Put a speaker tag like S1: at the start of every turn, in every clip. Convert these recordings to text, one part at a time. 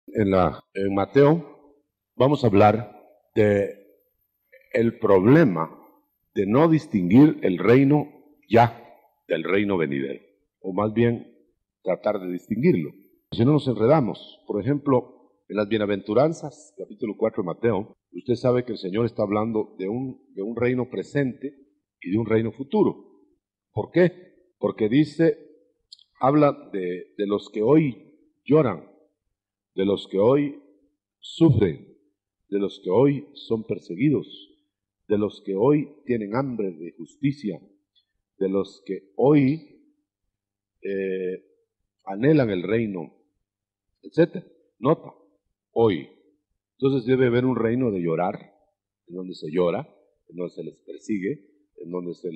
S1: En Mateo vamos a hablar de el problema de no distinguir el reino ya del reino venidero, o más bien tratar de distinguirlo. Si no nos enredamos, por ejemplo, en las bienaventuranzas, capítulo 4 de Mateo, usted sabe que el Señor está hablando de un reino presente y de un reino futuro. ¿Por qué? Porque habla de los que hoy lloran, de los que hoy sufren, de los que hoy son perseguidos, de los que hoy tienen hambre de justicia, de los que hoy anhelan el reino, etc. Nota, hoy. Entonces debe haber un reino de llorar, en donde se llora, en donde se les persigue, en donde se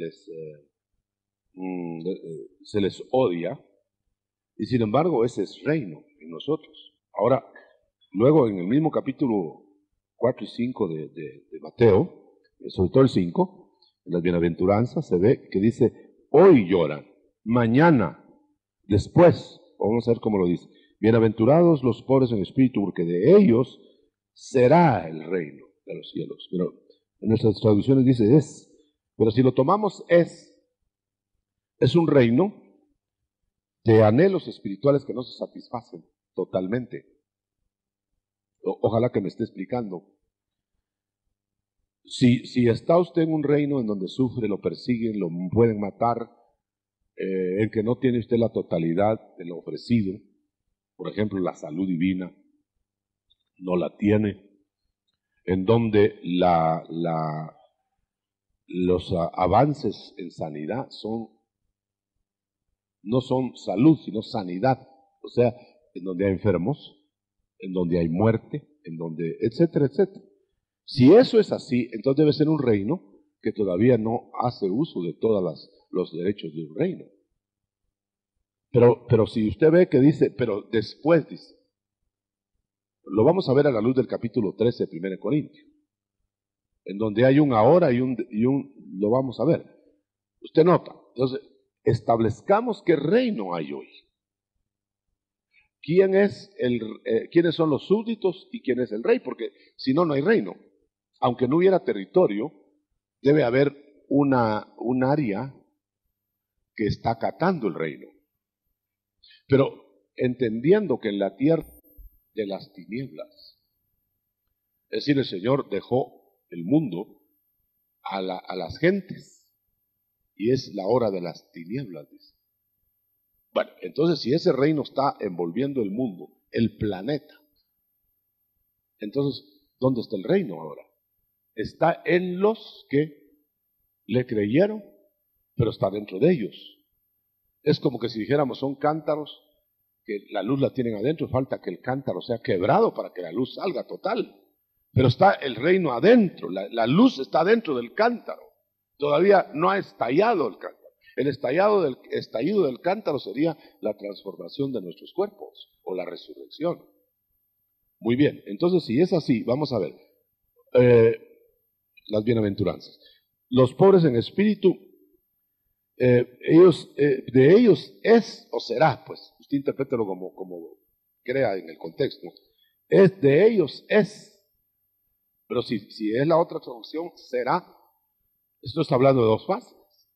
S1: les odia, y sin embargo ese es reino en nosotros. Ahora, luego en el mismo capítulo 4 y 5 de Mateo, sobre todo el 5, en las bienaventuranzas se ve que dice, hoy lloran, mañana, después, vamos a ver cómo lo dice, bienaventurados los pobres en espíritu, porque de ellos será el reino de los cielos. Pero en nuestras traducciones dice es, pero si lo tomamos es un reino de anhelos espirituales que no se satisfacen totalmente. Ojalá que me esté explicando. Si está usted en un reino en donde sufre, lo persiguen, lo pueden matar, en que no tiene usted la totalidad de lo ofrecido, por ejemplo, la salud divina, no la tiene, en donde los avances en sanidad no son salud, sino sanidad, o sea, en donde hay enfermos, en donde hay muerte, en donde, etcétera, etcétera. Si eso es así, entonces debe ser un reino que todavía no hace uso de todos los derechos de un reino. Pero si usted ve que dice, pero después dice, lo vamos a ver a la luz del capítulo 13 de 1 Corintios, en donde hay un ahora y un lo vamos a ver. Usted nota, entonces, establezcamos qué reino hay hoy. ¿Quiénes son los súbditos y quién es el rey? Porque si no, no hay reino. Aunque no hubiera territorio, debe haber un área que está acatando el reino. Pero entendiendo que en la tierra de las tinieblas, es decir, el Señor dejó el mundo a las gentes, y es la hora de las tinieblas, dice. Bueno, entonces si ese reino está envolviendo el mundo, el planeta, entonces, ¿dónde está el reino ahora? Está en los que le creyeron, pero está dentro de ellos. Es como que si dijéramos, son cántaros que la luz la tienen adentro, falta que el cántaro sea quebrado para que la luz salga total. Pero está el reino adentro, la luz está dentro del cántaro. Todavía no ha estallado el cántaro. El estallido del cántaro sería la transformación de nuestros cuerpos o la resurrección. Muy bien, entonces si es así, vamos a ver las bienaventuranzas. Los pobres en espíritu, de ellos es o será, pues usted interprételo como crea en el contexto. De ellos es, pero si es la otra traducción, será. Esto está hablando de dos fases.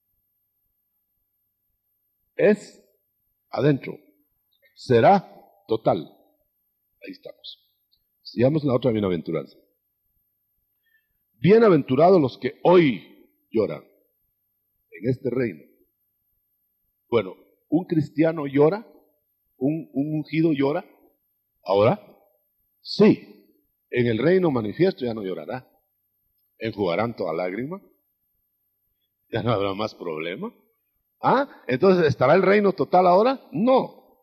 S1: Es adentro, será total. Ahí estamos. Sigamos en la otra bienaventuranza. Bienaventurados los que hoy lloran en este reino. Bueno, ¿un cristiano llora? ¿Un ungido llora? ¿Ahora? Sí. En el reino manifiesto ya no llorará. Enjugarán toda lágrima. Ya no habrá más problema. ¿Ah? Entonces, ¿estará el reino total ahora? No.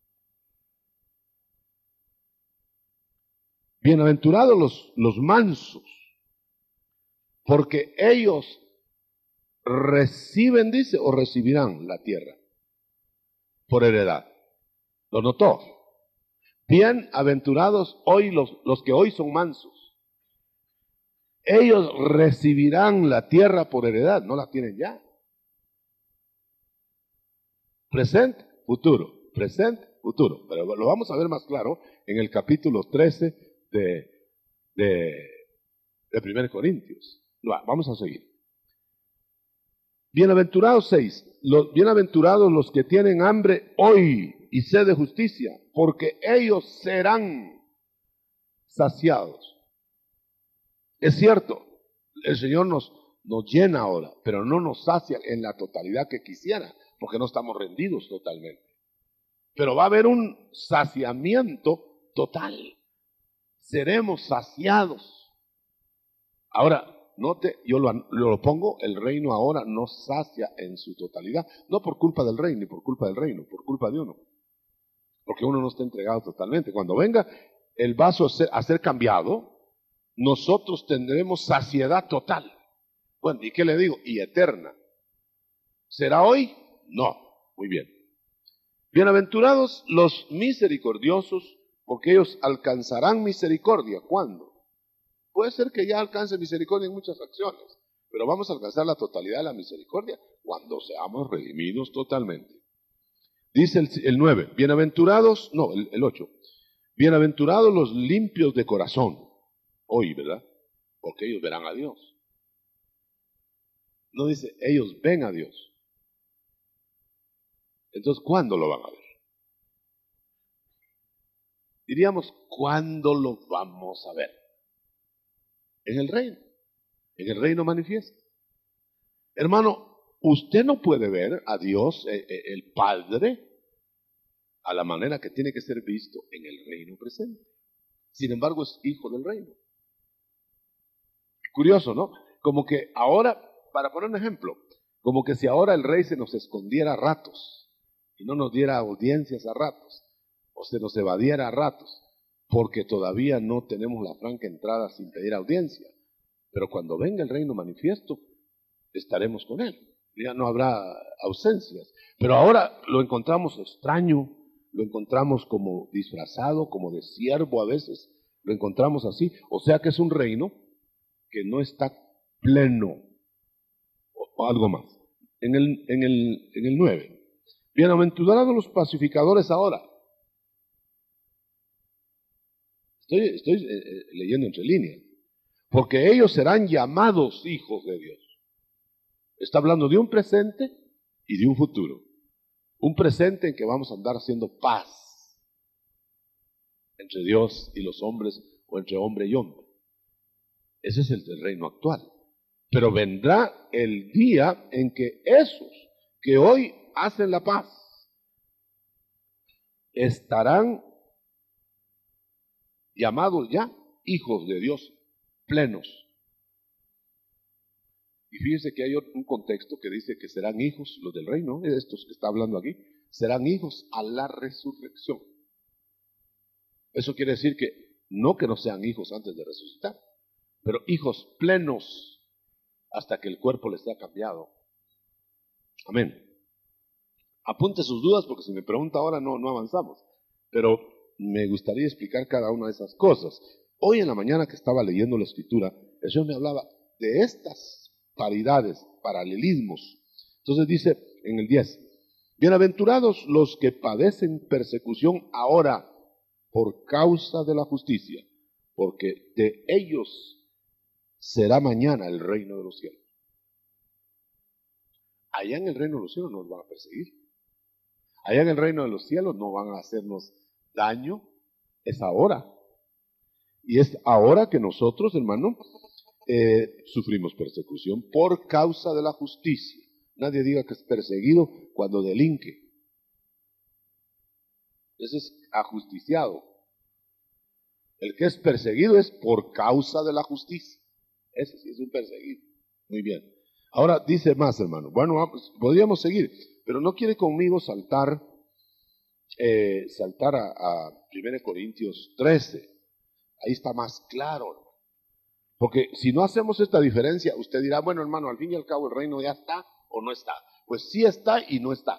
S1: Bienaventurados los mansos, porque ellos reciben, dice, o recibirán la tierra por heredad. ¿Lo notó? Bienaventurados hoy los que hoy son mansos. Ellos recibirán la tierra por heredad, no la tienen ya. Presente, futuro, presente, futuro. Pero lo vamos a ver más claro en el capítulo 13 de 1 Corintios. Vamos a seguir. Bienaventurados 6. Bienaventurados los que tienen hambre hoy y sed de justicia, porque ellos serán saciados. Es cierto, el Señor nos llena ahora, pero no nos sacia en la totalidad que quisiera, porque no estamos rendidos totalmente. Pero va a haber un saciamiento total. Seremos saciados. Ahora, note, yo lo pongo, el reino ahora no sacia en su totalidad, no por culpa del rey, ni por culpa del reino, por culpa de uno. Porque uno no está entregado totalmente. Cuando venga el vaso a ser cambiado, nosotros tendremos saciedad total. Bueno, ¿y qué le digo? Y eterna. ¿Será hoy? No. Muy bien. Bienaventurados los misericordiosos, porque ellos alcanzarán misericordia. ¿Cuándo? Puede ser que ya alcance misericordia en muchas acciones, pero vamos a alcanzar la totalidad de la misericordia cuando seamos redimidos totalmente. Dice el 9, bienaventurados, no, el 8, bienaventurados los limpios de corazón, hoy, ¿verdad? Porque ellos verán a Dios. No dice, ellos ven a Dios. Entonces, ¿cuándo lo van a ver? Diríamos, ¿cuándo lo vamos a ver? En el reino manifiesto. Hermano, usted no puede ver a Dios, el Padre, a la manera que tiene que ser visto en el reino presente. Sin embargo, es hijo del reino. Curioso, ¿no? Como que ahora, para poner un ejemplo, como que si ahora el rey se nos escondiera a ratos y no nos diera audiencias a ratos, o se nos evadiera a ratos, porque todavía no tenemos la franca entrada sin pedir audiencia. Pero cuando venga el reino manifiesto, estaremos con él. Ya no habrá ausencias. Pero ahora lo encontramos extraño, lo encontramos como disfrazado, como de siervo a veces, lo encontramos así. O sea que es un reino que no está pleno, o algo más. En el 9. Bienaventurados los pacificadores ahora. Estoy leyendo entre líneas. Porque ellos serán llamados hijos de Dios. Está hablando de un presente y de un futuro. Un presente en que vamos a andar haciendo paz entre Dios y los hombres, o entre hombre y hombre. Ese es el del reino actual. Pero vendrá el día en que esos que hoy hacen la paz estarán llamados ya hijos de Dios plenos. Y fíjense que hay un contexto que dice que serán hijos, los del reino, estos que está hablando aquí, serán hijos a la resurrección. Eso quiere decir que no sean hijos antes de resucitar, pero hijos plenos hasta que el cuerpo les sea cambiado. Amén. Apunte sus dudas porque si me pregunta ahora no avanzamos, pero me gustaría explicar cada una de esas cosas. Hoy en la mañana que estaba leyendo la escritura, el Señor me hablaba de estas paridades, paralelismos. Entonces dice en el 10, bienaventurados los que padecen persecución ahora por causa de la justicia, porque de ellos será mañana el reino de los cielos. Allá en el reino de los cielos nos van a perseguir. Allá en el reino de los cielos no van a hacernos daño. Es ahora. Y es ahora que nosotros, hermano, sufrimos persecución por causa de la justicia. Nadie diga que es perseguido cuando delinque. Ese es ajusticiado. El que es perseguido es por causa de la justicia. Ese sí es un perseguido. Muy bien. Ahora dice más, hermano. Bueno, podríamos seguir, pero no quiere conmigo saltar a 1 Corintios 13. Ahí está más claro. Porque si no hacemos esta diferencia, usted dirá, bueno, hermano, al fin y al cabo el reino ya está o no está. Pues sí está y no está.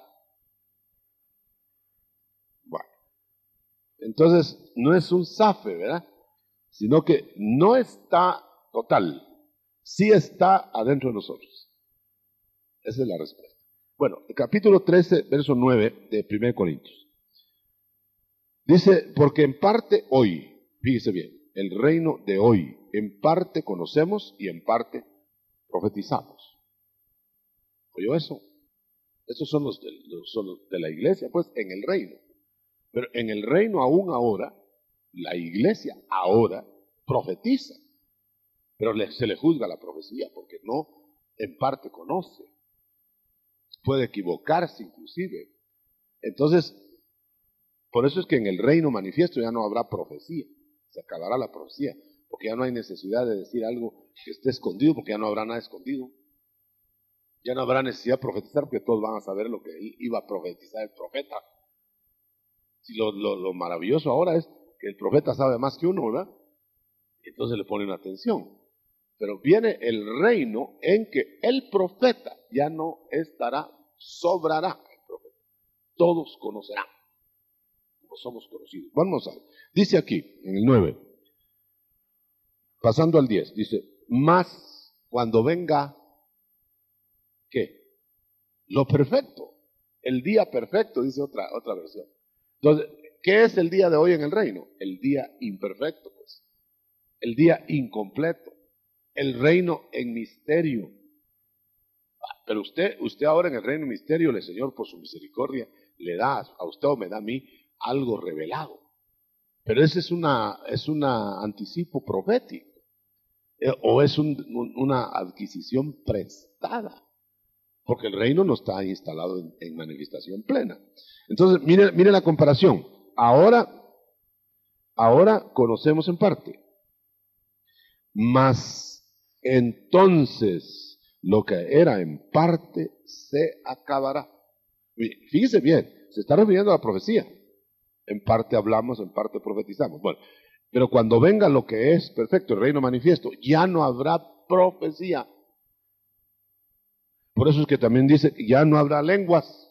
S1: Bueno, entonces no es un zafe, ¿verdad? Sino que no está total. Sí está adentro de nosotros. Esa es la respuesta. Bueno, el capítulo 13, verso 9 de 1 Corintios. Dice, porque en parte hoy, fíjese bien, el reino de hoy, en parte conocemos y en parte profetizamos. ¿Oyó eso? Esos son son los de la iglesia, pues, en el reino. Pero en el reino aún ahora, la iglesia ahora profetiza. Pero se le juzga la profecía porque no en parte conoce. Puede equivocarse inclusive. Entonces, por eso es que en el reino manifiesto ya no habrá profecía. Se acabará la profecía. Porque ya no hay necesidad de decir algo que esté escondido, porque ya no habrá nada escondido. Ya no habrá necesidad de profetizar, porque todos van a saber lo que iba a profetizar el profeta. Si lo maravilloso ahora es que el profeta sabe más que uno, ¿verdad? Entonces le ponen atención. Pero viene el reino en que el profeta ya no estará, sobrará el profeta. Todos conocerán, como somos conocidos. Vamos a ver. Dice aquí, en el 9, pasando al 10, dice, más cuando venga, ¿qué? Lo perfecto. El día perfecto, dice otra versión. Entonces, ¿qué es el día de hoy en el reino? El día imperfecto, pues. El día incompleto. El reino en misterio. Pero usted ahora en el reino en misterio, el Señor por su misericordia le da a usted o me da a mí algo revelado. Pero ese es un anticipo profético. O es una adquisición prestada. Porque el reino no está instalado en manifestación plena. Entonces, mire la comparación. Ahora conocemos en parte. Mas entonces lo que era en parte se acabará. Fíjese bien, se está refiriendo a la profecía. En parte hablamos, en parte profetizamos. Bueno, pero cuando venga lo que es perfecto, el reino manifiesto, ya no habrá profecía. Por eso es que también dice, ya no habrá lenguas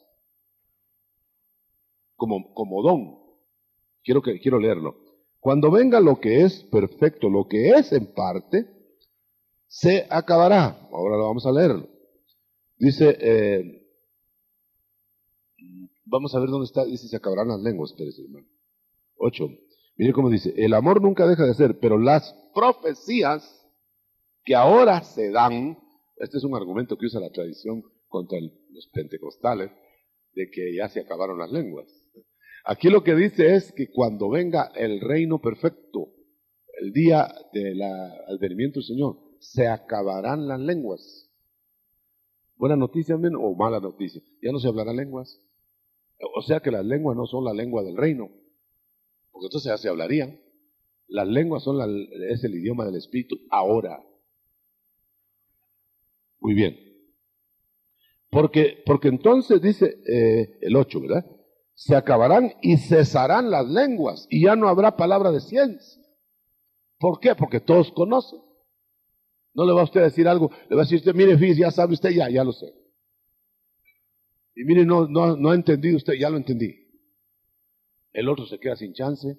S1: como don. Quiero leerlo. Cuando venga lo que es perfecto, lo que es en parte, se acabará. Ahora lo vamos a leerlo. Dice, vamos a ver dónde está, dice, se acabarán las lenguas, espérese, hermano. 8. Mire cómo dice, el amor nunca deja de ser, pero las profecías que ahora se dan, este es un argumento que usa la tradición contra los pentecostales, de que ya se acabaron las lenguas. Aquí lo que dice es que cuando venga el reino perfecto, el día del advenimiento del Señor, se acabarán las lenguas. ¿Buena noticia o mala noticia? Ya no se hablarán lenguas. O sea que las lenguas no son la lengua del reino, porque entonces ya se hablarían. Las lenguas es el idioma del Espíritu ahora. Muy bien. Porque entonces dice el 8, ¿verdad? Se acabarán y cesarán las lenguas y ya no habrá palabra de ciencia. ¿Por qué? Porque todos conocen. No le va a usted a decir algo, le va a decir usted, mire, fíjese, ya sabe usted, ya lo sé. Y mire, no ha entendido usted, ya lo entendí. El otro se queda sin chance.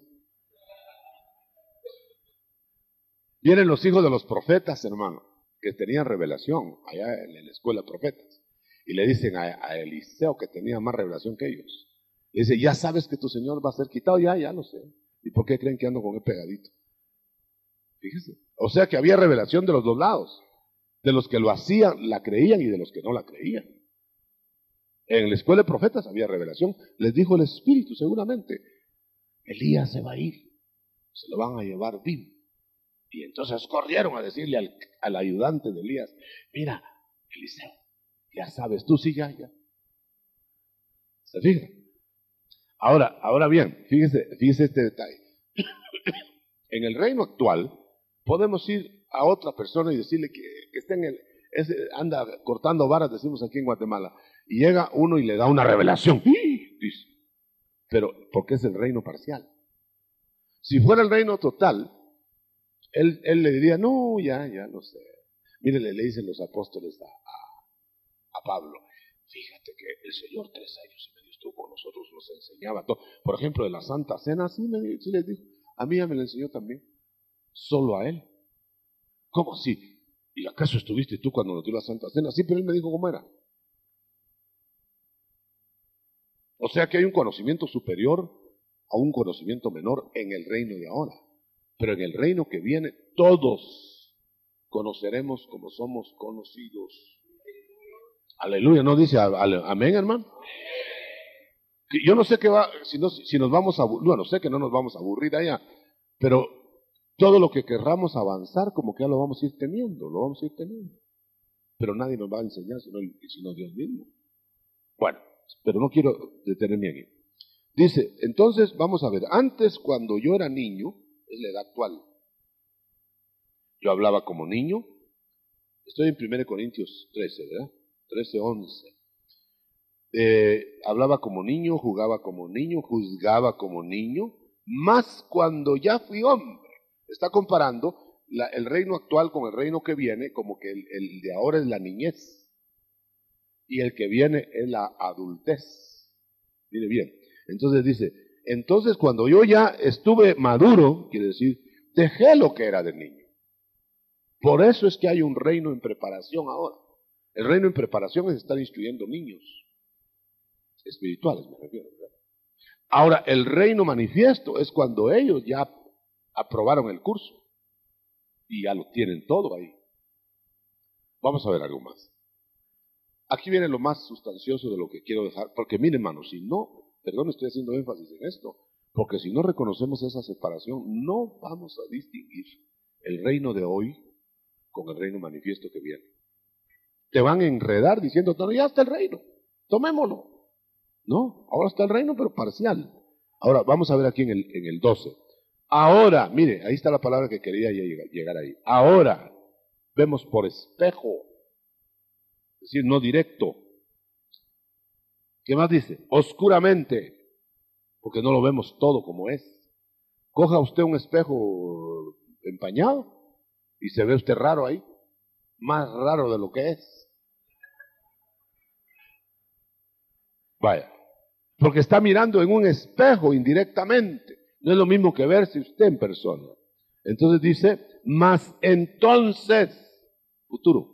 S1: Vienen los hijos de los profetas, hermano, que tenían revelación allá en la escuela de profetas. Y le dicen a Eliseo, que tenía más revelación que ellos. Le dice, ya sabes que tu Señor va a ser quitado, ya lo sé. ¿Y por qué creen que ando con él pegadito? Fíjese. O sea que había revelación de los dos lados. De los que lo hacían, la creían, y de los que no la creían. En la escuela de profetas había revelación. Les dijo el Espíritu seguramente, Elías se va a ir, se lo van a llevar vivo. Y entonces corrieron a decirle al ayudante de Elías, mira, Eliseo, ya sabes, tú sí, ya. ¿Se fija? Ahora bien, fíjese este detalle. En el reino actual, podemos ir a otra persona y decirle que está anda cortando varas, decimos aquí en Guatemala, y llega uno y le da una revelación. Dice, pero porque es el reino parcial. Si fuera el reino total, él le diría, no, ya lo sé. Mire, le dicen los apóstoles a Pablo, fíjate que el Señor 3 años y medio estuvo con nosotros, nos enseñaba todo. Por ejemplo, de la Santa Cena, sí les dijo, a mí ya me lo enseñó también, solo a él. ¿Cómo así? ¿Y acaso estuviste tú cuando nos dio la Santa Cena? Sí, pero él me dijo cómo era. O sea que hay un conocimiento superior a un conocimiento menor en el reino de ahora. Pero en el reino que viene, todos conoceremos como somos conocidos. Aleluya, ¿no dice amén, hermano? Yo no sé qué va, si nos vamos a, bueno, sé que no nos vamos a aburrir allá, pero todo lo que querramos avanzar, como que ya lo vamos a ir teniendo, Pero nadie nos va a enseñar, sino Dios mismo. Bueno, pero no quiero detenerme aquí. Dice, entonces, vamos a ver, antes cuando yo era niño, es la edad actual, yo hablaba como niño, estoy en 1 Corintios 13, ¿verdad? 13, 11. Hablaba como niño, jugaba como niño, juzgaba como niño, más cuando ya fui hombre. Está comparando el reino actual con el reino que viene, como que el de ahora es la niñez y el que viene es la adultez. Mire bien, entonces dice, entonces cuando yo ya estuve maduro, quiere decir, dejé lo que era de niño. Por eso es que hay un reino en preparación ahora. El reino en preparación es estar instruyendo niños espirituales, me refiero, ¿verdad? Ahora, el reino manifiesto es cuando ellos ya aprobaron el curso y ya lo tienen todo ahí. Vamos a ver algo más. Aquí viene lo más sustancioso de lo que quiero dejar, porque miren, hermanos, si no, perdón, estoy haciendo énfasis en esto, porque si no reconocemos esa separación, no vamos a distinguir el reino de hoy con el reino manifiesto que viene. Te van a enredar diciendo, no, ya está el reino, tomémoslo. No, ahora está el reino, pero parcial. Ahora, vamos a ver aquí en el 12. Ahora, mire, ahí está la palabra que quería llegar ahí. Ahora, vemos por espejo, es decir, no directo. ¿Qué más dice? Oscuramente, porque no lo vemos todo como es. Coja usted un espejo empañado y se ve usted raro ahí, más raro de lo que es. Vaya, porque está mirando en un espejo indirectamente. No es lo mismo que verse usted en persona. Entonces dice, mas entonces, futuro,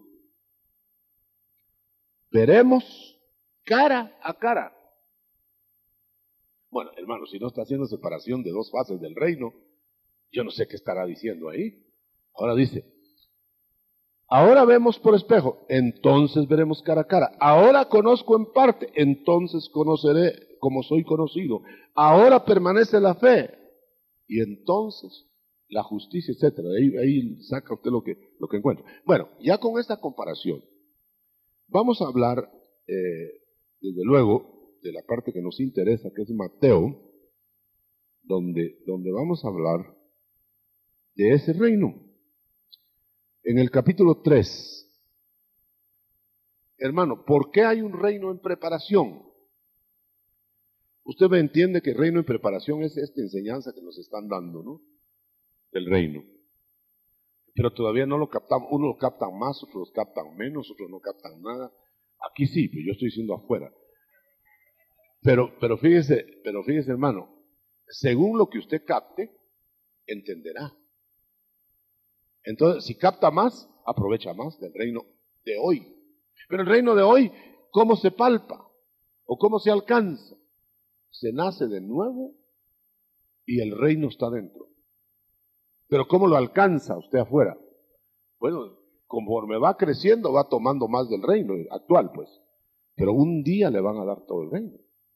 S1: veremos cara a cara. Bueno, hermano, si no está haciendo separación de dos fases del reino, yo no sé qué estará diciendo ahí. Ahora dice, ahora vemos por espejo, entonces veremos cara a cara. Ahora conozco en parte, entonces conoceré como soy conocido. Ahora permanece la fe, y entonces la justicia, etcétera. Ahí saca usted lo que encuentra. Bueno, ya con esta comparación, vamos a hablar, desde luego, de la parte que nos interesa, que es Mateo, donde vamos a hablar de ese reino. En el capítulo 3, hermano, ¿por qué hay un reino en preparación? Usted me entiende que el reino en preparación es esta enseñanza que nos están dando, ¿no? Del reino. Pero todavía no lo captamos, unos lo captan más, otros lo captan menos, otros no captan nada. Aquí sí, pero yo estoy diciendo afuera. Pero fíjese, hermano, según lo que usted capte, entenderá. Entonces, si capta más, aprovecha más del reino de hoy. Pero el reino de hoy, ¿cómo se palpa? ¿O cómo se alcanza? Se nace de nuevo y el reino está dentro. Pero ¿cómo lo alcanza usted afuera? Bueno, conforme va creciendo, va tomando más del reino actual, pues. Pero un día le van a dar todo el reino.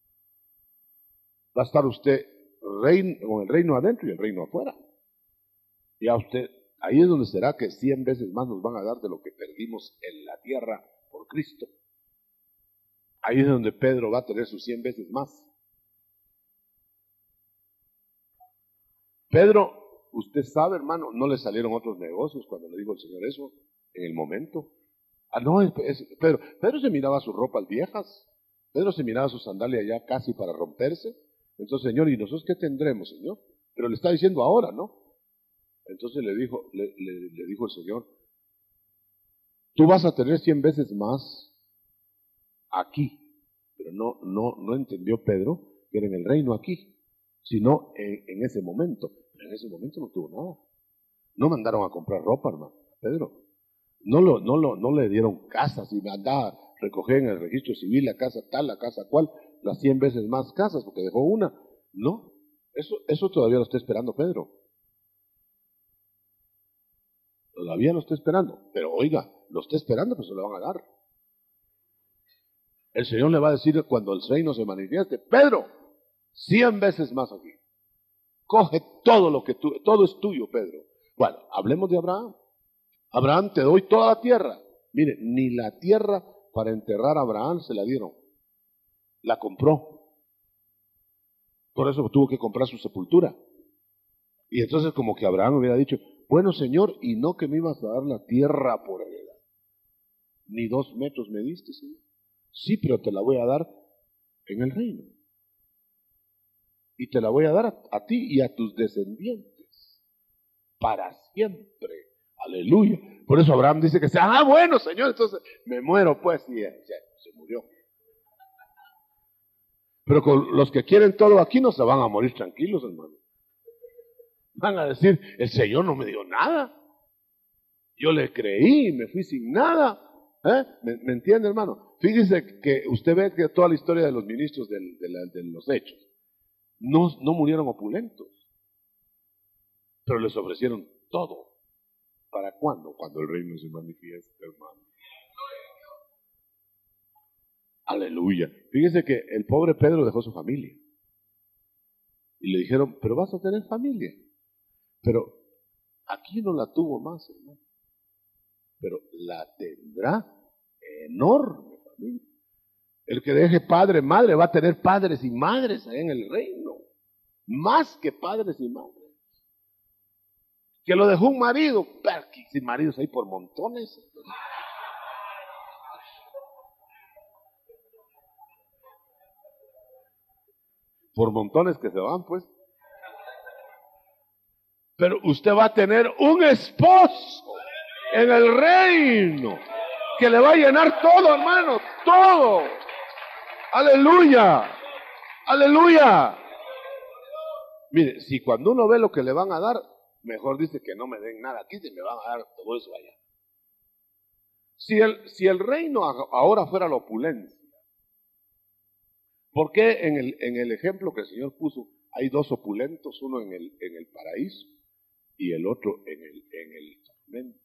S1: Va a estar usted con el reino adentro y el reino afuera. Ya usted, ahí es donde será que 100 veces más nos van a dar de lo que perdimos en la tierra por Cristo. Ahí es donde Pedro va a tener sus 100 veces más. Pedro, usted sabe, hermano, no le salieron otros negocios cuando le dijo el Señor eso en el momento. Ah, no, Pedro. Pedro se miraba sus ropas viejas. Pedro se miraba sus sandalias ya casi para romperse. Entonces, Señor, ¿y nosotros qué tendremos, Señor? Pero le está diciendo ahora, ¿no? Entonces le dijo el Señor, tú vas a tener 100 veces más aquí. Pero no entendió Pedro que era en el reino aquí, sino en ese momento. Pero en ese momento no tuvo nada. No mandaron a comprar ropa, hermano, Pedro. No le dieron casas y andaba a recoger en el registro civil la casa tal, la casa cual, las 100 veces más casas porque dejó una. No, Eso todavía lo está esperando Pedro. Todavía lo está esperando. Pero oiga, lo está esperando, pues se lo van a dar. El Señor le va a decir cuando el reino se manifieste: Pedro, 100 veces más aquí. Coge todo lo que todo es tuyo, Pedro. Bueno, hablemos de Abraham. Abraham, te doy toda la tierra. Mire, ni la tierra para enterrar a Abraham se la dieron. La compró. Por eso tuvo que comprar su sepultura. Y entonces como que Abraham hubiera dicho: bueno, Señor, y no que me ibas a dar la tierra por heredad. Ni 2 metros me diste, Señor. Sí, pero te la voy a dar en el reino. Y te la voy a dar a ti y a tus descendientes. Para siempre. Aleluya. Por eso Abraham dice que bueno, Señor, entonces me muero pues. Y se murió. Pero con los que quieren todo aquí no se van a morir tranquilos, hermano. Van a decir: el Señor no me dio nada. Yo le creí y me fui sin nada. ¿Me entiende, hermano? Fíjese que usted ve que toda la historia de los ministros de los hechos no murieron opulentos, pero les ofrecieron todo. ¿Para cuándo? Cuando el reino se manifieste, hermano. Aleluya. Fíjese que el pobre Pedro dejó su familia. Y le dijeron: pero vas a tener familia. Pero aquí no la tuvo más, hermano. Pero la tendrá enorme familia. El que deje padre, madre, va a tener padres y madres ahí en el reino. Más que padres y madres. Que lo dejó un marido, pero sin maridos hay por montones. Por montones que se van, pues. Pero usted va a tener un esposo en el reino que le va a llenar todo, hermano, todo. Aleluya, aleluya. Mire, si cuando uno ve lo que le van a dar, mejor dice que no me den nada aquí, se me van a dar todo eso allá. Si el reino ahora fuera la opulencia, ¿por qué en el ejemplo que el Señor puso hay 2 opulentos, uno en el paraíso y el otro en el tormento?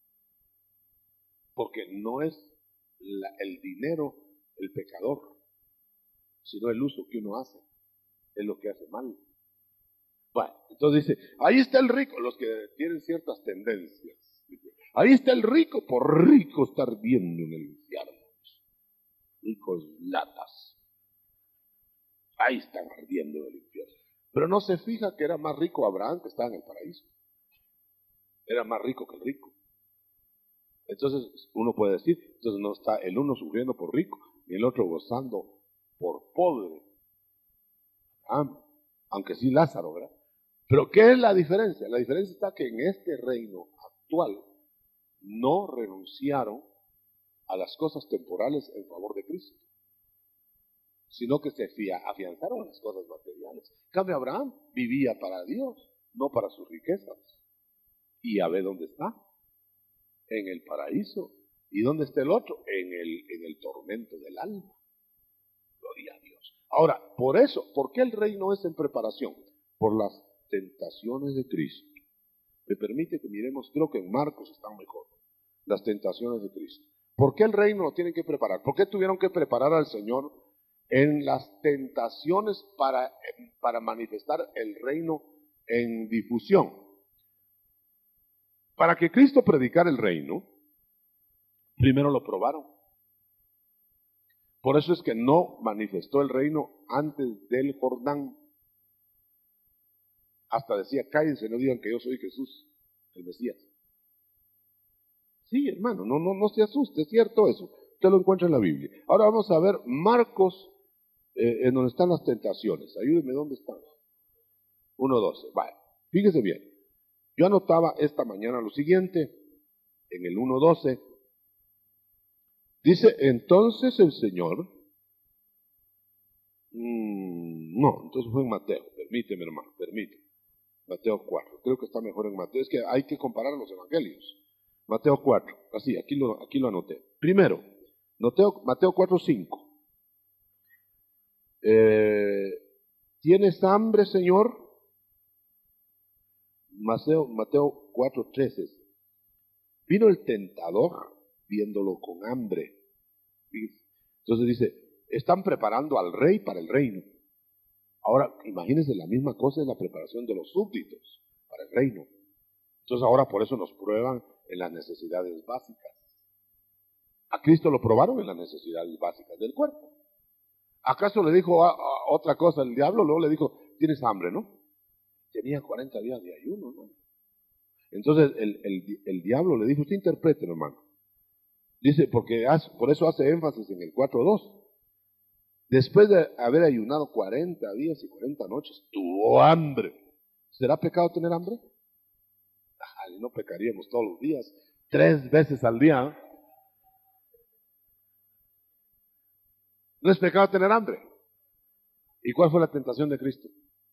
S1: Porque no es el dinero el pecador, sino el uso que uno hace, es lo que hace mal. Bueno, entonces dice: ahí está el rico, los que tienen ciertas tendencias. Ahí está el rico, por rico estar viendo en el infierno. Ricos latas. Ahí están ardiendo en el infierno. Pero no se fija que era más rico Abraham, que estaba en el paraíso. Era más rico que el rico. Entonces uno puede decir: entonces no está el uno sufriendo por rico y el otro gozando por pobre. Aunque sí Lázaro, ¿verdad? Pero ¿qué es la diferencia? La diferencia está que en este reino actual no renunciaron a las cosas temporales en favor de Cristo, sino que se afianzaron a las cosas materiales. En cambio, Abraham vivía para Dios, no para sus riquezas. Y a ver dónde está. En el paraíso. ¿Y dónde está el otro? En el tormento del alma. Gloria a Dios. Ahora, ¿por qué el reino es en preparación? Por las tentaciones de Cristo. Me permite que miremos, creo que en Marcos están mejor, las tentaciones de Cristo. ¿Por qué el reino lo tienen que preparar? ¿Por qué tuvieron que preparar al Señor en las tentaciones para manifestar el reino en difusión? Para que Cristo predicara el reino, primero lo probaron. Por eso es que no manifestó el reino antes del Jordán. Hasta decía: cállense, no digan que yo soy Jesús, el Mesías. Sí, hermano, no se asuste, es cierto eso. Usted lo encuentra en la Biblia. Ahora vamos a ver Marcos, en donde están las tentaciones. Ayúdenme, ¿dónde están? 1:12. Vale, fíjese bien. Yo anotaba esta mañana lo siguiente, en el 1:12. Dice: entonces el Señor... no, entonces fue en Mateo. Permíteme, hermano, permíteme. Mateo 4. Creo que está mejor en Mateo. Es que hay que comparar los evangelios. Mateo 4. Así, aquí lo anoté. Primero, Mateo 4:5. ¿Tienes hambre, Señor? Mateo 4:13. Vino el tentador viéndolo con hambre. Entonces dice, están preparando al rey para el reino. Ahora, imagínense, la misma cosa es la preparación de los súbditos para el reino. Entonces ahora por eso nos prueban en las necesidades básicas. A Cristo lo probaron en las necesidades básicas del cuerpo. ¿Acaso le dijo otra cosa el diablo? Luego le dijo, tienes hambre, ¿no? Tenía 40 días de ayuno, ¿no? Entonces el diablo le dijo, usted interprete, hermano. Dice, porque por eso hace énfasis en el 4:2. Después de haber ayunado 40 días y 40 noches, tuvo hambre. ¿Será pecado tener hambre? Y no pecaríamos todos los días, 3 veces al día. No es pecado tener hambre. ¿Y cuál fue la tentación de Cristo?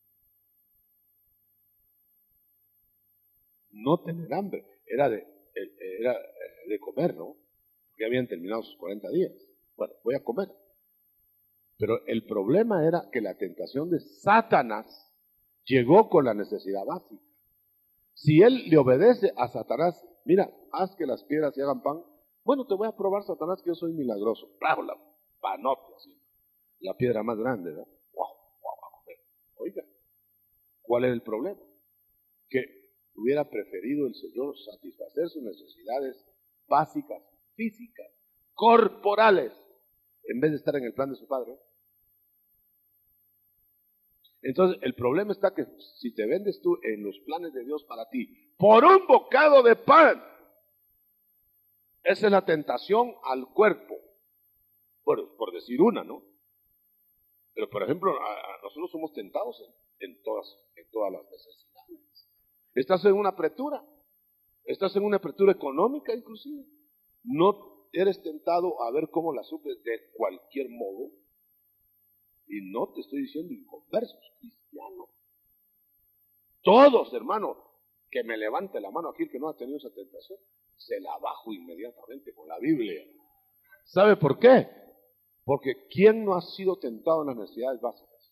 S1: No tener hambre, era de comer, ¿no? Porque habían terminado sus 40 días. Bueno, voy a comer. Pero el problema era que la tentación de Satanás llegó con la necesidad básica. Si él le obedece a Satanás, mira, haz que las piedras se hagan pan. Bueno, te voy a probar, Satanás, que yo soy milagroso. ¡Bravo! La panote, así. La piedra más grande, ¿verdad? ¡Wow! Oiga, ¿cuál era el problema? Que hubiera preferido el Señor satisfacer sus necesidades básicas, físicas, corporales, en vez de estar en el plan de su Padre. Entonces, el problema está que si te vendes tú en los planes de Dios para ti, por un bocado de pan, esa es la tentación al cuerpo. Por decir una, ¿no? Pero, por ejemplo, nosotros somos tentados en todas las necesidades. Estás en una apretura. Estás en una apretura económica, inclusive. No eres tentado a ver cómo la suples de cualquier modo. Y no te estoy diciendo inconversos, cristianos. Todos, hermano, que me levante la mano aquí el que no ha tenido esa tentación, se la bajo inmediatamente con la Biblia. ¿Sabe por qué? Porque ¿quién no ha sido tentado en las necesidades básicas?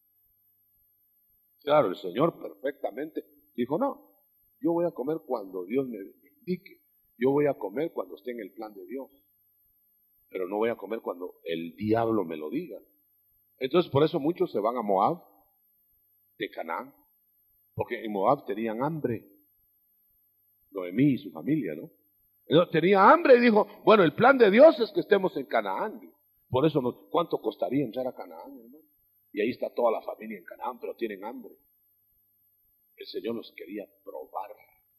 S1: Claro, el Señor perfectamente dijo, no, yo voy a comer cuando Dios me indique. Yo voy a comer cuando esté en el plan de Dios. Pero no voy a comer cuando el diablo me lo diga. Entonces por eso muchos se van a Moab, de Canaán, porque en Moab tenían hambre. Noemí y su familia, ¿no? Entonces, tenía hambre y dijo, bueno, el plan de Dios es que estemos en Canaán. Por eso, ¿cuánto costaría entrar a Canaán, hermano? Y ahí está toda la familia en Canaán, pero tienen hambre. El Señor los quería probar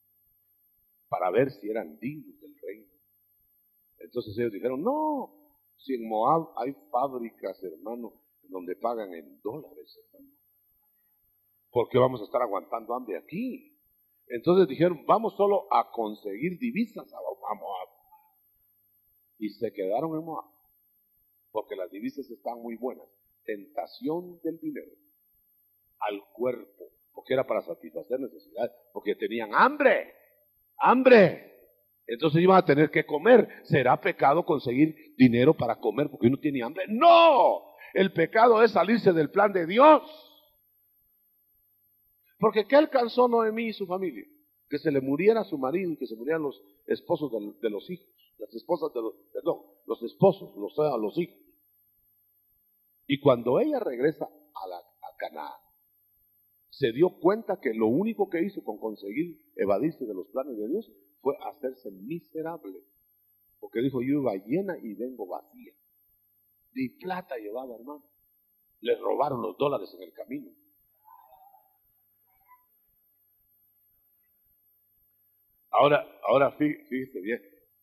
S1: para ver si eran dignos del reino. Entonces ellos dijeron, no, si en Moab hay fábricas, hermano, donde pagan en dólares, hermano, ¿por qué vamos a estar aguantando hambre aquí? Entonces dijeron, vamos solo a conseguir divisas a Moab. Y se quedaron en Moab, porque las divisas están muy buenas. Tentación del dinero al cuerpo, porque era para satisfacer necesidades, porque tenían hambre. Entonces iban a tener que comer. ¿Será pecado conseguir dinero para comer porque uno tiene hambre? ¡No! El pecado es salirse del plan de Dios. Porque ¿qué alcanzó Noemí y su familia? Que se le muriera su marido y que se murieran los esposos de los hijos. Las esposas de los esposos, los hijos. Y cuando ella regresa a Canaán, se dio cuenta que lo único que hizo con conseguir evadirse de los planes de Dios fue hacerse miserable. Porque dijo, yo iba llena y vengo vacía. Ni plata llevaba, hermano. Le robaron los dólares en el camino. Ahora fíjese bien.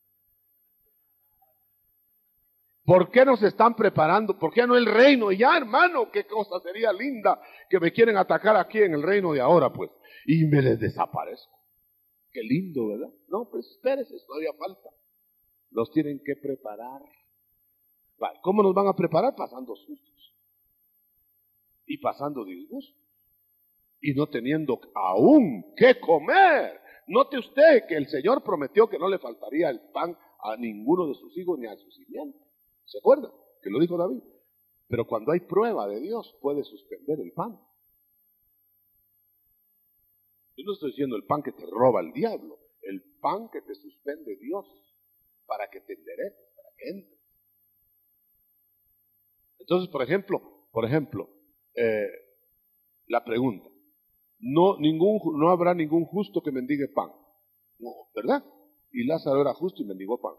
S1: ¿Por qué nos están preparando? ¿Por qué no el reino? Y ya, hermano, qué cosa sería linda que me quieren atacar aquí en el reino de ahora, pues. Y me les desaparezco. Qué lindo, ¿verdad? No, pues espérese, todavía falta. Los tienen que preparar. ¿Cómo nos van a preparar? Pasando sustos. Y pasando disgustos. Y no teniendo aún qué comer. Note usted que el Señor prometió que no le faltaría el pan a ninguno de sus hijos ni a su simiente. ¿Se acuerdan? Que lo dijo David. Pero cuando hay prueba de Dios, puede suspender el pan. no estoy diciendo el pan que te roba el diablo, el pan que te suspende Dios para que te endereces, para que entres. Entonces, por ejemplo, la pregunta, no habrá ningún justo que mendigue pan, no, ¿verdad? Y Lázaro era justo y mendigó pan.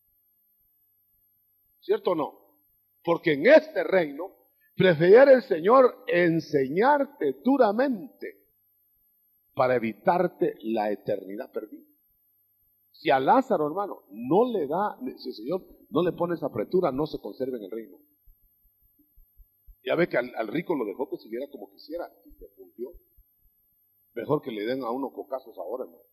S1: ¿Cierto o no? Porque en este reino prefiere el Señor enseñarte duramente para evitarte la eternidad perdida. Si a Lázaro, hermano, no le da, si el Señor no le pone esa apretura, no se conserva en el reino. Ya ve que al rico lo dejó que siguiera como quisiera y se fundió. Mejor que le den a uno cocazos ahora, hermano.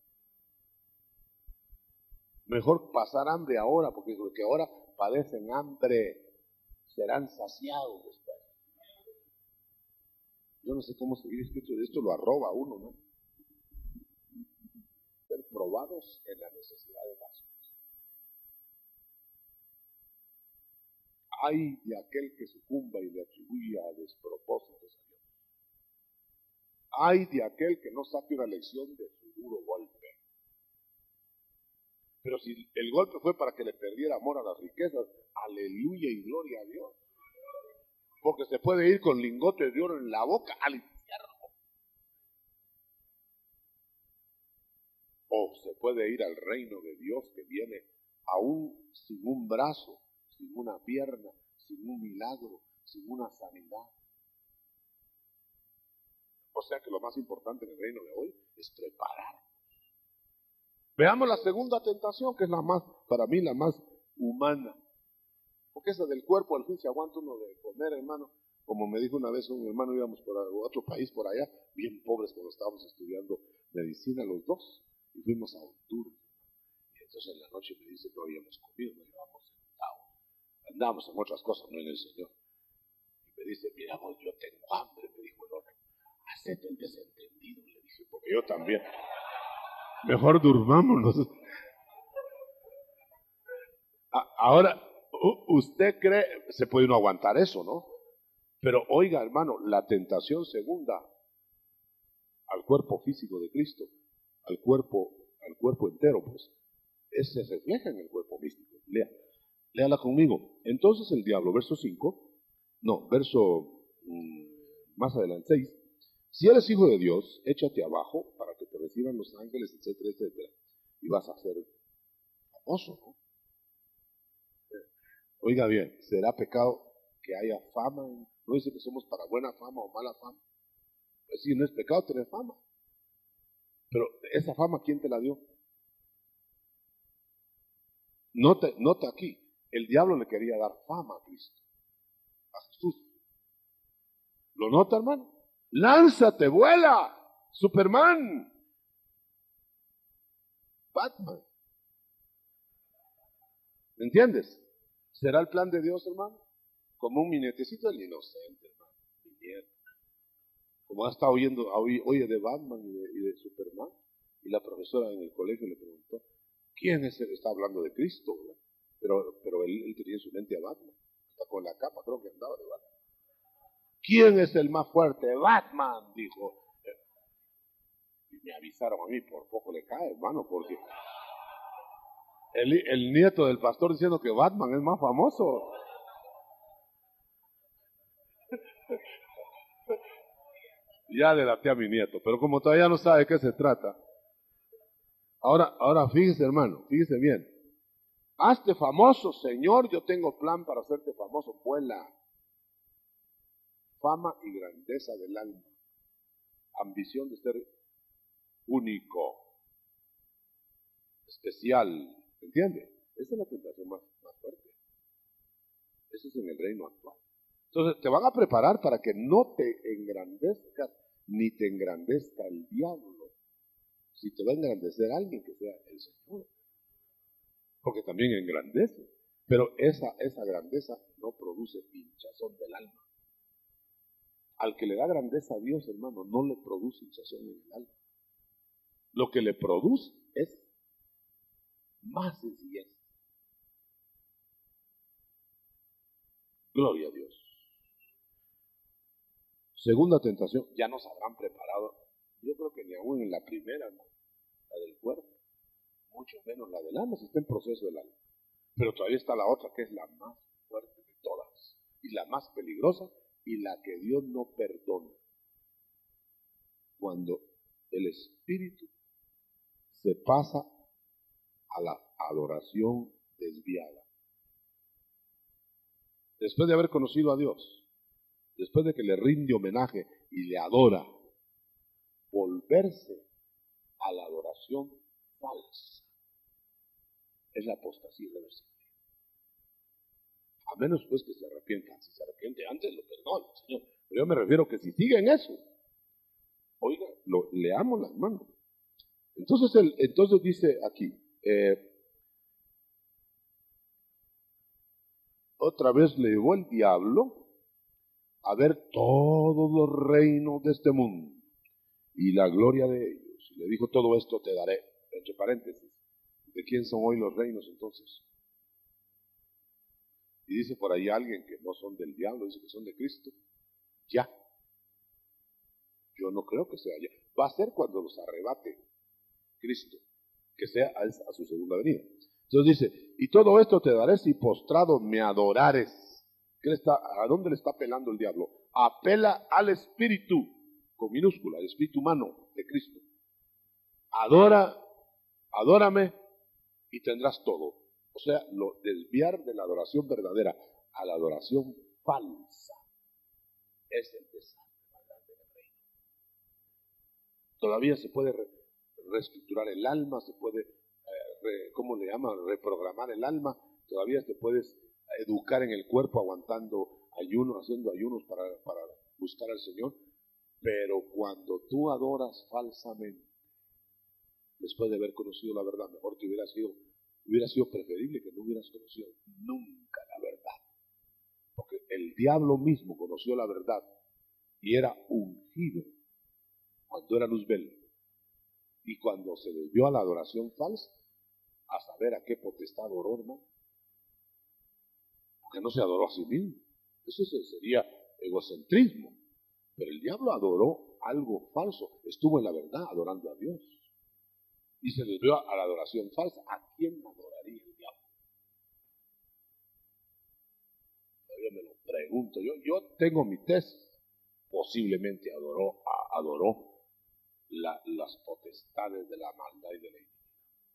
S1: Mejor pasar hambre ahora, porque los que ahora padecen hambre serán saciados después. Yo no sé cómo seguir escrito de esto, lo arroba a uno, ¿no? Ser probados en la necesidad de vasos. Ay de aquel que sucumba y le atribuya a despropósitos a Dios. Ay de aquel que no saque una lección de su duro golpe. Pero si el golpe fue para que le perdiera amor a las riquezas, aleluya y gloria a Dios. Porque se puede ir con lingotes de oro en la boca al infierno. O se puede ir al reino de Dios que viene aún sin un brazo, sin una pierna, sin un milagro, sin una sanidad. O sea que lo más importante en el reino de hoy es preparar. Veamos la segunda tentación, que es la más, para mí, la más humana. Porque esa del cuerpo, al fin se aguanta uno de comer, hermano. Como me dijo una vez un hermano, íbamos por otro país por allá, bien pobres cuando estábamos estudiando medicina los dos, y fuimos a Honduras. Y entonces en la noche me dice, no habíamos comido, nos llevamos sentados. Andamos en otras cosas, no en el Señor. Y me dice, mira vos, yo tengo hambre, me dijo el otro. Hacete el desentendido, le dije, porque yo también. Mejor durmámonos. Ahora, usted cree, se puede uno aguantar eso, ¿no? Pero oiga, hermano, la tentación segunda al cuerpo físico de Cristo, al cuerpo entero, pues, se refleja en el cuerpo místico. Léala conmigo. Entonces el diablo, verso 5, no, verso más adelante, 6. Si eres hijo de Dios, échate abajo para que te reciban los ángeles, etcétera, etcétera. Y vas a ser famoso, ¿no? Oiga bien, ¿será pecado que haya fama? No dice que somos para buena fama o mala fama. Pues sí, no es pecado tener fama. Pero esa fama, ¿quién te la dio? Nota aquí, el diablo le quería dar fama a Cristo, a Jesús. ¿Lo nota, hermano? Lánzate, vuela, Superman, Batman. ¿Me entiendes? ¿Será el plan de Dios, hermano? Como un nietecito del inocente, hermano, mi nieto. Como ha estado oye de Batman y de Superman. Y la profesora en el colegio le preguntó, ¿quién es él? Está hablando de Cristo, ¿verdad? Pero él tenía en su mente a Batman. Hasta con la capa creo que andaba de Batman. ¿Quién es el más fuerte? Batman, dijo. Y me avisaron a mí, por poco le cae, hermano, porque el nieto del pastor diciendo que Batman es más famoso. Ya delaté a mi nieto, pero como todavía no sabe de qué se trata. Ahora fíjese, hermano, fíjese bien. Hazte famoso, Señor, yo tengo plan para hacerte famoso. Vuela. Fama y grandeza del alma. Ambición de ser único, especial. ¿Entiende? Esa es la tentación más fuerte. Eso es en el reino actual. Entonces te van a preparar para que no te engrandezcas ni te engrandezca el diablo. Si te va a engrandecer alguien, que sea el Señor. Porque también engrandece. Pero esa grandeza no produce hinchazón del alma. Al que le da grandeza a Dios, hermano, no le produce hinchazón en el alma. Lo que le produce es más sencillez. Gloria a Dios. Segunda tentación, ya nos habrán preparado Yo creo que ni aún en la primera, ¿no? La del cuerpo, mucho menos la del alma, si está en proceso del alma. Pero todavía está la otra, que es la más fuerte de todas, y la más peligrosa, y la que Dios no perdona. Cuando el espíritu se pasa a la adoración desviada. Después de haber conocido a Dios, después de que le rinde homenaje y le adora, volverse a la adoración falsa es la apostasía irreversible. A menos pues que se arrepienta. Si se arrepiente antes, lo perdona, Señor. Pero yo me refiero que si sigue en eso, oiga, leamos las manos. Entonces dice aquí, otra vez le llevó el diablo a ver todos los reinos de este mundo y la gloria de ellos. Y le dijo, todo esto te daré. Entre paréntesis, ¿de quién son hoy los reinos entonces? Y dice por ahí alguien que no son del diablo, dice que son de Cristo. Ya. Yo no creo que sea ya. Va a ser cuando los arrebate Cristo, que sea a su segunda venida. Entonces dice, y todo esto te daré si postrado me adorares. ¿A dónde le está apelando el diablo? Apela al espíritu, con minúscula, el espíritu humano de Cristo. Adórame y tendrás todo. O sea, desviar de la adoración verdadera a la adoración falsa es el desastre más grande del reino. Todavía se puede reestructurar el alma, se puede, ¿cómo le llaman? Reprogramar el alma, todavía te puedes educar en el cuerpo aguantando ayunos, haciendo ayunos para buscar al Señor, pero cuando tú adoras falsamente, después de haber conocido la verdad, mejor te hubiera sido preferible que no hubieras conocido nunca la verdad, porque el diablo mismo conoció la verdad y era ungido cuando era Luzbel. Y cuando se desvió a la adoración falsa, a saber a qué potestad adoró, hermano. Porque no se adoró a sí mismo. Eso sería egocentrismo. Pero el diablo adoró algo falso. Estuvo en la verdad adorando a Dios. Y se desvió a la adoración falsa. ¿A quién adoraría el diablo? Todavía me lo pregunto. Yo tengo mi tesis. Posiblemente adoró las potestades de la maldad y de la iniquidad,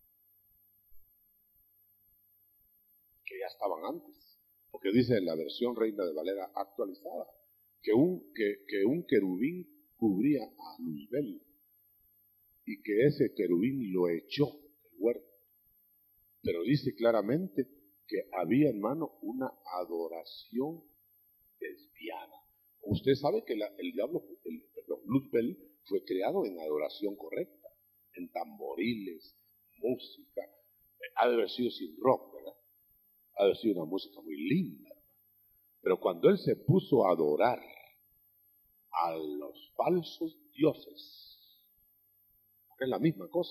S1: que ya estaban antes, porque dice en la versión Reina de Valera actualizada que un querubín cubría a Luzbel y que ese querubín lo echó del huerto, pero dice claramente que había, hermano, una adoración desviada. Usted sabe que el diablo, Luzbel fue creado en adoración correcta, en tamboriles, música, ha de haber sido sin rock, ¿verdad? Ha de haber sido una música muy linda. Pero cuando él se puso a adorar a los falsos dioses, que es la misma cosa,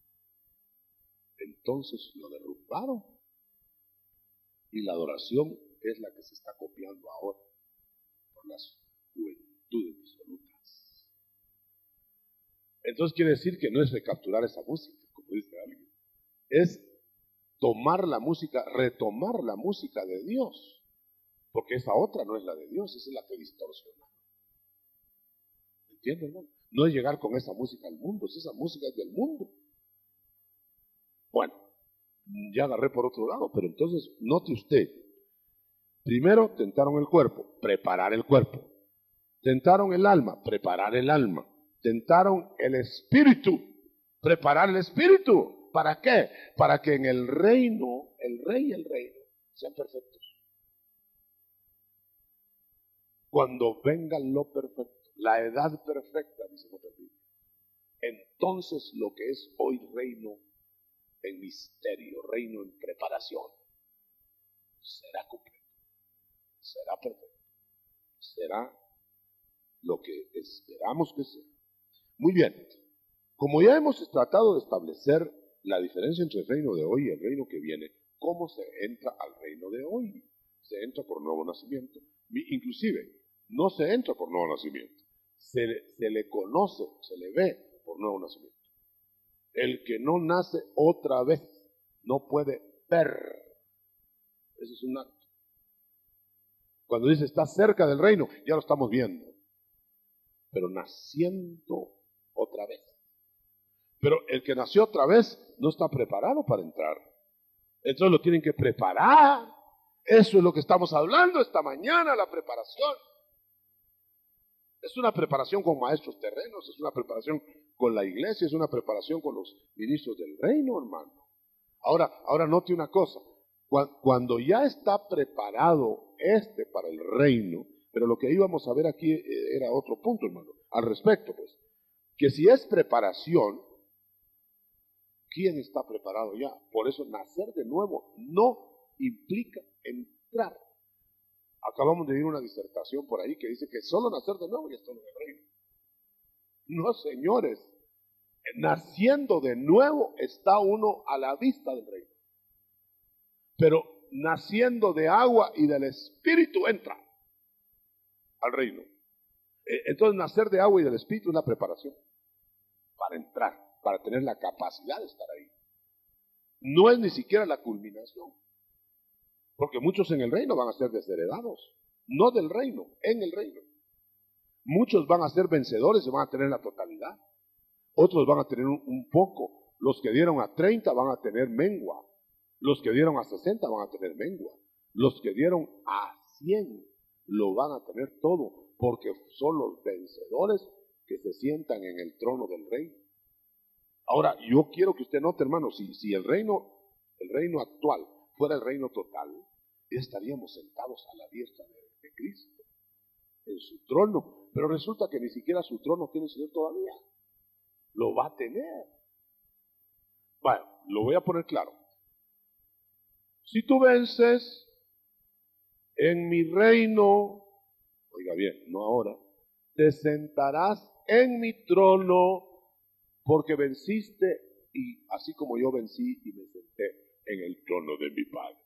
S1: entonces lo derrumbaron. Y la adoración es la que se está copiando ahora por las juventudes disolutas. Entonces quiere decir que no es recapturar esa música, como dice alguien, es tomar la música, retomar la música de Dios, porque esa otra no es la de Dios, esa es la que distorsiona. ¿Entienden, hermano? No es llegar con esa música al mundo, esa música es del mundo. Bueno, ya agarré por otro lado, pero entonces note usted, primero tentaron el cuerpo, preparar el cuerpo. Tentaron el alma, preparar el alma. Tentaron el espíritu, preparar el espíritu. ¿Para qué? Para que en el reino, el rey y el reino sean perfectos. Cuando venga lo perfecto, la edad perfecta, dice la Biblia, entonces lo que es hoy reino en misterio, reino en preparación, será completo, será perfecto, será lo que esperamos que sea. Muy bien, como ya hemos tratado de establecer la diferencia entre el reino de hoy y el reino que viene, ¿cómo se entra al reino de hoy? Se entra por nuevo nacimiento. Inclusive, no se entra por nuevo nacimiento, se le conoce, se le ve por nuevo nacimiento. El que no nace otra vez no puede ver. Ese es un acto. Cuando dice está cerca del reino, ya lo estamos viendo. Pero naciendo otra vez. Pero el que nació otra vez no está preparado para entrar. Entonces lo tienen que preparar. Eso es lo que estamos hablando esta mañana, la preparación. Es una preparación con maestros terrenos, es una preparación con la iglesia, es una preparación con los ministros del reino, hermano. Ahora note una cosa. Cuando ya está preparado para el reino, pero lo que íbamos a ver aquí era otro punto, hermano, al respecto, pues, que si es preparación, ¿quién está preparado ya? Por eso nacer de nuevo no implica entrar. Acabamos de ver una disertación por ahí que dice que solo nacer de nuevo ya está en el reino. No, señores, naciendo de nuevo está uno a la vista del reino. Pero naciendo de agua y del Espíritu entra al reino. Entonces nacer de agua y del Espíritu es una preparación para entrar, para tener la capacidad de estar ahí. No es ni siquiera la culminación. Porque muchos en el reino van a ser desheredados. No del reino, en el reino. Muchos van a ser vencedores y van a tener la totalidad. Otros van a tener un poco. Los que dieron a 30 van a tener mengua. Los que dieron a 60 van a tener mengua. Los que dieron a 100 lo van a tener todo. Porque son los vencedores que se sientan en el trono del reino. Ahora, yo quiero que usted note, hermano, si el reino actual fuera el reino total, estaríamos sentados a la diestra de Cristo, en su trono. Pero resulta que ni siquiera su trono tiene el Señor todavía. Lo va a tener. Bueno, lo voy a poner claro. Si tú vences en mi reino, oiga bien, no ahora, te sentarás en mi trono porque venciste y así como yo vencí y me senté en el trono de mi Padre.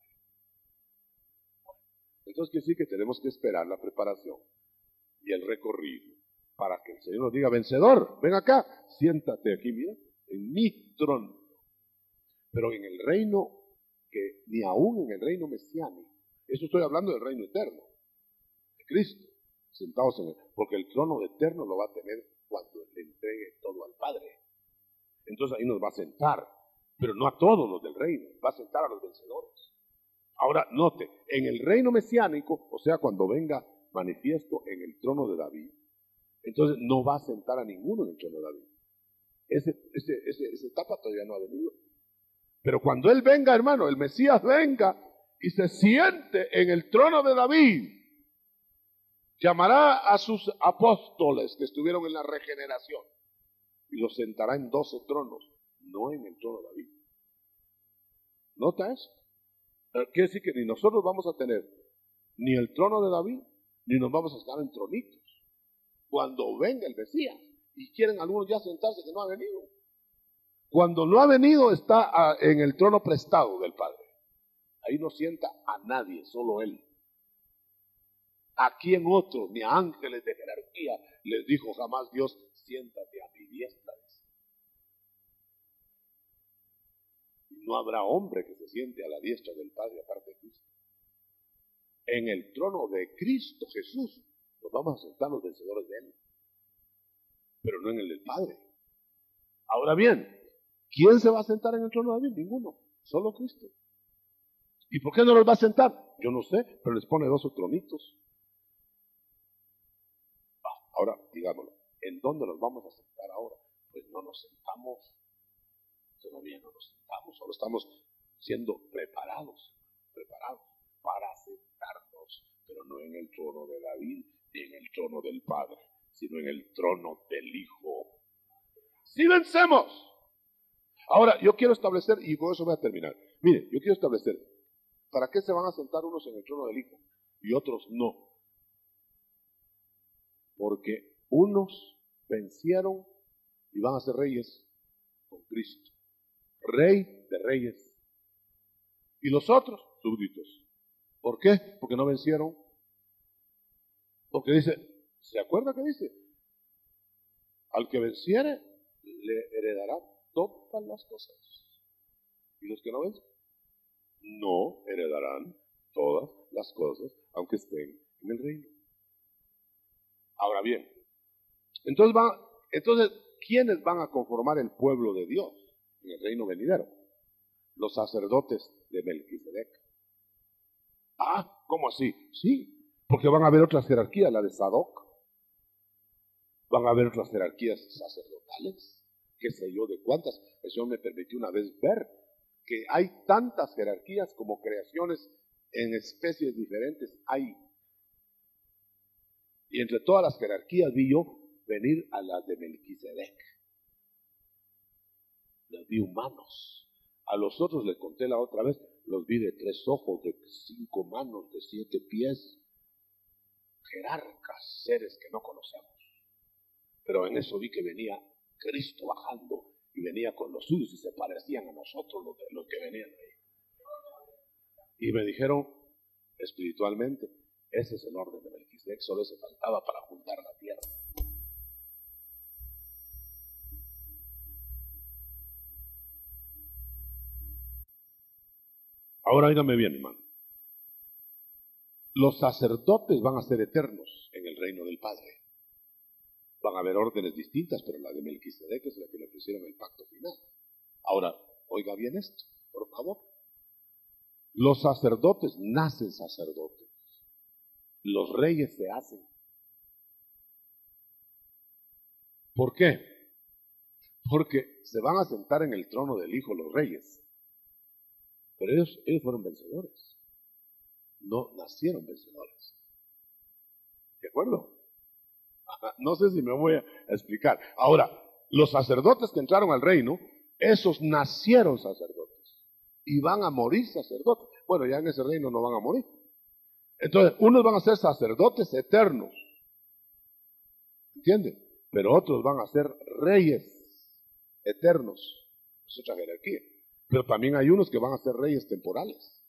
S1: Entonces quiere decir que tenemos que esperar la preparación y el recorrido para que el Señor nos diga, vencedor, ven acá, siéntate aquí, mira, en mi trono. Pero en el reino, que ni aún en el reino mesiánico, eso estoy hablando del reino eterno, de Cristo, sentados en él, porque el trono eterno lo va a tener cuando le entregue todo al Padre. Entonces ahí nos va a sentar, pero no a todos los del reino, va a sentar a los vencedores. Ahora, note, en el reino mesiánico, o sea, cuando venga manifiesto en el trono de David, entonces no va a sentar a ninguno en el trono de David. Esa etapa todavía no ha venido. Pero cuando él venga, hermano, el Mesías venga y se siente en el trono de David, llamará a sus apóstoles que estuvieron en la regeneración y los sentará en 12 tronos, no en el trono de David. ¿Nota eso? Quiere decir que ni nosotros vamos a tener ni el trono de David, ni nos vamos a estar en tronitos. Cuando venga el Mesías, y quieren algunos ya sentarse que no ha venido. Cuando no ha venido está en el trono prestado del Padre. Ahí no sienta a nadie, solo Él. ¿A quién otro, ni a ángeles de jerarquía, les dijo jamás Dios, siéntate a mi diestra? No habrá hombre que se siente a la diestra del Padre aparte de Cristo. En el trono de Cristo Jesús nos vamos a sentar los vencedores de Él, pero no en el del Padre. Ahora bien, ¿quién se va a sentar en el trono de David? Ninguno, solo Cristo. ¿Y por qué no los va a sentar? Yo no sé, pero les pone 2 tronitos. Ahora, digámoslo, ¿en dónde nos vamos a sentar ahora? Pues no nos sentamos, todavía no nos sentamos, solo estamos siendo preparados para sentarnos, pero no en el trono de David, ni en el trono del Padre, sino en el trono del Hijo. ¡Sí vencemos! Ahora, yo quiero establecer, y con eso voy a terminar. Mire, yo quiero establecer, ¿para qué se van a sentar unos en el trono del Hijo y otros no? Porque unos vencieron y van a ser reyes con Cristo. Rey de reyes. Y los otros, súbditos. ¿Por qué? Porque no vencieron. Porque dice, ¿se acuerda que dice? Al que venciere, le heredará todas las cosas. ¿Y los que no vencen? No heredarán todas las cosas, aunque estén en el reino. Ahora bien, entonces, ¿quiénes van a conformar el pueblo de Dios en el reino venidero? Los sacerdotes de Melquisedec. Ah, ¿cómo así? Sí, porque van a haber otras jerarquías, la de Sadoc. Van a haber otras jerarquías sacerdotales, qué sé yo de cuántas. El Señor me permitió una vez ver que hay tantas jerarquías como creaciones en especies diferentes hay. Y entre todas las jerarquías vi yo venir a las de Melquisedec. Las vi humanos. A los otros les conté la otra vez, los vi de 3 ojos, de 5 manos, de 7 pies. Jerarcas, seres que no conocemos. Pero en eso vi que venía Cristo bajando y venía con los suyos y se parecían a nosotros los que venían ahí. Y me dijeron espiritualmente, ese es el orden de Melquisedec, solo se faltaba para juntar la tierra. Ahora óigame bien, hermano. Los sacerdotes van a ser eternos en el reino del Padre. Van a haber órdenes distintas, pero la de Melquisedec es la que le ofrecieron el pacto final. Ahora, oiga bien esto, por favor. Los sacerdotes nacen sacerdotes. Los reyes se hacen. ¿Por qué? Porque se van a sentar en el trono del Hijo los reyes. Pero ellos fueron vencedores. No nacieron vencedores. ¿De acuerdo? No sé si me voy a explicar. Ahora, los sacerdotes que entraron al reino, esos nacieron sacerdotes y van a morir sacerdotes. Bueno, ya en ese reino no van a morir. Entonces, unos van a ser sacerdotes eternos, ¿entienden? Pero otros van a ser reyes eternos. Es otra jerarquía. Pero también hay unos que van a ser reyes temporales.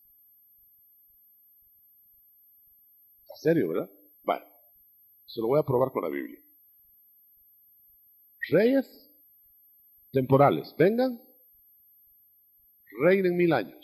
S1: ¿Está serio, verdad? Bueno, se lo voy a probar con la Biblia. Reyes temporales, vengan, reinen 1000 años.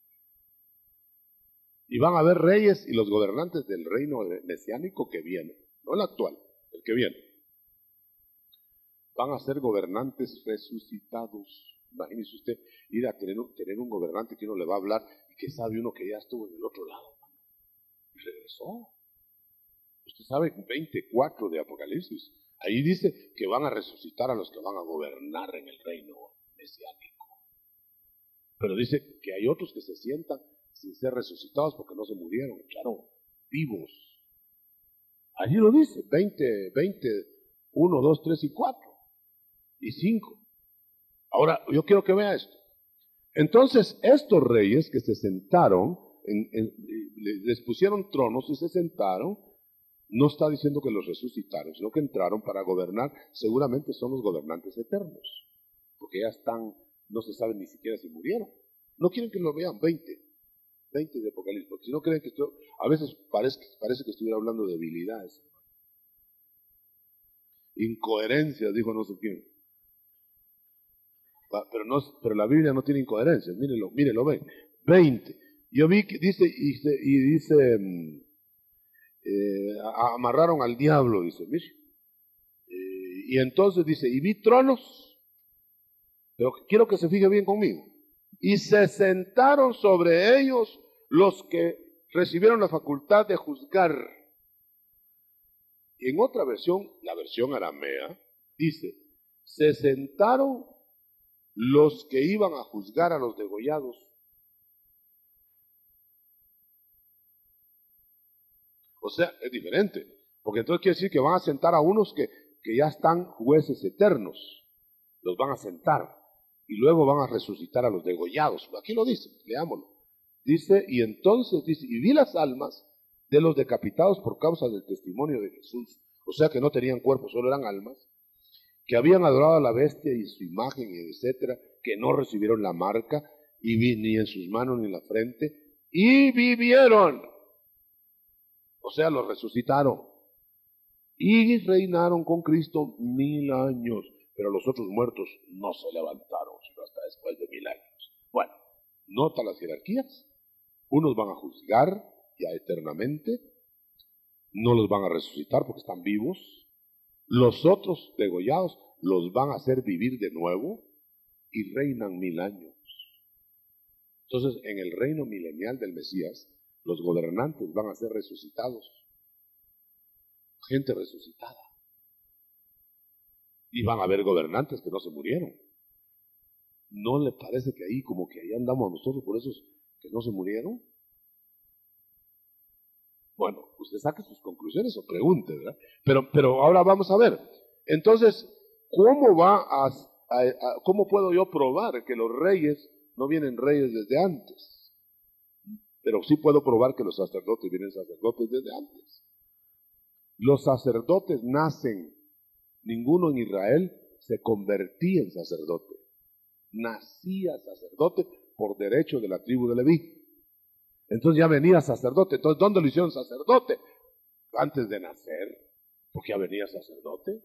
S1: Y van a haber reyes y los gobernantes del reino mesiánico que viene, no el actual, el que viene. Van a ser gobernantes resucitados. Imagínese usted ir a tener un gobernante que uno le va a hablar y que sabe uno que ya estuvo en el otro lado. Y regresó. Usted sabe, 24 de Apocalipsis, ahí dice que van a resucitar a los que van a gobernar en el reino mesiánico. Pero dice que hay otros que se sientan sin ser resucitados porque no se murieron, claro, vivos. Allí lo dice, 20, 1, 2, 3 y 4 y 5. Ahora, yo quiero que vea esto. Entonces, estos reyes que se sentaron, les pusieron tronos y se sentaron, no está diciendo que los resucitaron, sino que entraron para gobernar. Seguramente son los gobernantes eternos, porque ya están, no se sabe ni siquiera si murieron. No quieren que lo vean 20 de Apocalipsis, porque si no creen que a veces parece que estuviera hablando de debilidades. Incoherencias, dijo no sé quién. Pero la Biblia no tiene incoherencias, mírelo, ven. 20. Yo vi que dice, amarraron al diablo, dice, mire. Y entonces dice, y vi tronos, pero quiero que se fije bien conmigo. Y se sentaron sobre ellos los que recibieron la facultad de juzgar. Y en otra versión, la versión aramea, dice, se sentaron los que iban a juzgar a los degollados. O sea, es diferente, porque entonces quiere decir que van a sentar a unos que ya están jueces eternos, los van a sentar, y luego van a resucitar a los degollados. Aquí lo dice, leámoslo. Dice, y entonces dice, y vi las almas de los decapitados por causa del testimonio de Jesús, o sea que no tenían cuerpo, solo eran almas, que habían adorado a la bestia y su imagen, y etcétera, que no recibieron la marca, y ni en sus manos ni en la frente, y vivieron. O sea, los resucitaron. y reinaron con Cristo 1000 años, pero los otros muertos no se levantaron, sino hasta después de 1000 años. Bueno, nota las jerarquías. Unos van a juzgar ya eternamente, no los van a resucitar porque están vivos. Los otros degollados los van a hacer vivir de nuevo y reinan 1000 años. Entonces, en el reino milenial del Mesías, los gobernantes van a ser resucitados. Gente resucitada. Y van a haber gobernantes que no se murieron. ¿No le parece que ahí, como que ahí andamos nosotros por esos que no se murieron? Bueno, usted saque sus conclusiones o pregunte, ¿verdad? Pero ahora vamos a ver. Entonces, ¿cómo puedo yo probar que los reyes no vienen reyes desde antes? Pero sí puedo probar que los sacerdotes vienen sacerdotes desde antes. Los sacerdotes nacen, ninguno en Israel se convertía en sacerdote. Nacía sacerdote por derecho de la tribu de Leví. Entonces ya venía sacerdote. Entonces, ¿dónde lo hicieron sacerdote? Antes de nacer, porque ya venía sacerdote.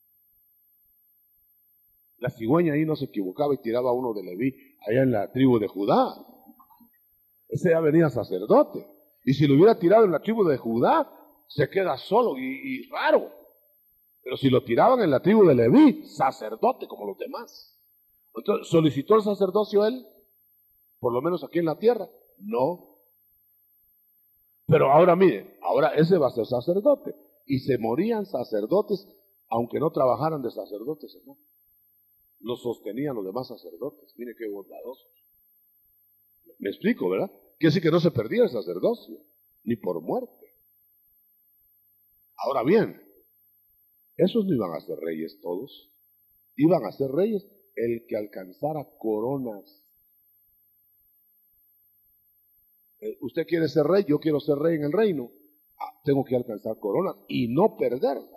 S1: La cigüeña ahí no se equivocaba y tiraba a uno de Leví, allá en la tribu de Judá. Ese ya venía sacerdote. Y si lo hubiera tirado en la tribu de Judá, se queda solo y raro. Pero si lo tiraban en la tribu de Leví, sacerdote como los demás. Entonces, ¿solicitó el sacerdocio él? Por lo menos aquí en la tierra. No. Pero ahora miren, ahora ese va a ser sacerdote. Y se morían sacerdotes, aunque no trabajaran de sacerdotes, hermano. Los sostenían los demás sacerdotes. Mire qué bondadosos. Me explico, ¿verdad? Quiere decir que no se perdía el sacerdocio, ni por muerte. Ahora bien, esos no iban a ser reyes todos. Iban a ser reyes el que alcanzara coronas. Usted quiere ser rey, yo quiero ser rey en el reino. Tengo que alcanzar coronas y no perderlas.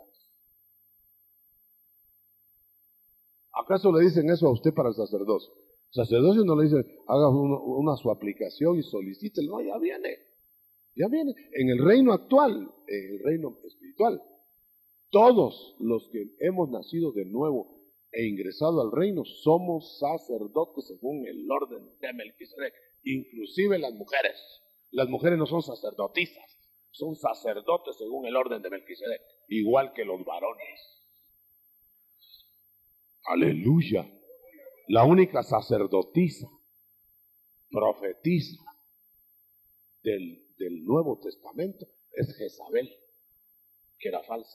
S1: ¿Acaso le dicen eso a usted para el sacerdocio? El sacerdocio no le dicen, haga una su aplicación y solicítelo. No, ya viene. Ya viene. En el reino actual, en el reino espiritual, todos los que hemos nacido de nuevo e ingresado al reino somos sacerdotes según el orden de Melquisedec. Inclusive las mujeres. Las mujeres no son sacerdotisas, son sacerdotes según el orden de Melquisedec, igual que los varones. Aleluya. La única sacerdotisa, profetisa del Nuevo Testamento es Jezabel, que era falsa.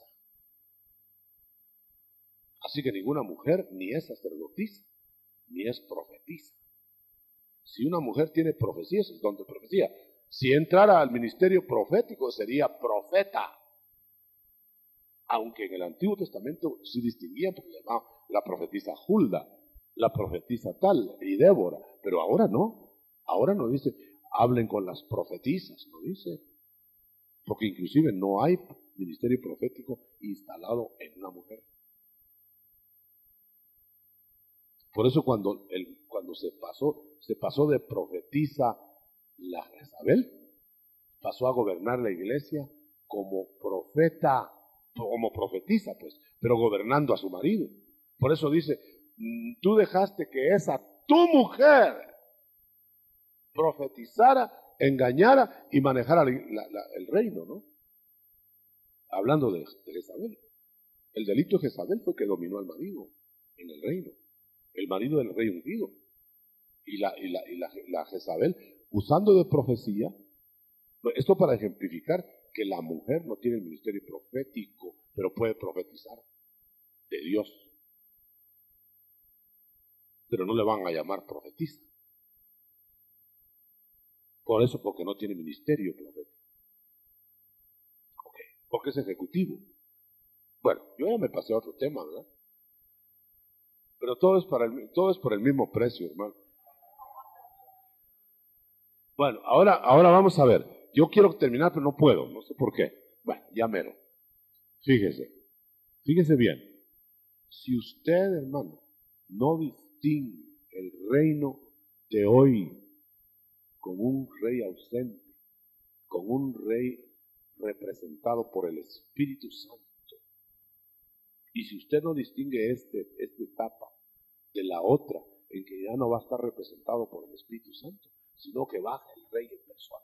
S1: Así que ninguna mujer ni es sacerdotisa, ni es profetisa. Si una mujer tiene profecías, es don de profecía. Si entrara al ministerio profético, sería profeta. Aunque en el Antiguo Testamento sí distinguían, porque le llamaban la profetisa Hulda, la profetisa tal y Débora. Pero ahora no. Ahora no dice, hablen con las profetisas, no dice. Porque inclusive no hay ministerio profético instalado en una mujer. Por eso cuando se pasó de profetisa la Jezabel, pasó a gobernar la iglesia como profeta, como profetisa, pues, pero gobernando a su marido. Por eso dice, tú dejaste que esa tu mujer profetizara, engañara y manejara el reino, ¿no? Hablando de Jezabel. El delito de Jezabel fue que dominó al marido en el reino. El marido del rey ungido. Y la Jezabel, usando de profecía, esto para ejemplificar que la mujer no tiene el ministerio profético, pero puede profetizar de Dios. Pero no le van a llamar profetisa. Por eso, porque no tiene ministerio profético. Okay. Porque es ejecutivo. Bueno, yo ya me pasé a otro tema, ¿verdad? Pero todo es por el mismo precio, hermano. Bueno, ahora vamos a ver. Yo quiero terminar, pero no puedo, no sé por qué. Bueno, ya mero. Fíjese bien. Si usted, hermano, no distingue el reino de hoy con un rey ausente, con un rey representado por el Espíritu Santo, Y si usted no distingue esta etapa de la otra, en que ya no va a estar representado por el Espíritu Santo, sino que baja el Rey en persona,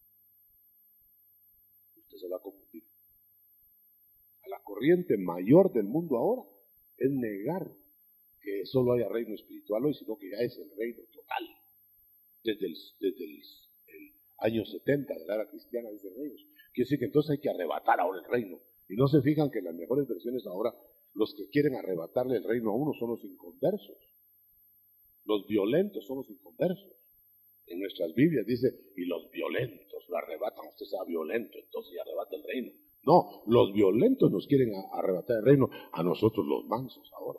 S1: usted se va a confundir. A la corriente mayor del mundo ahora es negar que solo haya reino espiritual hoy, sino que ya es el reino total. Desde el año 70 de la era cristiana, dicen ellos. Quiere decir que entonces hay que arrebatar ahora el reino. Y no se fijan que en las mejores versiones ahora, los que quieren arrebatarle el reino a uno son los inconversos. Los violentos son los inconversos. En nuestras Biblias dice, y los violentos lo arrebatan, usted sea violento, entonces arrebata el reino. No, los violentos nos quieren arrebatar el reino, a nosotros los mansos ahora.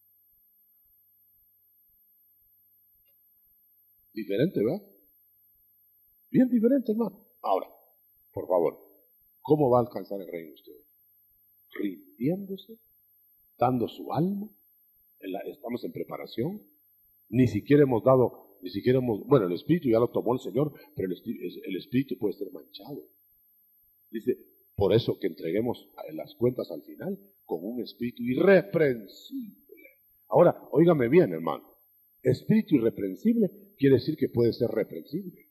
S1: Diferente, ¿verdad? Bien diferente, hermano. Ahora, por favor, ¿cómo va a alcanzar el reino usted hoy? Rindiéndose, dando su alma, estamos en preparación, ni siquiera hemos, bueno, el Espíritu ya lo tomó el Señor, pero el Espíritu puede ser manchado. Dice, por eso que entreguemos las cuentas al final con un espíritu irreprensible. Ahora, óigame bien, hermano. Espíritu irreprensible quiere decir que puede ser reprensible.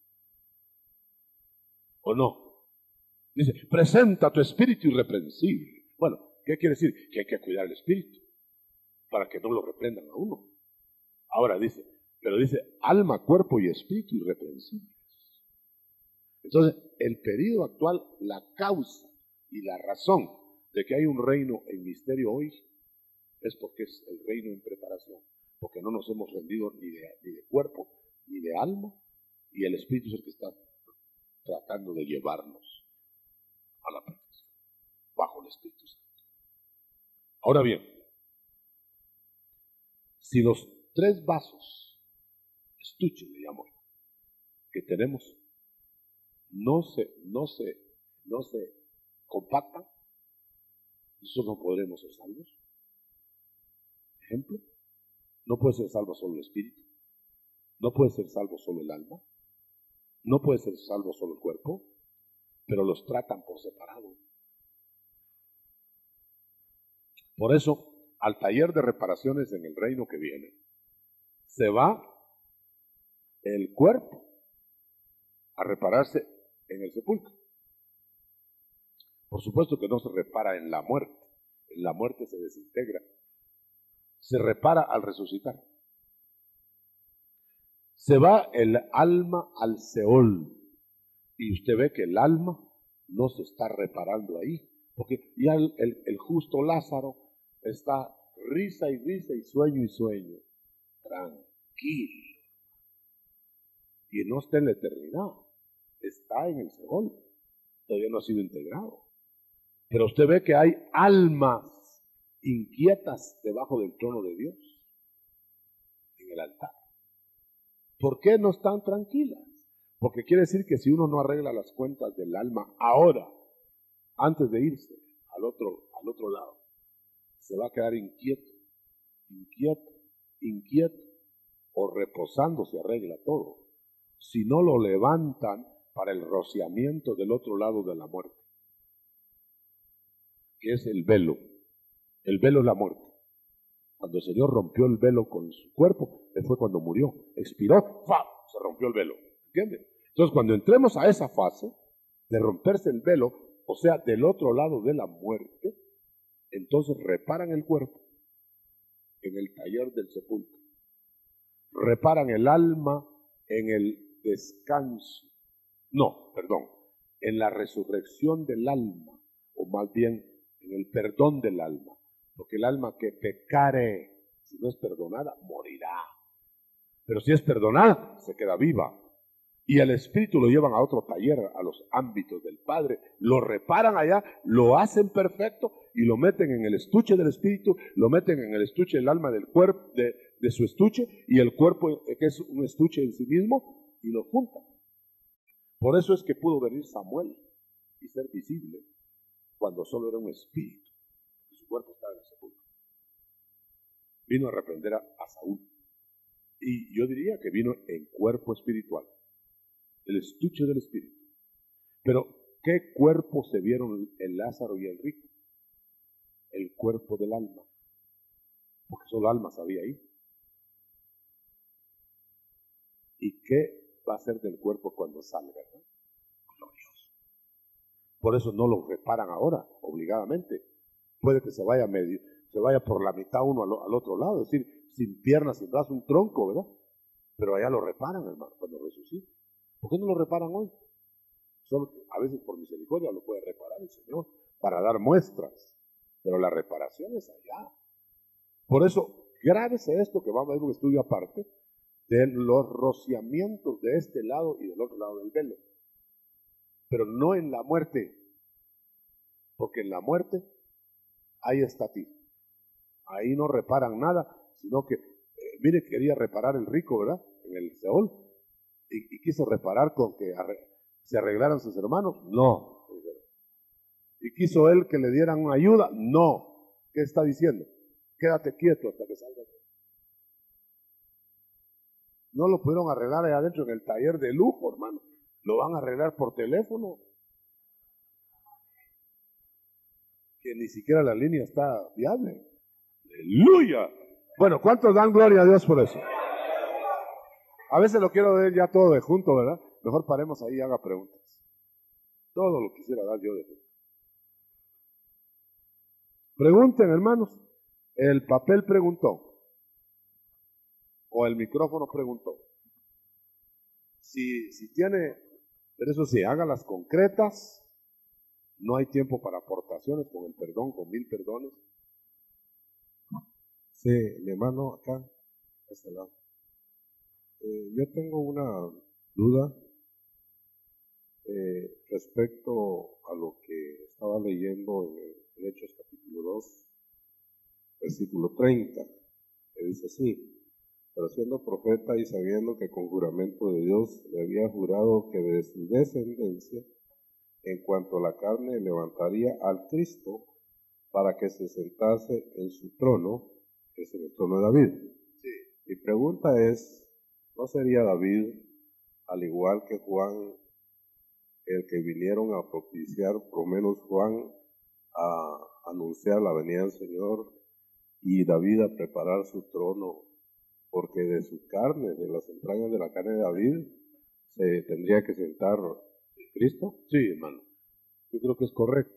S1: ¿O no? Dice, presenta tu espíritu irreprensible. Bueno, ¿qué quiere decir? Que hay que cuidar el espíritu para que no lo reprendan a uno. Ahora dice, pero dice, alma, cuerpo y espíritu irreprensibles. Entonces, el periodo actual, la causa y la razón de que hay un reino en misterio hoy es porque es el reino en preparación, porque no nos hemos rendido ni de cuerpo ni de alma, y el Espíritu es el que está tratando de llevarnos a la perfección bajo el Espíritu Santo. Ahora bien, si los 3 vasos, estuches le llamo, que tenemos no se compactan, nosotros no podremos ser salvos. Ejemplo, no puede ser salvo solo el espíritu, no puede ser salvo solo el alma, no puede ser salvo solo el cuerpo, pero los tratan por separado. Por eso, al taller de reparaciones en el reino que viene, se va el cuerpo a repararse en el sepulcro. Por supuesto que no se repara en la muerte se desintegra, se repara al resucitar. Se va el alma al Seol, y usted ve que el alma no se está reparando ahí, porque ya el justo Lázaro está risa y risa y sueño, tranquilo, y no está en la eternidad, está en el Seol, todavía no ha sido integrado. Pero usted ve que hay almas inquietas debajo del trono de Dios, en el altar. ¿Por qué no están tranquilas? Porque quiere decir que si uno no arregla las cuentas del alma ahora, antes de irse al otro lado, se va a quedar inquieto, o reposando se arregla todo. Si no lo levantan para el rociamiento del otro lado de la muerte, que es el velo. El velo es la muerte. Cuando el Señor rompió el velo con su cuerpo, fue cuando murió, expiró, ¡fa! Se rompió el velo. ¿Entienden? Entonces, cuando entremos a esa fase de romperse el velo, o sea, del otro lado de la muerte, entonces reparan el cuerpo en el taller del sepulcro. Reparan el alma en el descanso. No, perdón, en la resurrección del alma, o más bien en el perdón del alma. Porque el alma que pecare, si no es perdonada, morirá. Pero si es perdonada, se queda viva. Y el espíritu lo llevan a otro taller, a los ámbitos del Padre, lo reparan allá, lo hacen perfecto y lo meten en el estuche del espíritu, lo meten en el estuche del alma del cuerpo, de su estuche, y el cuerpo, que es un estuche en sí mismo, y lo juntan. Por eso es que pudo venir Samuel y ser visible cuando solo era un espíritu. Su cuerpo estaba en el sepulcro. Vino a reprender a Saúl. Y yo diría que vino en cuerpo espiritual. El estuche del espíritu. Pero, ¿qué cuerpo se vieron el Lázaro y el rico? El cuerpo del alma. porque solo almas había ahí. ¿Y qué va a hacer del cuerpo cuando salga? ¿No? Glorioso. Por eso no lo reparan ahora, obligadamente. Puede que se vaya por la mitad uno al otro lado, es decir, sin piernas, sin brazos, un tronco, ¿verdad? Pero allá lo reparan, hermano, cuando resucita. ¿Por qué no lo reparan hoy? Solo a veces por misericordia lo puede reparar el Señor para dar muestras, pero la reparación es allá. Por eso, grábese esto que vamos a ver un estudio aparte de los rociamientos de este lado y del otro lado del velo. Pero no en la muerte, porque en la muerte hay estatismo. Ahí no reparan nada, sino que, mire, quería reparar el rico, ¿verdad? En el Seol, y quiso reparar con que se arreglaran sus hermanos. No. ¿Y quiso él que le dieran una ayuda? No. ¿Qué está diciendo? Quédate quieto hasta que salga. No lo pudieron arreglar allá adentro en el taller de lujo, hermano. Lo van a arreglar por teléfono. Que ni siquiera la línea está viable. ¡Aleluya! Bueno, ¿cuántos dan gloria a Dios por eso? A veces lo quiero ver ya todo de junto, ¿verdad? Mejor paremos ahí y haga preguntas. Todo lo quisiera dar yo de junto. Pregunten, hermanos. El papel preguntó. O el micrófono preguntó. Si tiene, pero eso sí, hágalas concretas. No hay tiempo para aportaciones con el perdón, con 1000 perdones. Sí, mi hermano acá, a este lado. Yo tengo una duda respecto a lo que estaba leyendo en Hechos capítulo 2, versículo 30, que dice así: pero siendo profeta y sabiendo que con juramento de Dios le había jurado que de su descendencia, en cuanto a la carne, levantaría al Cristo para que se sentase en su trono, que es el trono de David. Sí. Mi pregunta es, ¿no sería David, al igual que Juan, el que vinieron a propiciar, por lo menos Juan, a anunciar la venida del Señor, y David a preparar su trono, porque de su carne, de las entrañas de la carne de David, se tendría que sentar Cristo? Sí, hermano. Yo creo que es correcto.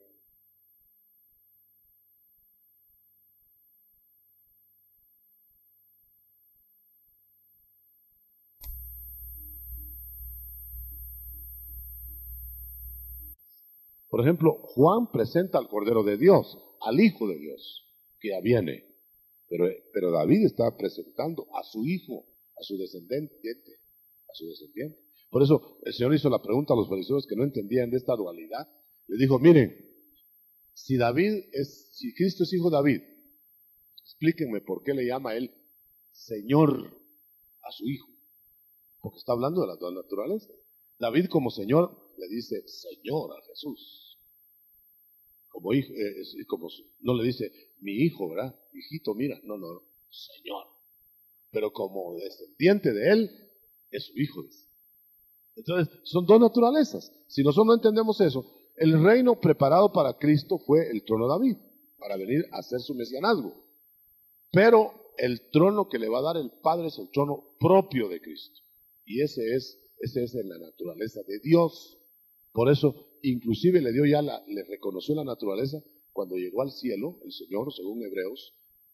S1: Por ejemplo, Juan presenta al Cordero de Dios, al Hijo de Dios, que ya viene. Pero David está presentando a su hijo, a su descendiente, a su descendiente. Por eso el Señor hizo la pregunta a los fariseos que no entendían de esta dualidad. Le dijo, miren, si Cristo es hijo de David, explíquenme por qué le llama a él Señor a su hijo. Porque está hablando de las dos naturalezas. David como Señor le dice Señor a Jesús. Como hijo, no le dice mi hijo, ¿verdad? Hijito, mira, no, Señor. Pero como descendiente de él, es su hijo. Entonces, son dos naturalezas. Si nosotros no entendemos eso, el reino preparado para Cristo fue el trono de David, para venir a hacer su mesianazgo. Pero el trono que le va a dar el Padre es el trono propio de Cristo. Y ese es la naturaleza de Dios. Por eso, inclusive le reconoció la naturaleza cuando llegó al cielo, el Señor, según Hebreos.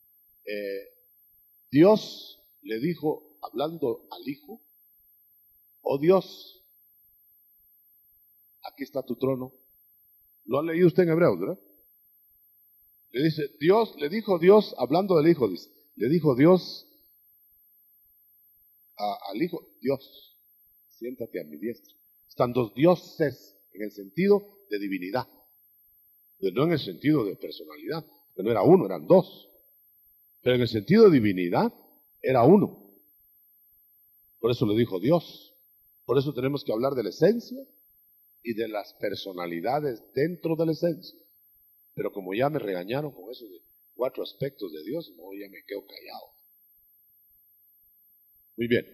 S1: Dios le dijo, hablando al Hijo, oh Dios, aquí está tu trono. Lo ha leído usted en Hebreos, ¿verdad? Le dijo Dios, hablando del Hijo, le dijo Dios al Hijo, Dios, siéntate a mi diestra. Están dos dioses en el sentido de divinidad, pero no en el sentido de personalidad, que no era uno, eran dos. Pero en el sentido de divinidad, era uno. Por eso le dijo Dios. Por eso tenemos que hablar de la esencia y de las personalidades dentro de la esencia. Pero como ya me regañaron con eso de 4 aspectos de Dios, no, ya me quedo callado. Muy bien.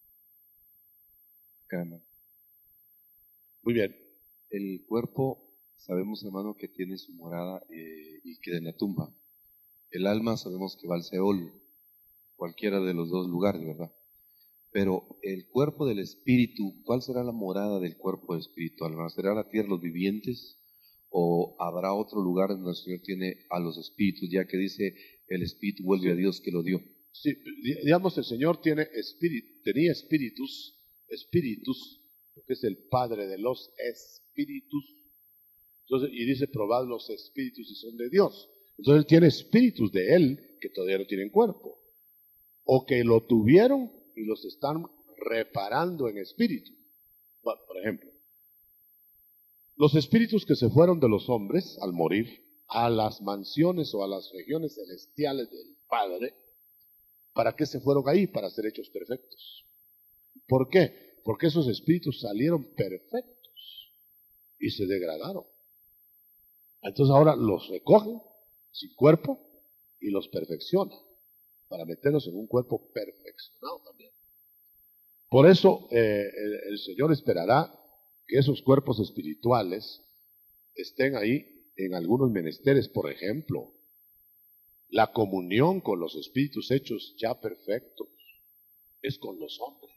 S1: Muy bien.
S2: El cuerpo, sabemos, hermano, que tiene su morada y queda en la tumba. El alma sabemos que va al Seol, cualquiera de los dos lugares, ¿verdad? Pero el cuerpo del espíritu, ¿cuál será la morada del cuerpo espiritual? ¿Será la tierra de los vivientes? ¿O habrá otro lugar donde el Señor tiene a los espíritus, ya que dice el espíritu vuelve a Dios que lo dio?
S1: Sí, digamos, el Señor tenía espíritus, porque es el Padre de los espíritus. Entonces, y dice, probad los espíritus si son de Dios. Entonces, Él tiene espíritus de Él que todavía no tienen cuerpo. O que lo tuvieron y los están reparando en espíritu. Bueno, por ejemplo, los espíritus que se fueron de los hombres al morir a las mansiones o a las regiones celestiales del Padre, ¿para qué se fueron ahí? Para ser hechos perfectos. ¿Por qué? Porque esos espíritus salieron perfectos y se degradaron. Entonces ahora los recogen sin cuerpo y los perfeccionan para meterlos en un cuerpo perfeccionado también. Por eso el Señor esperará que esos cuerpos espirituales estén ahí en algunos menesteres. Por ejemplo, la comunión con los espíritus hechos ya perfectos es con los hombres.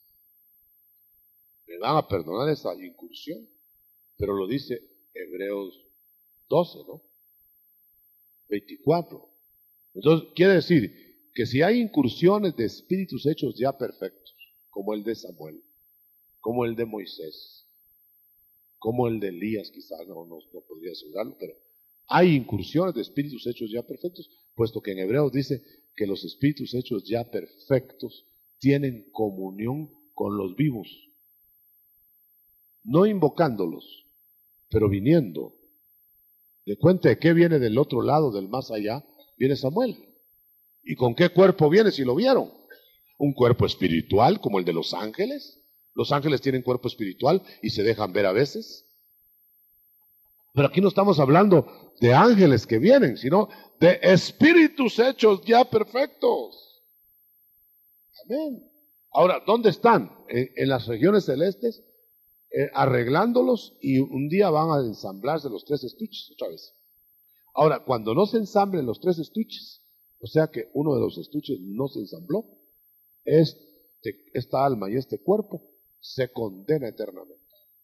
S1: Le van a perdonar esa incursión, pero lo dice Hebreos 12, ¿no? 24. Entonces, quiere decir que si hay incursiones de espíritus hechos ya perfectos, como el de Samuel, como el de Moisés, como el de Elías, quizás no podría asegurarlo, pero hay incursiones de espíritus hechos ya perfectos, puesto que en Hebreos dice que los espíritus hechos ya perfectos tienen comunión con los vivos, no invocándolos, pero viniendo. De cuenta de qué viene del otro lado, del más allá, viene Samuel. ¿Y con qué cuerpo viene si lo vieron? Un cuerpo espiritual como el de los ángeles. Los ángeles tienen cuerpo espiritual y se dejan ver a veces. Pero aquí no estamos hablando de ángeles que vienen, sino de espíritus hechos ya perfectos. Amén. Ahora, ¿dónde están? En las regiones celestes, arreglándolos, y un día van a ensamblarse los 3 estuches otra vez. Ahora, cuando no se ensamblen los 3 estuches, o sea que uno de los estuches no se ensambló, esta alma y este cuerpo se condena eternamente.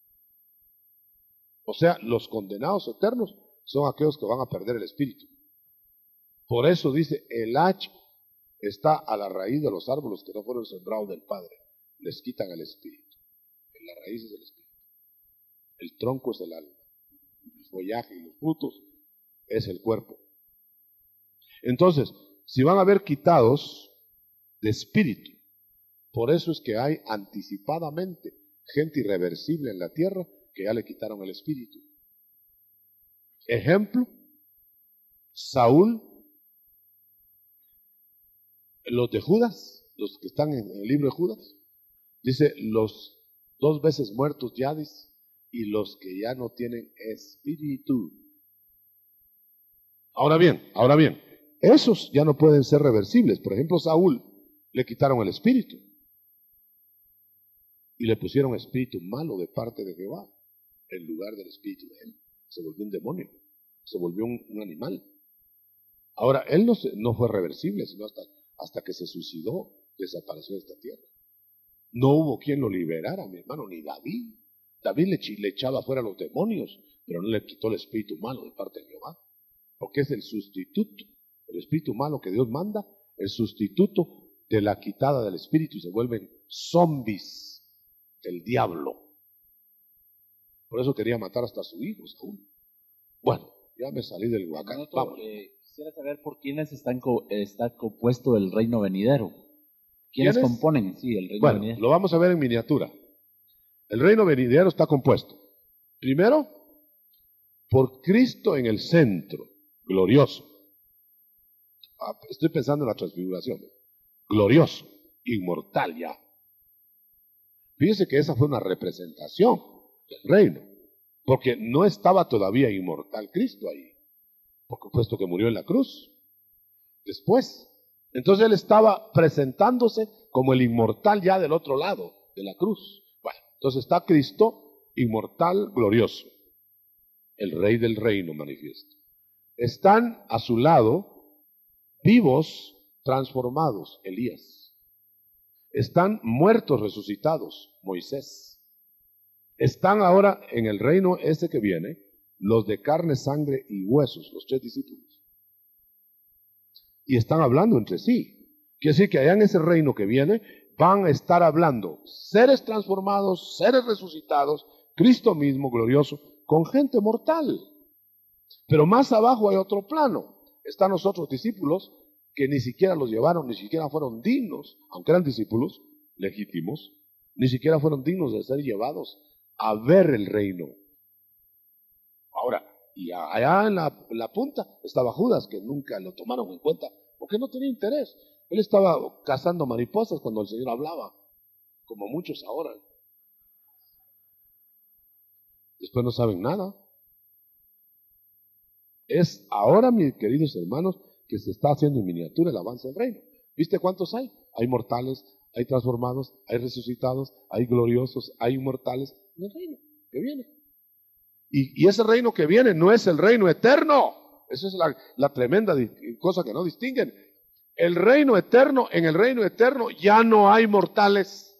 S1: O sea, los condenados eternos son aquellos que van a perder el espíritu. Por eso dice, el hacha está a la raíz de los árboles que no fueron sembrados del Padre. Les quitan el espíritu. En la raíz es el espíritu. El tronco es el alma. El follaje y los frutos es el cuerpo. Entonces, si van a haber quitados de espíritu, por eso es que hay anticipadamente gente irreversible en la tierra que ya le quitaron el espíritu. Ejemplo, Saúl, los de Judas, los que están en el libro de Judas, dice los 2 veces muertos ya, dice, y los que ya no tienen espíritu. Ahora bien, esos ya no pueden ser reversibles. Por ejemplo, Saúl le quitaron el espíritu y le pusieron espíritu malo de parte de Jehová en lugar del espíritu de él. Se volvió un demonio, se volvió un animal. Ahora, él no fue reversible, sino hasta que se suicidó, desapareció de esta tierra. No hubo quien lo liberara, mi hermano, ni David. David le echaba fuera a los demonios, pero no le quitó el espíritu malo de parte de Jehová, porque es el sustituto, el espíritu malo que Dios manda, el sustituto de la quitada del espíritu, y se vuelven zombies del diablo. Por eso quería matar hasta a su hijo, Saúl. Bueno, ya me salí del huacán.
S3: Quisiera saber por quiénes está compuesto el reino venidero. ¿Quiénes componen el reino venidero?
S1: Lo vamos a ver en miniatura. El reino venidero está compuesto, primero, por Cristo en el centro, glorioso. Estoy pensando en la transfiguración. Glorioso, inmortal ya. Fíjese que esa fue una representación del reino, porque no estaba todavía inmortal Cristo ahí, porque puesto que murió en la cruz, después. Entonces él estaba presentándose como el inmortal ya del otro lado de la cruz. Bueno, entonces está Cristo, inmortal, glorioso, el rey del reino manifiesto. Están a su lado vivos, transformados, Elías. Están muertos, resucitados, Moisés. Están ahora en el reino ese que viene, los de carne, sangre y huesos, los 3 discípulos. Y están hablando entre sí. Quiere decir que allá en ese reino que viene van a estar hablando seres transformados, seres resucitados, Cristo mismo glorioso, con gente mortal. Pero más abajo hay otro plano. Están los otros discípulos que ni siquiera los llevaron, ni siquiera fueron dignos, aunque eran discípulos legítimos, ni siquiera fueron dignos de ser llevados a ver el reino. Ahora, y allá en la punta estaba Judas, que nunca lo tomaron en cuenta, porque no tenía interés. Él estaba cazando mariposas cuando el Señor hablaba, como muchos ahora. Después no saben nada. Es ahora, mis queridos hermanos, que se está haciendo en miniatura el avance del reino. ¿Viste cuántos hay? Hay mortales, hay transformados, hay resucitados, hay gloriosos, hay inmortales en el reino que viene. Y ese reino que viene no es el reino eterno. Esa es la tremenda cosa que no distinguen. El reino eterno, en el reino eterno ya no hay mortales.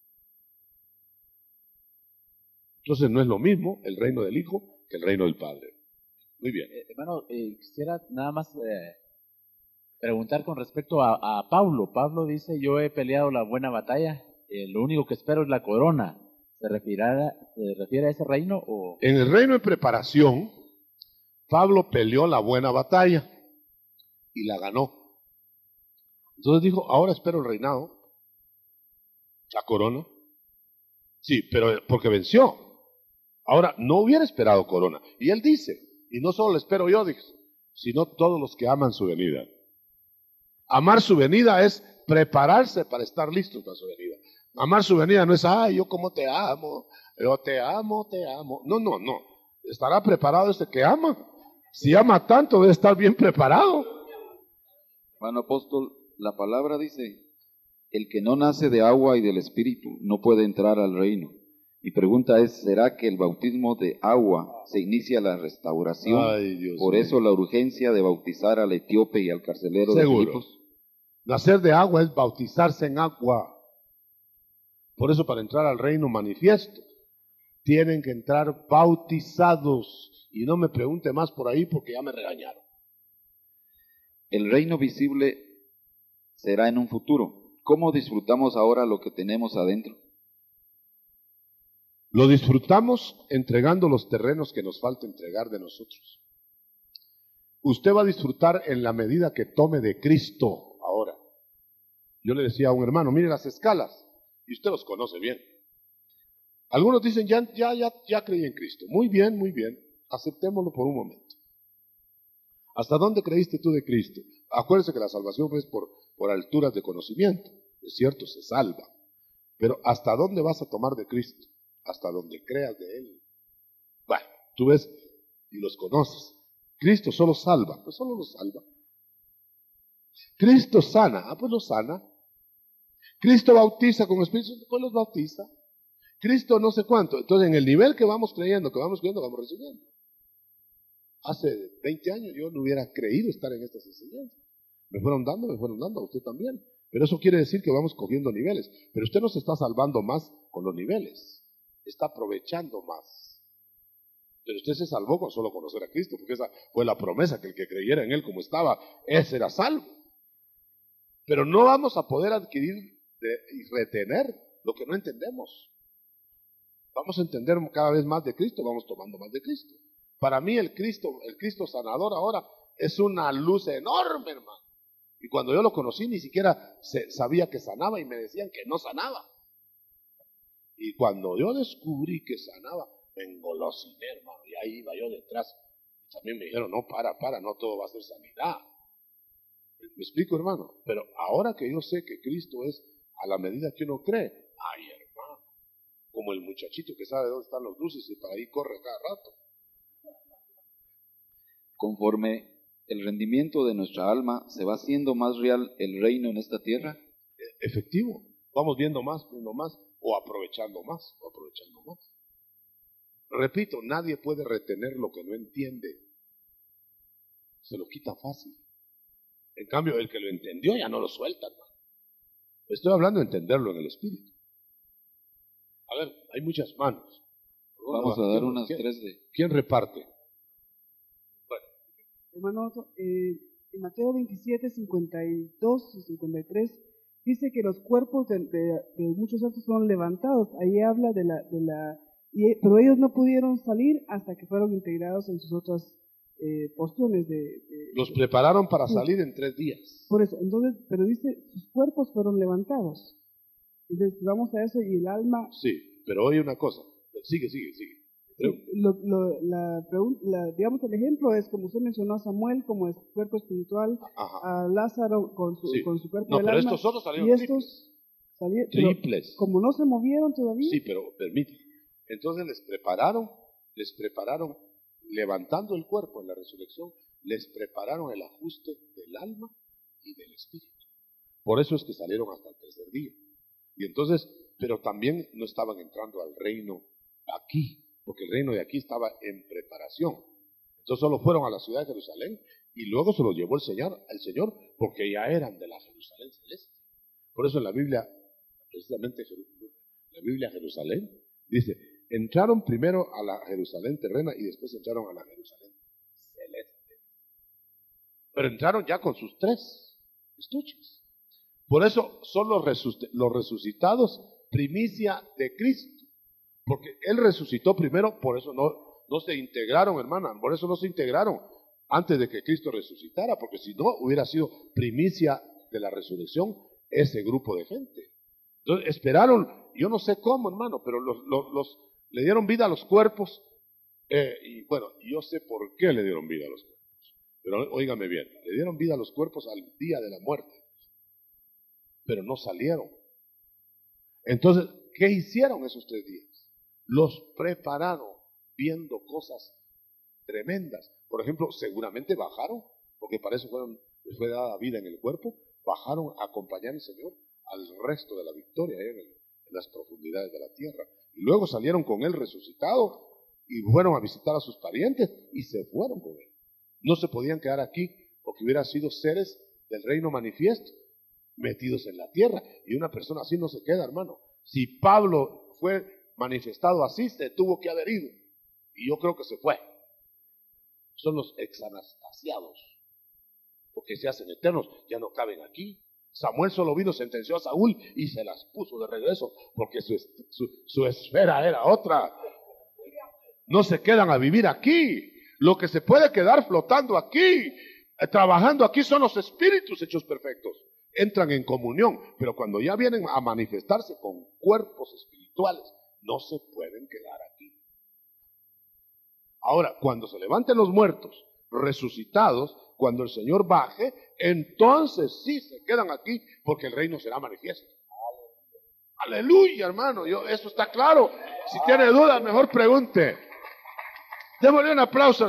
S1: Entonces no es lo mismo el reino del Hijo que el reino del Padre. Muy bien.
S3: Hermano, quisiera nada más preguntar con respecto a Pablo. Pablo dice, yo he peleado la buena batalla, lo único que espero es la corona. ¿Se refiere a ese reino? O?
S1: En el reino de preparación, Pablo peleó la buena batalla y la ganó. Entonces dijo, ahora espero el reinado, la corona. Sí, pero porque venció. Ahora, no hubiera esperado corona. Y él dice, y no solo lo espero yo, dice, sino todos los que aman su venida. Amar su venida es prepararse para estar listos para su venida. Amar su venida no es, ay, yo como te amo, yo te amo, te amo. No, no, no. Estará preparado este que ama. Si ama tanto, debe estar bien preparado.
S2: Hermano apóstol, la palabra dice, el que no nace de agua y del Espíritu no puede entrar al reino. Mi pregunta es, ¿será que el bautismo de agua se inicia la restauración?
S1: Ay, Dios
S2: Por
S1: mío.
S2: eso la urgencia de bautizar al etíope y al carcelero
S1: Seguro.
S2: de Filipos.
S1: Nacer de agua es bautizarse en agua. Por eso para entrar al reino manifiesto, tienen que entrar bautizados. Y no me pregunte más por ahí porque ya me regañaron.
S2: El reino visible será en un futuro. ¿Cómo disfrutamos ahora lo que tenemos adentro?
S1: Lo disfrutamos entregando los terrenos que nos falta entregar de nosotros. Usted va a disfrutar en la medida que tome de Cristo ahora. Yo le decía a un hermano, mire las escalas, y usted los conoce bien. Algunos dicen, ya creí en Cristo. Muy bien, aceptémoslo por un momento. ¿Hasta dónde creíste tú de Cristo? Acuérdese que la salvación es por alturas de conocimiento. Es cierto, se salva. Pero ¿hasta dónde vas a tomar de Cristo? Hasta donde creas de Él. Bueno, tú ves y los conoces. Cristo solo salva, pues solo los salva. Cristo sana, pues los sana. Cristo bautiza con Espíritu, pues los bautiza. Cristo no sé cuánto. Entonces en el nivel que vamos creyendo, vamos recibiendo. Hace 20 años yo no hubiera creído estar en estas enseñanzas. Me fueron dando, a usted también. Pero eso quiere decir que vamos cogiendo niveles. Pero usted no se está salvando más con los niveles. Está aprovechando más. Pero usted se salvó con solo conocer a Cristo, porque esa fue la promesa, que el que creyera en Él como estaba, ese era salvo. Pero no vamos a poder adquirir y retener lo que no entendemos. Vamos a entender cada vez más de Cristo, vamos tomando más de Cristo. Para mí el Cristo sanador ahora es una luz enorme, hermano. Y cuando yo lo conocí ni siquiera sabía que sanaba y me decían que no sanaba. Y cuando yo descubrí que sanaba, me engolosiné, hermano, y ahí iba yo detrás. Y también me dijeron, no, para, no todo va a ser sanidad. ¿Me explico, hermano? Pero ahora que yo sé que Cristo es a la medida que uno cree, ay, hermano, como el muchachito que sabe dónde están los dulces y para ahí corre cada rato.
S2: Conforme el rendimiento de nuestra alma, ¿se va haciendo más real el reino en esta tierra?
S1: Efectivo, vamos viendo más, o aprovechando más. Repito, nadie puede retener lo que no entiende. Se lo quita fácil. En cambio, el que lo entendió ya no lo suelta, hermano. Estoy hablando de entenderlo en el espíritu. A ver, hay muchas manos.
S2: Vamos a dar unas tres de...
S1: ¿Quién reparte? Bueno.
S4: Hermano, en Mateo 27, 52 y 53, dice que los cuerpos de muchos santos fueron levantados. Ahí habla pero ellos no pudieron salir hasta que fueron integrados en sus otras porciones
S1: los prepararon para salir en 3 días.
S4: Por eso, entonces, pero dice, sus cuerpos fueron levantados. Entonces, vamos a eso y el alma...
S1: Sí, pero oye una cosa, sigue.
S4: Sí, digamos, el ejemplo es, como usted mencionó, a Samuel como el cuerpo espiritual, a Lázaro con su cuerpo del alma.
S1: Pero estos otros salieron
S4: y estos triples. Como no se movieron todavía.
S1: Sí, pero permite. Entonces les prepararon, levantando el cuerpo en la resurrección, les prepararon el ajuste del alma y del espíritu. Por eso es que salieron hasta el 3er día. Y entonces, pero también no estaban entrando al reino aquí, porque el reino de aquí estaba en preparación. Entonces solo fueron a la ciudad de Jerusalén y luego se los llevó el Señor, porque ya eran de la Jerusalén celeste. Por eso en la Biblia, precisamente la Biblia Jerusalén, dice, entraron primero a la Jerusalén terrena y después entraron a la Jerusalén celeste. Pero entraron ya con sus 3 estuches. Por eso son los resucitados primicia de Cristo. Porque Él resucitó primero, por eso no se integraron, hermana, por eso no se integraron antes de que Cristo resucitara, porque si no hubiera sido primicia de la resurrección ese grupo de gente. Entonces esperaron, yo no sé cómo, hermano, pero le dieron vida a los cuerpos, y bueno, yo sé por qué le dieron vida a los cuerpos, pero óigame bien, le dieron vida a los cuerpos al día de la muerte, pero no salieron. Entonces, ¿qué hicieron esos 3 días? Los prepararon viendo cosas tremendas. Por ejemplo, seguramente bajaron, porque para eso les fue dada vida en el cuerpo, bajaron a acompañar al Señor al resto de la victoria en las profundidades de la tierra. Y luego salieron con Él resucitado y fueron a visitar a sus parientes y se fueron con Él. No se podían quedar aquí porque hubieran sido seres del reino manifiesto, metidos en la tierra. Y una persona así no se queda, hermano. Si Pablo fue manifestado así, se tuvo que haber ido. Y yo creo que se fue. Son los exanastasiados, porque se hacen eternos, ya no caben aquí. Samuel solo vino, sentenció a Saúl y se las puso de regreso, porque su esfera era otra. No se quedan a vivir aquí. Lo que se puede quedar flotando aquí, trabajando aquí, son los espíritus hechos perfectos. Entran en comunión, pero cuando ya vienen a manifestarse con cuerpos espirituales, no se pueden quedar aquí. Ahora, cuando se levanten los muertos, resucitados, cuando el Señor baje, entonces sí se quedan aquí, porque el reino será manifiesto. Aleluya, hermano, eso está claro. Si tiene dudas, mejor pregunte. Démosle un aplauso.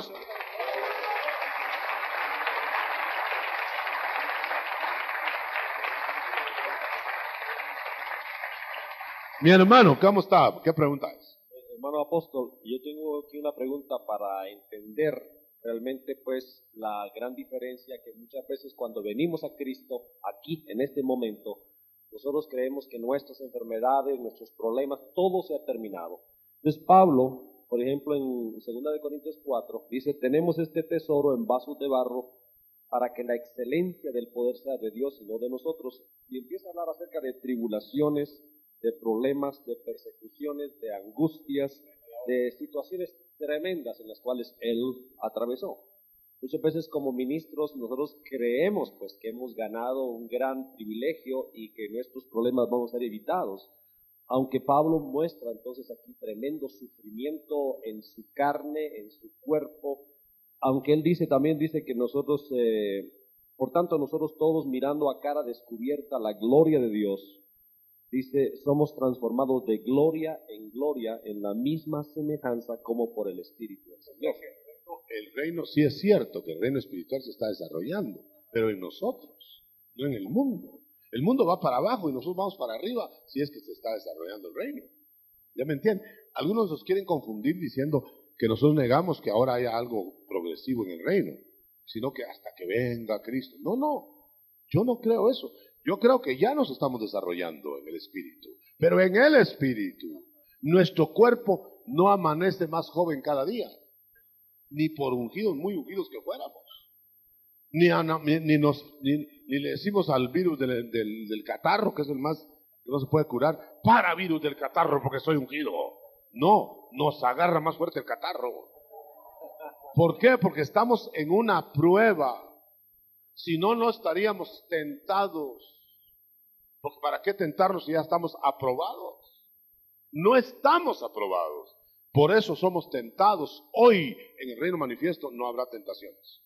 S1: Mi hermano, ¿cómo está? ¿Qué pregunta es?
S5: Hermano apóstol, yo tengo aquí una pregunta para entender realmente pues la gran diferencia que muchas veces cuando venimos a Cristo aquí en este momento, nosotros creemos que nuestras enfermedades, nuestros problemas, todo se ha terminado. Entonces Pablo, por ejemplo en 2 Corintios 4, dice, tenemos este tesoro en vasos de barro para que la excelencia del poder sea de Dios y no de nosotros. Y empieza a hablar acerca de tribulaciones, de problemas, de persecuciones, de angustias, de situaciones tremendas en las cuales él atravesó. Muchas veces como ministros nosotros creemos pues que hemos ganado un gran privilegio y que nuestros problemas van a ser evitados, aunque Pablo muestra entonces aquí tremendo sufrimiento en su carne, en su cuerpo, aunque él también dice que nosotros, por tanto nosotros todos mirando a cara descubierta la gloria de Dios, dice, somos transformados de gloria en la misma semejanza como por el Espíritu del Señor.
S1: El reino sí es cierto que el reino espiritual se está desarrollando, pero en nosotros, no en el mundo. El mundo va para abajo y nosotros vamos para arriba si es que se está desarrollando el reino. ¿Ya me entienden? Algunos nos quieren confundir diciendo que nosotros negamos que ahora haya algo progresivo en el reino, sino que hasta que venga Cristo. No. Yo no creo eso. Yo creo que ya nos estamos desarrollando en el espíritu. Pero en el espíritu, nuestro cuerpo no amanece más joven cada día. Ni por ungidos, muy ungidos que fuéramos. Ni le decimos al virus del catarro, que es el más que no se puede curar, para virus del catarro porque soy ungido. No, nos agarra más fuerte el catarro. ¿Por qué? Porque estamos en una prueba. Si no, no estaríamos tentados. Porque ¿para qué tentarnos si ya estamos aprobados? No estamos aprobados. Por eso somos tentados. Hoy en el reino manifiesto no habrá tentaciones.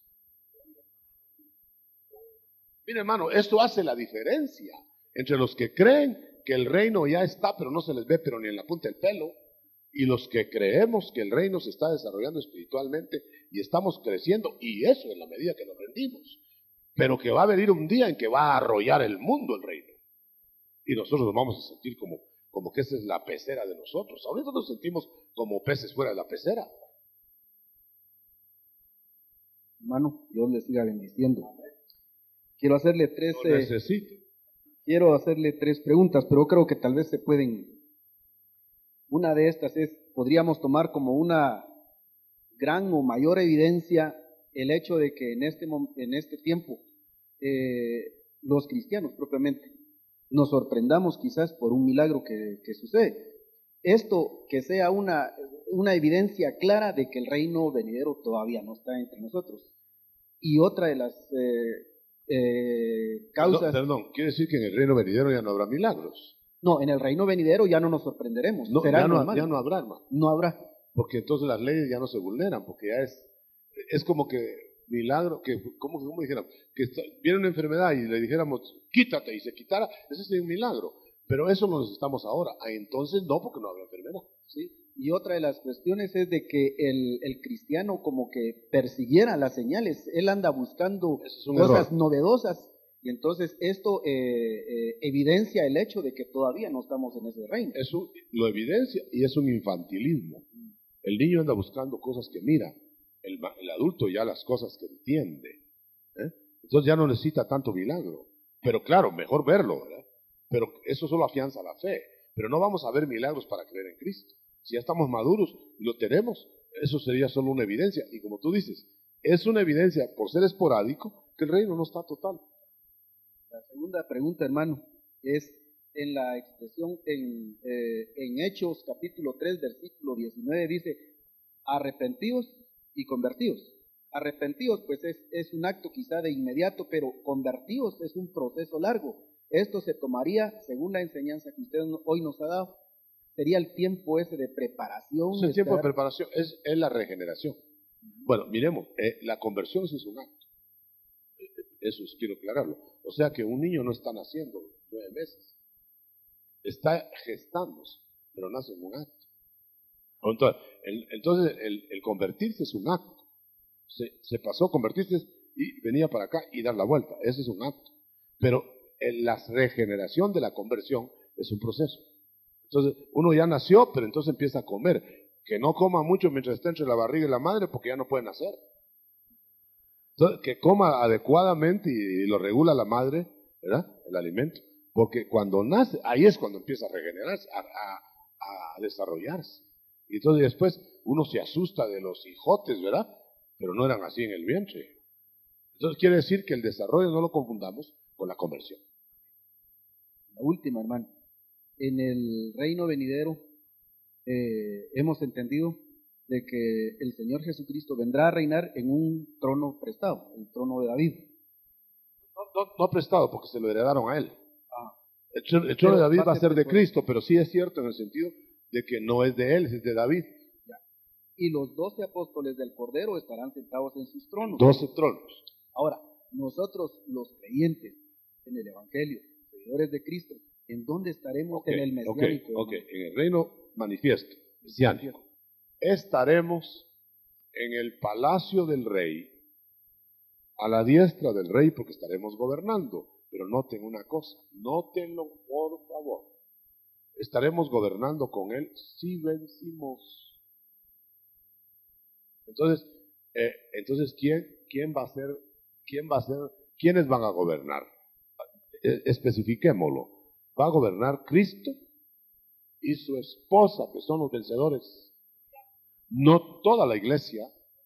S1: Mira, hermano, esto hace la diferencia entre los que creen que el reino ya está, pero no se les ve, pero ni en la punta del pelo, y los que creemos que el reino se está desarrollando espiritualmente y estamos creciendo, y eso en la medida que nos rendimos, pero que va a venir un día en que va a arrollar el mundo el reino, y nosotros nos vamos a sentir como que esa es la pecera de nosotros. Ahorita nos sentimos como peces fuera de la pecera.
S6: Hermano, Dios le siga bendiciendo. Quiero hacerle tres preguntas, pero creo que tal vez se pueden. Una de estas podríamos tomar como una gran o mayor evidencia el hecho de que en este tiempo los cristianos propiamente nos sorprendamos quizás por un milagro que sucede. Esto que sea una evidencia clara de que el reino venidero todavía no está entre nosotros. Y otra de las causas...
S1: Perdón, quiere decir que en el reino venidero ya no habrá milagros.
S6: No, en el reino venidero ya no nos sorprenderemos.
S1: No, ya no habrá, hermano.
S6: No habrá.
S1: Porque entonces las leyes ya no se vulneran, porque ya es como que milagro, como dijéramos, viene una enfermedad y le dijéramos, quítate, y se quitara, ese sería un milagro. Pero eso lo necesitamos ahora. Entonces no, porque no habrá enfermedad.
S6: ¿Sí? Y otra de las cuestiones es de que el cristiano como que persiguiera las señales. Él anda buscando cosas novedosas. Y entonces esto evidencia el hecho de que todavía no estamos en ese reino.
S1: Lo evidencia y es un infantilismo. El niño anda buscando cosas que mira. El adulto ya las cosas que entiende. Entonces ya no necesita tanto milagro. Pero claro, mejor verlo, ¿verdad? Pero eso solo afianza la fe. Pero no vamos a ver milagros para creer en Cristo. Si ya estamos maduros y lo tenemos, eso sería solo una evidencia. Y como tú dices, es una evidencia por ser esporádico que el reino no está total.
S6: La segunda pregunta, hermano, es en la expresión en Hechos capítulo 3, versículo 19, dice, arrepentidos y convertidos. Arrepentidos, pues es un acto quizá de inmediato, pero convertidos es un proceso largo. Esto se tomaría, según la enseñanza que usted hoy nos ha dado, sería el tiempo ese de preparación.
S1: El tiempo de preparación es la regeneración. Bueno, miremos, la conversión sí es un acto. Eso quiero aclararlo. O sea que un niño no está naciendo 9 meses. Está gestándose, pero nace en un acto. Entonces el convertirse es un acto. Se pasó a convertirse y venía para acá y dar la vuelta. Ese es un acto. Pero la regeneración de la conversión es un proceso. Entonces uno ya nació, pero entonces empieza a comer. Que no coma mucho mientras está entre la barriga y la madre porque ya no puede nacer. Entonces, que coma adecuadamente y lo regula la madre, ¿verdad? El alimento. Porque cuando nace, ahí es cuando empieza a regenerarse, a desarrollarse. Y entonces después uno se asusta de los hijotes, ¿verdad? Pero no eran así en el vientre. Entonces quiere decir que el desarrollo no lo confundamos con la conversión.
S6: La última, hermano. En el reino venidero hemos entendido de que el Señor Jesucristo vendrá a reinar en un trono prestado, el trono de David.
S1: No prestado, porque se lo heredaron a él. El trono de David va a ser de Cristo, pero sí es cierto en el sentido de que no es de él, es de David.
S6: Ya. Y los 12 apóstoles del Cordero estarán sentados en sus tronos.
S1: 12 tronos.
S6: Ahora, nosotros los creyentes en el Evangelio, seguidores de Cristo, ¿en dónde estaremos en el mesiánico?
S1: En el reino manifiesto, mesiánico. Estaremos en el palacio del rey, a la diestra del rey, porque estaremos gobernando. Pero noten una cosa, nótenlo por favor. Estaremos gobernando con él si vencimos. Entonces, ¿quiénes van a gobernar? especifiquémoslo. Va a gobernar Cristo y su esposa, que son los vencedores. No toda la iglesia.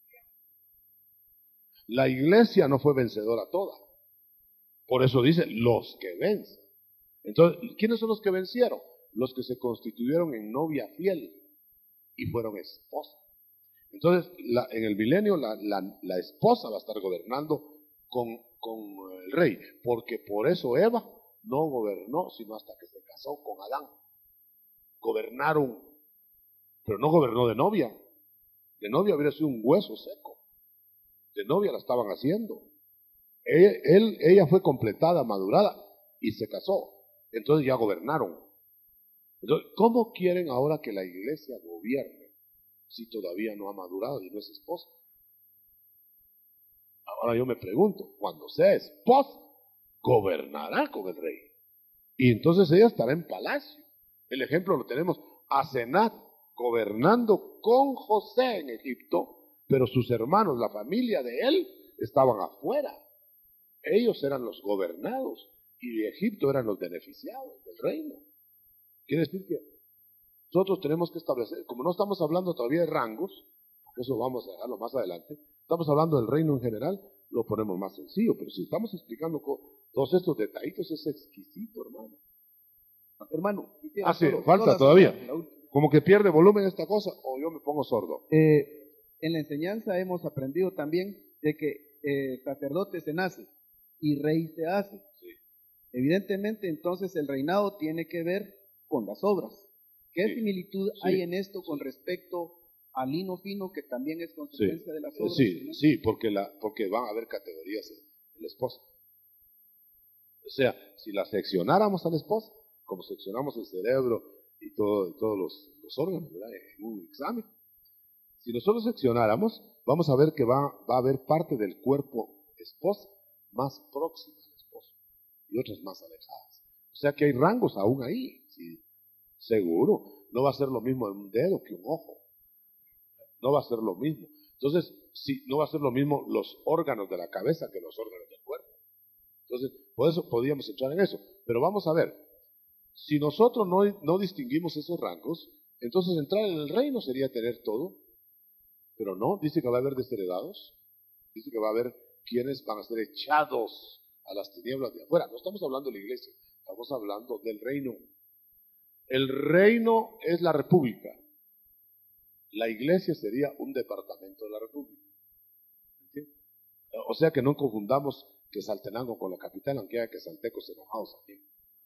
S1: La iglesia no fue vencedora toda. Por eso dice, los que vencen. Entonces, ¿quiénes son los que vencieron? Los que se constituyeron en novia fiel y fueron esposas. Entonces, en el milenio, la esposa va a estar gobernando con el rey, porque por eso Eva no gobernó, sino hasta que se casó con Adán. Gobernaron, pero no gobernó de novia. De novia hubiera sido un hueso seco. De novia la estaban haciendo. Ella fue completada, madurada, y se casó. Entonces ya gobernaron. Entonces, ¿cómo quieren ahora que la iglesia gobierne si todavía no ha madurado y no es esposa? Ahora yo me pregunto, cuando sea esposa, gobernará con el rey. Y entonces ella estará en palacio. El ejemplo lo tenemos a Senat gobernando con José en Egipto, pero sus hermanos, la familia de él, estaban afuera. Ellos eran los gobernados y de Egipto eran los beneficiados del reino. Quiere decir que nosotros tenemos que establecer, como no estamos hablando todavía de rangos, porque eso vamos a dejarlo más adelante, estamos hablando del reino en general, lo ponemos más sencillo, pero si estamos explicando todos estos detallitos, es exquisito, hermano.
S6: Hermano,
S1: Sí, falta todavía. Como que pierde volumen esta cosa, o yo me pongo sordo.
S6: En la enseñanza hemos aprendido también de que sacerdote se nace y rey se hace.
S1: Sí.
S6: Evidentemente, entonces el reinado tiene que ver con las obras. ¿Qué similitud hay en esto con respecto al lino fino, que también es consecuencia de las obras?
S1: Sí, porque van a haber categorías en la esposa. O sea, si la seccionáramos a la esposa, como seccionamos el cerebro y todos los órganos, ¿verdad?, en un examen, si nosotros seccionáramos, vamos a ver que va a haber parte del cuerpo esposa más próxima al esposo y otras más alejadas. O sea que hay rangos aún ahí, sí, seguro. No va a ser lo mismo un dedo que un ojo. No va a ser lo mismo. Entonces, sí, no va a ser lo mismo los órganos de la cabeza que los órganos del cuerpo. Entonces, por eso podríamos entrar en eso. Pero vamos a ver, si nosotros no distinguimos esos rangos, entonces entrar en el reino sería tener todo. Pero no, dice que va a haber desheredados. Dice que va a haber quienes van a ser echados a las tinieblas de afuera. No estamos hablando de la iglesia, estamos hablando del reino. El reino es la república. La iglesia sería un departamento de la república. ¿Entiendes? O sea que no confundamos que Saltenango con la capital, aunque haya que saltecos enojados aquí.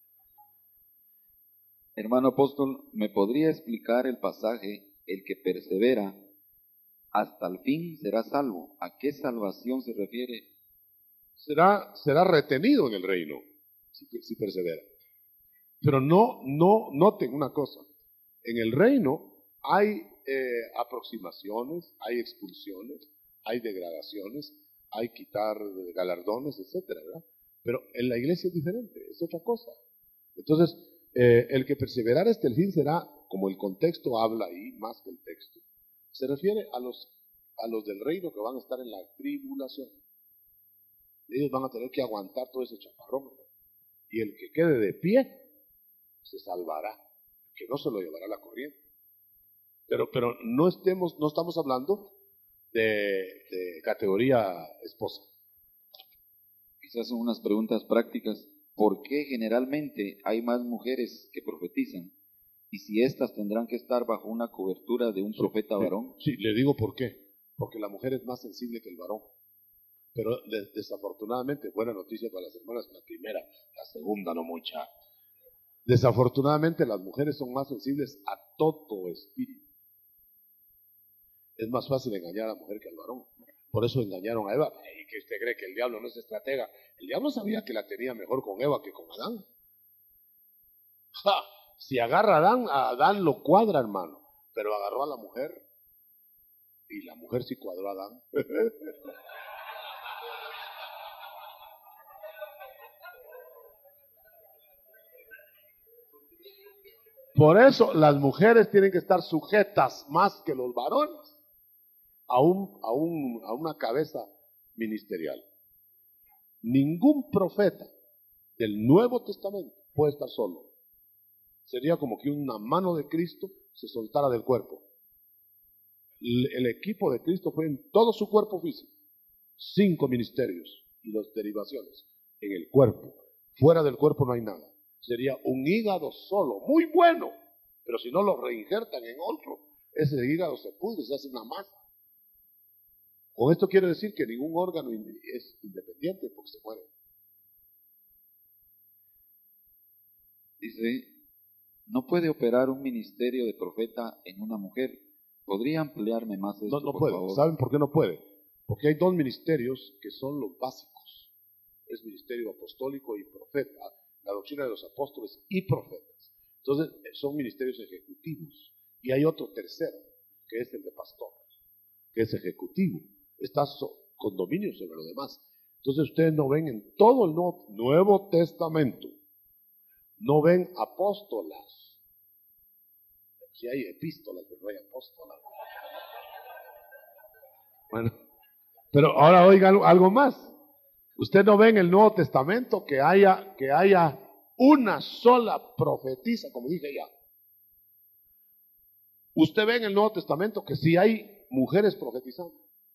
S2: Hermano apóstol, ¿me podría explicar el pasaje, el que persevera hasta el fin será salvo? ¿A qué salvación se refiere?
S1: Será retenido en el reino, si persevera. Pero noten una cosa, en el reino hay aproximaciones, hay expulsiones, hay degradaciones, hay quitar galardones, etcétera, ¿verdad? Pero en la iglesia es diferente, es otra cosa. Entonces, el que perseverara hasta el fin será, como el contexto habla ahí, más que el texto, se refiere a los del reino que van a estar en la tribulación. Ellos van a tener que aguantar todo ese chaparrón, ¿verdad? Y el que quede de pie se salvará, que no se lo llevará la corriente. Pero no estamos hablando de categoría esposa.
S2: Quizás son unas preguntas prácticas. ¿Por qué generalmente hay más mujeres que profetizan? Y si éstas tendrán que estar bajo una cobertura de un profeta varón.
S1: Sí, le digo por qué. Porque la mujer es más sensible que el varón. Pero desafortunadamente, buena noticia para las hermanas, la primera, la segunda no mucha. Desafortunadamente las mujeres son más sensibles a todo espíritu. Es más fácil engañar a la mujer que al varón. Por eso engañaron a Eva. ¿Y que usted cree que el diablo no es estratega? El diablo sabía que la tenía mejor con Eva que con Adán. ¡Ja! Si agarra a Adán lo cuadra, hermano. Pero agarró a la mujer. Y la mujer sí cuadró a Adán. Por eso las mujeres tienen que estar sujetas más que los varones a una cabeza ministerial. Ningún profeta del Nuevo Testamento puede estar solo. Sería como que una mano de Cristo se soltara del cuerpo. El equipo de Cristo fue en todo su cuerpo físico. 5 ministerios y las derivaciones en el cuerpo. Fuera del cuerpo no hay nada. Sería un hígado solo, muy bueno, pero si no lo reinjertan en otro, ese hígado se pudre, se hace una masa. Con esto quiere decir que ningún órgano es independiente porque se muere.
S7: Dice, no puede operar un ministerio de profeta en una mujer. ¿Podría ampliarme más esto,
S1: No
S7: por
S1: puede.
S7: favor?
S1: ¿Saben por qué no puede? Porque hay 2 ministerios que son los básicos. Es ministerio apostólico y profeta. La doctrina de los apóstoles y profetas. Entonces, son ministerios ejecutivos. Y hay otro tercero, que es el de pastor, que es ejecutivo. Está con dominio sobre lo demás. Entonces, ustedes no ven en todo el Nuevo Testamento, no ven apóstolas. Si hay epístolas, pero no hay apóstolas. Bueno, pero ahora oigan algo más. Usted no ve en el Nuevo Testamento que haya una sola profetisa, como dije ya. Usted ve en el Nuevo Testamento que sí hay mujeres profetizando.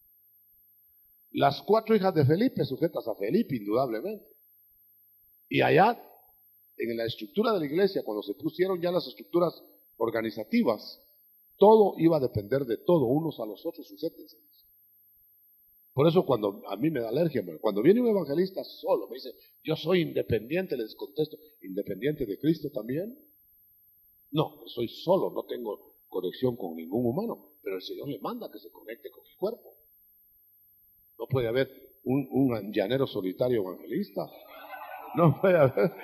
S1: Las 4 hijas de Felipe, sujetas a Felipe, indudablemente. Y allá, en la estructura de la iglesia, cuando se pusieron ya las estructuras organizativas, todo iba a depender de todo, unos a los otros, sujétense. Por eso cuando a mí me da alergia, cuando viene un evangelista solo, me dice, yo soy independiente, les contesto, ¿independiente de Cristo también? No, soy solo, no tengo conexión con ningún humano, pero el Señor le manda que se conecte con el cuerpo. No puede haber un llanero solitario evangelista, no puede haber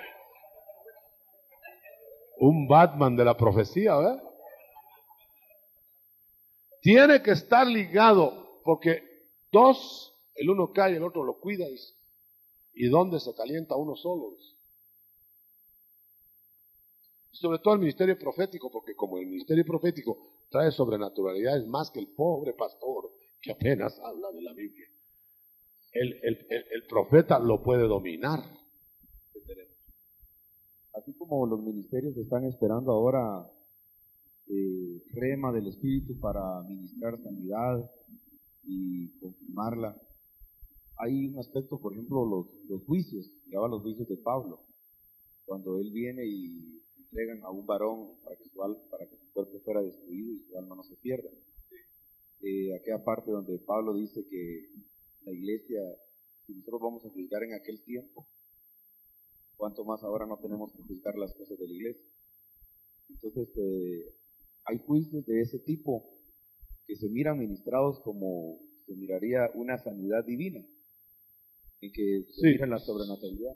S1: un Batman de la profecía, ¿verdad? Tiene que estar ligado, porque 2, el uno cae, el otro lo cuida, dice. ¿Y dónde se calienta uno solo? Dice. Y sobre todo el ministerio profético, porque como el ministerio profético trae sobrenaturalidades más que el pobre pastor que apenas habla de la Biblia. El profeta lo puede dominar.
S8: Así como los ministerios están esperando ahora rema del Espíritu para ministrar sanidad y confirmarla, hay un aspecto, por ejemplo, los juicios, lleva los juicios de Pablo, cuando él viene y entregan a un varón para que su cuerpo fuera destruido y su alma no se pierda. Aquella parte donde Pablo dice que la iglesia, si nosotros vamos a juzgar en aquel tiempo, cuánto más ahora no tenemos que juzgar las cosas de la iglesia. Entonces, hay juicios de ese tipo que se miran ministrados como se miraría una sanidad divina, en que se mira la sobrenaturalidad.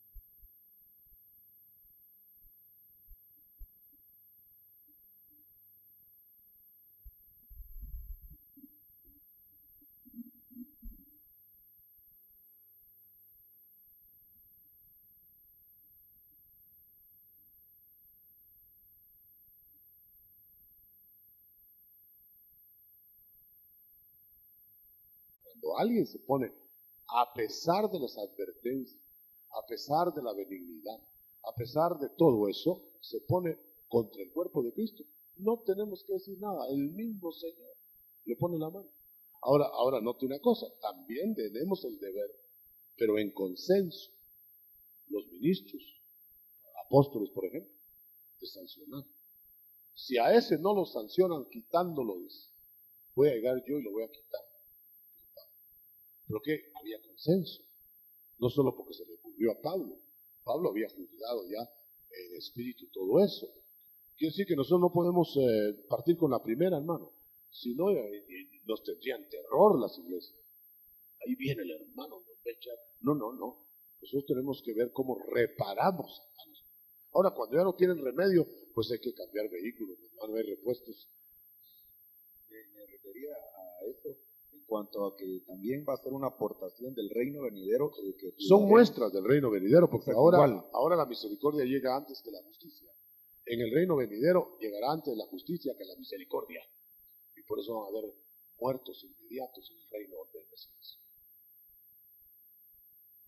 S1: Cuando alguien se pone, a pesar de las advertencias, a pesar de la benignidad, a pesar de todo eso, se pone contra el cuerpo de Cristo, no tenemos que decir nada, el mismo Señor le pone la mano. Ahora note una cosa, también tenemos el deber, pero en consenso, los ministros, apóstoles por ejemplo, de sancionar. Si a ese no lo sancionan quitándolo, dice, voy a llegar yo y lo voy a quitar. Pero que había consenso, no solo porque se le ocurrió a Pablo. Pablo había juzgado ya en espíritu todo eso. Quiere decir que nosotros no podemos partir con la primera, hermano, si no nos tendrían terror las iglesias. Ahí viene el hermano, nos va a echar. No. Nosotros tenemos que ver cómo reparamos a los. Ahora, cuando ya no tienen remedio, pues hay que cambiar vehículos, no hay repuestos.
S8: Me refería a eso en cuanto a que también va a ser una aportación del reino venidero.
S1: Son muestras del reino venidero, porque
S8: Exacto,
S1: ahora la misericordia llega antes que la justicia. En el reino venidero llegará antes la justicia que la misericordia. Y por eso van a haber muertos inmediatos en el reino del Mesías.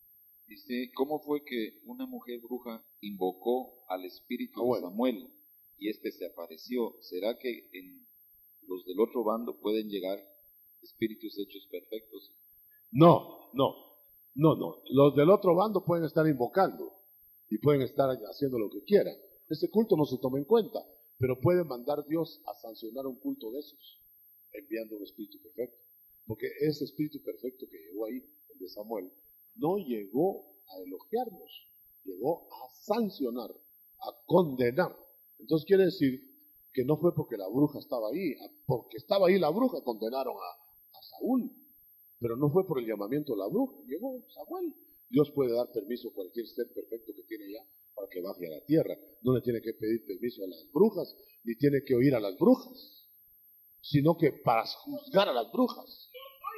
S7: Dice, ¿cómo fue que una mujer bruja invocó al espíritu
S1: Bueno.
S7: de Samuel y este se apareció? ¿Será que en los del otro bando pueden llegar espíritus hechos perfectos?
S1: No. Los del otro bando pueden estar invocando y pueden estar haciendo lo que quieran. Ese culto no se toma en cuenta, pero puede mandar Dios a sancionar un culto de esos, enviando un espíritu perfecto. Porque ese espíritu perfecto que llegó ahí, el de Samuel, no llegó a elogiarnos, llegó a sancionar, a condenar. Entonces quiere decir que no fue porque la bruja estaba ahí, porque estaba ahí la bruja condenaron a Saúl, pero no fue por el llamamiento de la bruja, llegó Samuel. Dios puede dar permiso a cualquier ser perfecto que tiene allá para que baje a la tierra. No le tiene que pedir permiso a las brujas, ni tiene que oír a las brujas, sino que para juzgar a las brujas.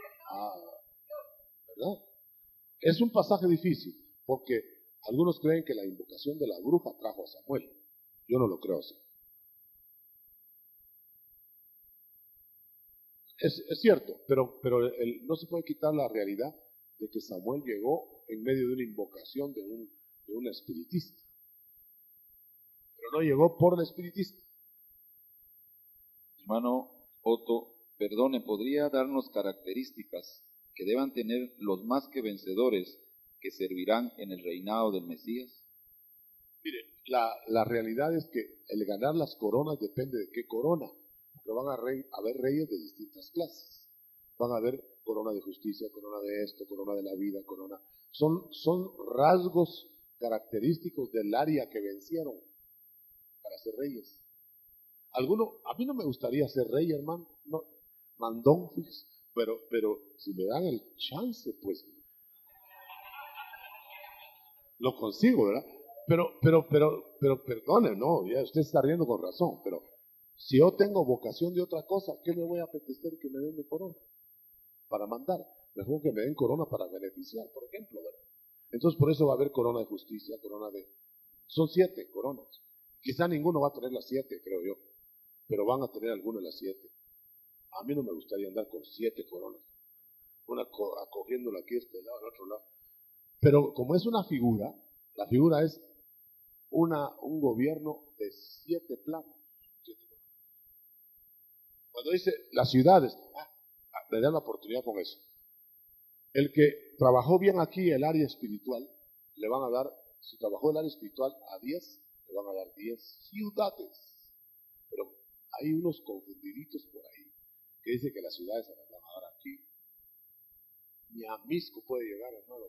S1: ¿Verdad? Es un pasaje difícil, porque algunos creen que la invocación de la bruja trajo a Samuel. Yo no lo creo así. Es cierto, pero no se puede quitar la realidad de que Samuel llegó en medio de una invocación de un espiritista. Pero no llegó por el espiritista.
S7: Hermano Otto, perdone, ¿podría darnos características que deban tener los más que vencedores que servirán en el reinado del Mesías?
S1: Mire, la realidad es que el ganar las coronas depende de qué corona. Porque van a haber reyes de distintas clases. Van a haber corona de justicia, corona de esto, corona de la vida, corona. Son rasgos característicos del área que vencieron para ser reyes. A mí no me gustaría ser rey, hermano, no, mandón, fíjese, pero si me dan el chance, pues lo consigo, ¿verdad? Pero perdone, no, ya usted está riendo con razón, pero si yo tengo vocación de otra cosa, ¿qué me voy a apetecer que me den de corona? Para mandar. Mejor que me den corona para beneficiar, por ejemplo, ¿verdad? Entonces por eso va a haber corona de justicia, son 7 coronas. Quizá ninguno va a tener las 7, creo yo, pero van a tener alguna de las 7. A mí no me gustaría andar con 7 coronas, una acogiéndola aquí este lado, al otro lado. Pero como es una figura, la figura es un gobierno de 7 planos. Cuando dice las ciudades, me dan la oportunidad con eso. El que trabajó bien aquí el área espiritual, le van a dar, si trabajó el área espiritual a 10, le van a dar 10 ciudades. Pero hay unos confundiditos por ahí que dicen que las ciudades se las van a dar aquí. Ni a Misco puede llegar, hermano.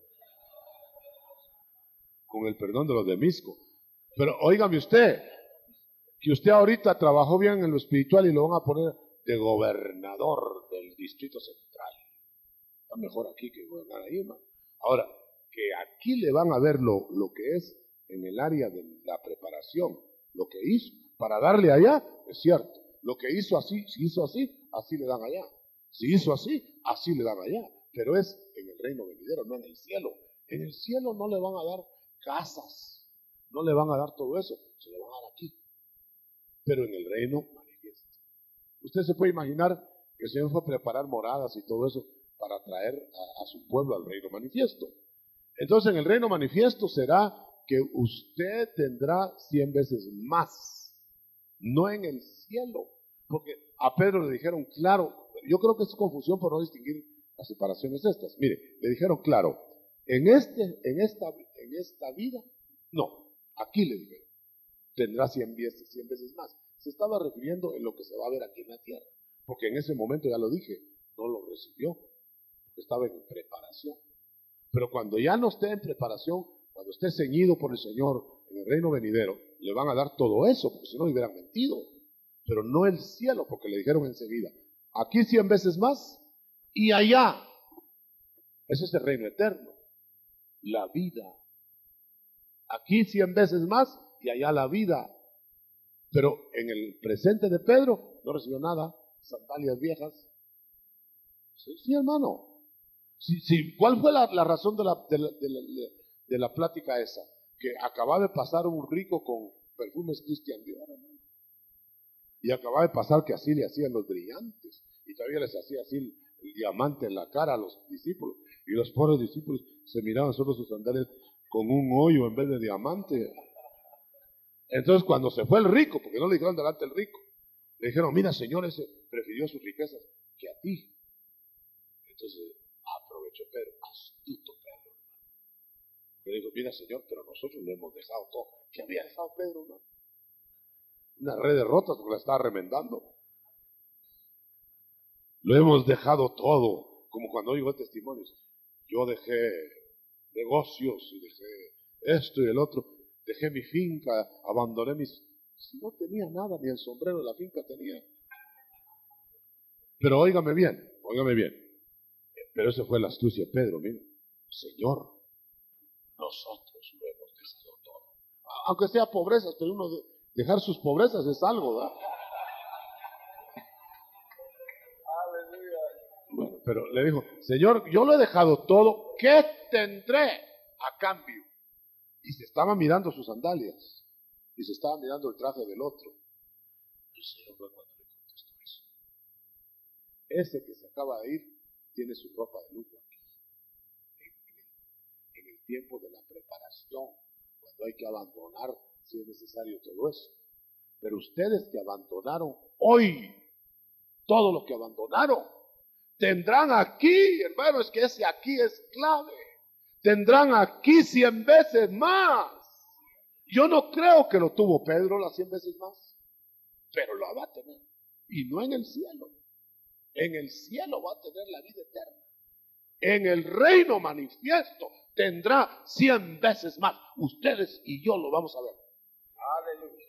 S1: Con el perdón de los de Misco. Pero óigame usted, que usted ahorita trabajó bien en lo espiritual y lo van a poner de gobernador del Distrito Central. Está mejor aquí que gobernar ahí, hermano. Ahora, que aquí le van a ver lo que es en el área de la preparación, lo que hizo, para darle allá, es cierto. Lo que hizo así, si hizo así, así le dan allá. Si hizo así, así le dan allá. Pero es en el reino venidero, no en el cielo. En el cielo no le van a dar casas, no le van a dar todo eso, se lo van a dar aquí. Pero en el reino manifiesto. Usted se puede imaginar que el Señor fue a preparar moradas y todo eso para traer a su pueblo al reino manifiesto. Entonces en el reino manifiesto será que usted tendrá 100 veces más, no en el cielo. Porque a Pedro le dijeron claro, yo creo que es confusión por no distinguir las separaciones estas. Mire, le dijeron claro, en esta vida, no, aquí le dijeron, tendrá 100 veces más. Se estaba refiriendo en lo que se va a ver aquí en la tierra, porque en ese momento, ya lo dije, no lo recibió, porque estaba en preparación. Pero cuando ya no esté en preparación, cuando esté ceñido por el Señor en el reino venidero, le van a dar todo eso, porque si no le hubieran mentido. Pero no el cielo, porque le dijeron enseguida, aquí 100 veces más y allá. Ese es el reino eterno, la vida. Aquí 100 veces más y allá la vida. Pero en el presente de Pedro no recibió nada, sandalias viejas. Sí, hermano. Sí, ¿cuál fue la razón de la plática esa? Que acababa de pasar un rico con perfumes Christian Dior, hermano. Y acababa de pasar que así le hacían los brillantes. Y todavía les hacía así el diamante en la cara a los discípulos. Y los pobres discípulos, se miraban solo sus sandalias con un hoyo en vez de diamante. Entonces cuando se fue el rico, porque no le dijeron delante el rico, le dijeron, mira señor, ese prefirió sus riquezas que a ti. Entonces aprovechó Pedro, astuto Pedro. Le dijo, mira señor, pero nosotros lo hemos dejado todo. ¿Qué había dejado Pedro, hermano? Una red de rotas porque la estaba remendando. Lo hemos dejado todo, como cuando oigo testimonios. Yo dejé negocios y dejé esto y el otro, dejé mi finca, abandoné mis... Si no tenía nada, ni el sombrero de la finca tenía. Pero óigame bien. Pero esa fue la astucia de Pedro, mire. Señor, nosotros lo hemos dejado todo. Aunque sea pobrezas, pero uno dejar sus pobrezas es algo, ¿verdad? Bueno, pero le dijo, Señor, yo lo he dejado todo, ¿qué tendré a cambio? Y se estaba mirando sus sandalias, y se estaba mirando el traje del otro. El Señor fue cuando le contestó eso. Ese que se acaba de ir, tiene su ropa de lujo aquí. En el tiempo de la preparación, cuando hay que abandonar, si es necesario todo eso. Pero ustedes que abandonaron hoy, todo lo que abandonaron, tendrán aquí, hermano, es que ese aquí es clave. Tendrán aquí 100 veces más. Yo no creo que lo tuvo Pedro las 100 veces más, pero lo va a tener. Y no en el cielo. En el cielo va a tener la vida eterna. En el reino manifiesto tendrá 100 veces más. Ustedes y yo lo vamos a ver. Aleluya.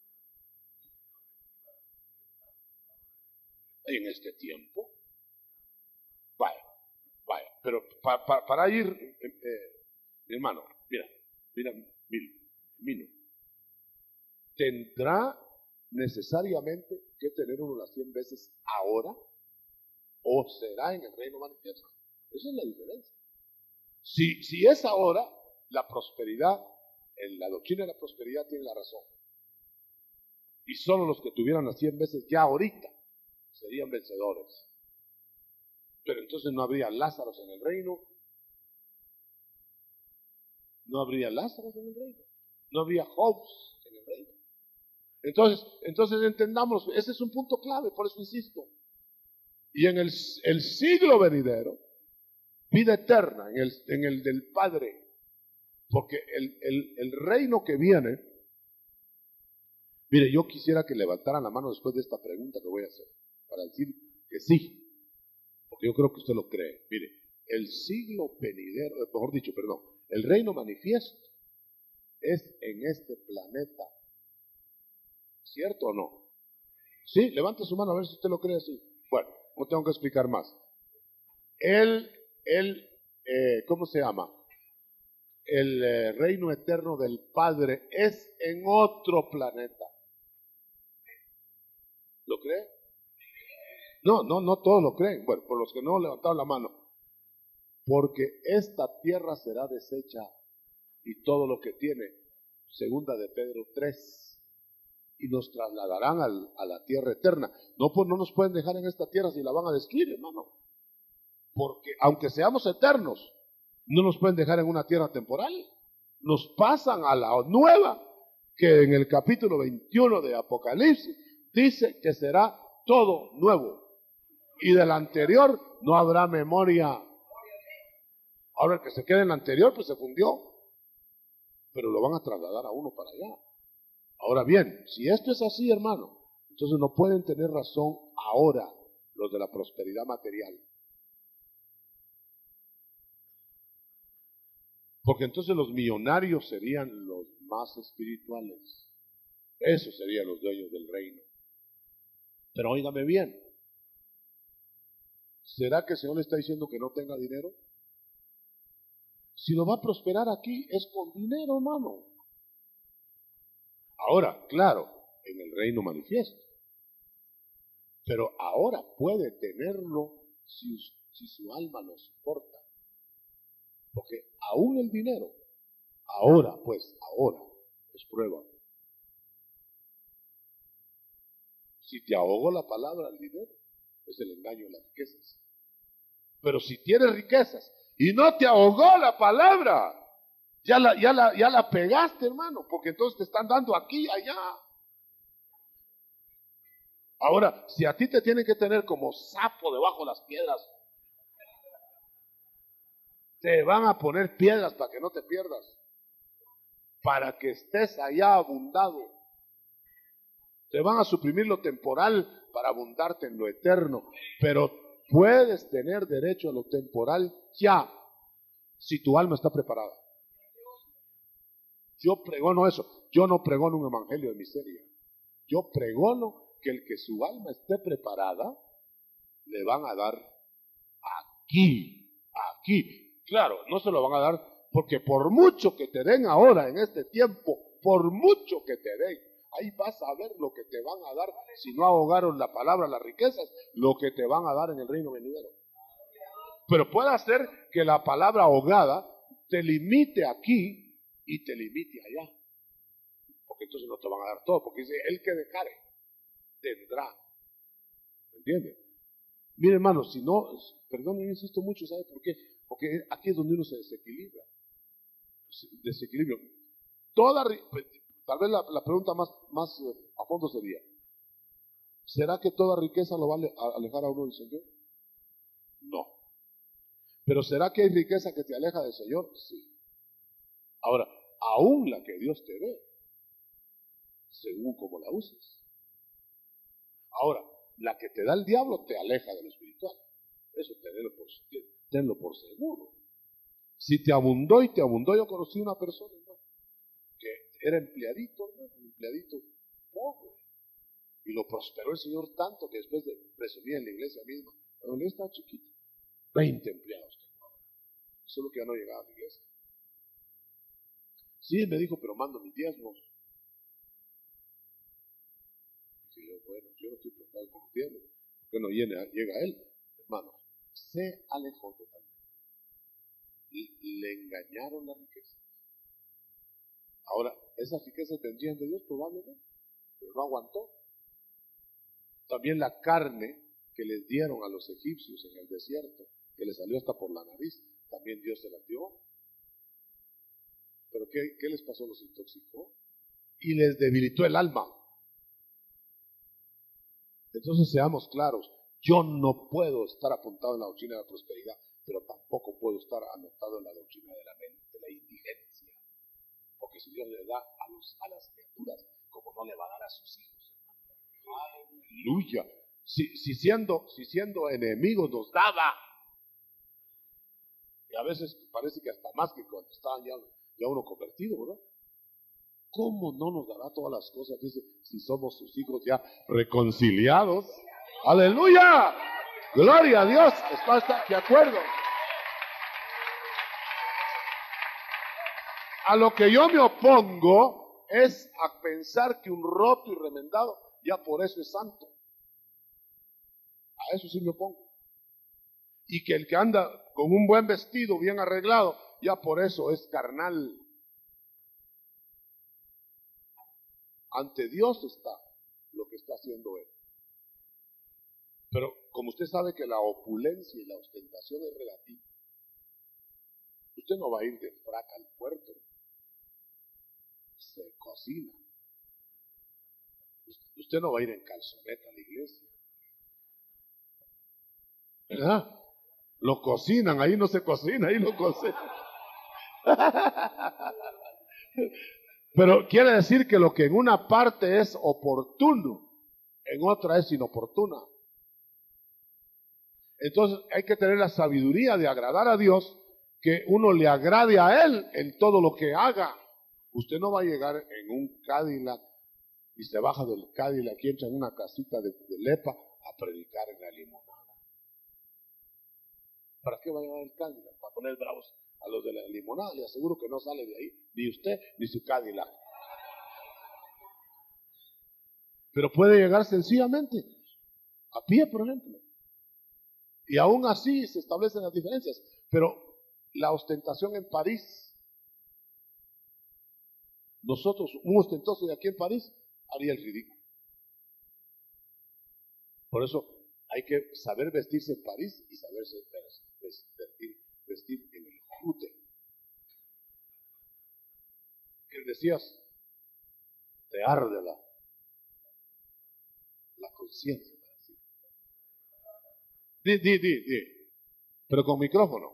S1: En este tiempo. Vaya. Pero para ir, mi hermano, mira, Mino. ¿Tendrá necesariamente que tener uno las 100 veces ahora? ¿O será en el reino manifiesto? Esa es la diferencia. Si es ahora, la prosperidad, en la doctrina de la prosperidad tiene la razón. Y solo los que tuvieran las 100 veces ya ahorita serían vencedores. Pero entonces no habría Lázaros en el reino. No habría Lázaros en el reino. No habría Jobs en el reino. Entonces entendamos, ese es un punto clave, por eso insisto. Y en el siglo venidero, vida eterna, en el del Padre, porque el reino que viene, mire, yo quisiera que levantaran la mano después de esta pregunta que voy a hacer, para decir que sí, porque yo creo que usted lo cree. Mire, el siglo venidero, mejor dicho, perdón, el reino manifiesto es en este planeta, ¿cierto o no? Sí, levante su mano a ver si usted lo cree así. Bueno, no tengo que explicar más. ¿Cómo se llama? El reino eterno del Padre es en otro planeta. ¿Lo cree? No todos lo creen. Bueno, por los que no levantaron la mano. Porque esta tierra será deshecha y todo lo que tiene, segunda de Pedro 3, y nos trasladarán a la tierra eterna. No, pues no nos pueden dejar en esta tierra si la van a destruir, hermano. Porque aunque seamos eternos, no nos pueden dejar en una tierra temporal. Nos pasan a la nueva, que en el capítulo 21 de Apocalipsis dice que será todo nuevo. Y del anterior no habrá memoria. Ahora el que se quede en el anterior, pues se fundió. Pero lo van a trasladar a uno para allá. Ahora bien, si esto es así, hermano, entonces no pueden tener razón ahora los de la prosperidad material. Porque entonces los millonarios serían los más espirituales. Esos serían los dueños del reino. Pero óigame bien. ¿Será que el Señor le está diciendo que no tenga dinero? Si lo va a prosperar aquí es con dinero, hermano. Ahora, claro, en el reino manifiesto. Pero ahora puede tenerlo si su alma lo soporta. Porque aún el dinero, ahora es prueba. Si te ahogo la palabra, el dinero es el engaño de las riquezas. Pero si tienes riquezas Y no te ahogó la palabra. Ya la pegaste, hermano, porque entonces te están dando aquí, allá. Ahora, si a ti te tienen que tener como sapo debajo de las piedras, te van a poner piedras para que no te pierdas, para que estés allá abundado. Te van a suprimir lo temporal para abundarte en lo eterno, pero puedes tener derecho a lo temporal ya, si tu alma está preparada. Yo pregono eso. Yo no pregono un evangelio de miseria. Yo pregono que el que su alma esté preparada, le van a dar aquí. Claro, no se lo van a dar porque por mucho que te den ahora en este tiempo, por mucho que te den, ahí vas a ver lo que te van a dar. Si no ahogaron la palabra, las riquezas, lo que te van a dar en el reino venidero. Pero puede ser que la palabra ahogada te limite aquí y te limite allá. Porque entonces no te van a dar todo. Porque dice, el que dejare, tendrá. ¿Me entiendes? Mire, hermano, si no, perdón, yo insisto mucho, ¿sabe por qué? Porque aquí es donde uno se desequilibra. Desequilibrio. Tal vez la pregunta más a fondo sería, ¿será que toda riqueza lo va a alejar a uno del Señor? No. Pero ¿será que hay riqueza que te aleja del Señor? Sí. Ahora, aún la que Dios te dé, según como la uses. Ahora, la que te da el diablo te aleja de lo espiritual. Eso tenlo por seguro. Si te abundó y te abundó, yo conocí una persona, ¿no?, que era empleadito, ¿no?, un empleadito pobre. Y lo prosperó el Señor tanto que después presumía en la iglesia misma. La iglesia estaba chiquita. 20 empleados tengo ahora. Solo que ya no llegaba a la iglesia. Sí, me dijo, pero mando mis diezmos. Dije yo, bueno, yo no estoy preocupado por los diezmos. ¿Por qué no llega él? Hermano, se alejó totalmente. Le engañaron la riqueza. Ahora, esas riquezas vendrían de Dios probablemente, pero no aguantó. También la carne que les dieron a los egipcios en el desierto, que les salió hasta por la nariz, también Dios se la dio. ¿Pero qué les pasó? Los intoxicó y les debilitó el alma. Entonces seamos claros, yo no puedo estar apuntado en la doctrina de la prosperidad, pero tampoco puedo estar anotado en la doctrina de la indigencia. Porque si Dios le da a las criaturas, como no le va a dar a sus hijos. Aleluya. Si siendo enemigos nos daba, y a veces parece que hasta más que cuando estaban ya uno convertido, ¿verdad? ¿Cómo no nos dará todas las cosas? Dice, si somos sus hijos ya reconciliados. ¡Aleluya! ¡Gloria a Dios! ¿Está de acuerdo? A lo que yo me opongo es a pensar que un roto y remendado ya por eso es santo. A eso sí me opongo. Y que el que anda con un buen vestido, bien arreglado, ya por eso es carnal. Ante Dios está lo que está haciendo él. Pero como usted sabe que la opulencia y la ostentación es relativa, usted no va a ir de frac al puerto. Se cocina. Usted no va a ir en calzoneta a la iglesia. ¿Verdad? Lo cocinan, ahí no se cocina, ahí lo cocinan. Pero quiere decir que lo que en una parte es oportuno, en otra es inoportuna. Entonces hay que tener la sabiduría de agradar a Dios, que uno le agrade a Él en todo lo que haga. Usted no va a llegar en un Cadillac y se baja del Cadillac y entra en una casita de lepa a predicar en la limonada. ¿Para qué va a llevar el Cadillac? Para poner bravos a los de la limonada. Le aseguro que no sale de ahí, ni usted, ni su Cadillac. Pero puede llegar sencillamente, a pie, por ejemplo. Y aún así se establecen las diferencias. Pero la ostentación en París, nosotros, un ostentoso de aquí en París, haría el ridículo. Por eso hay que saber vestirse en París y saberse investir en el jute. ¿Qué decías? Te arde la conciencia. Di. Pero con micrófono.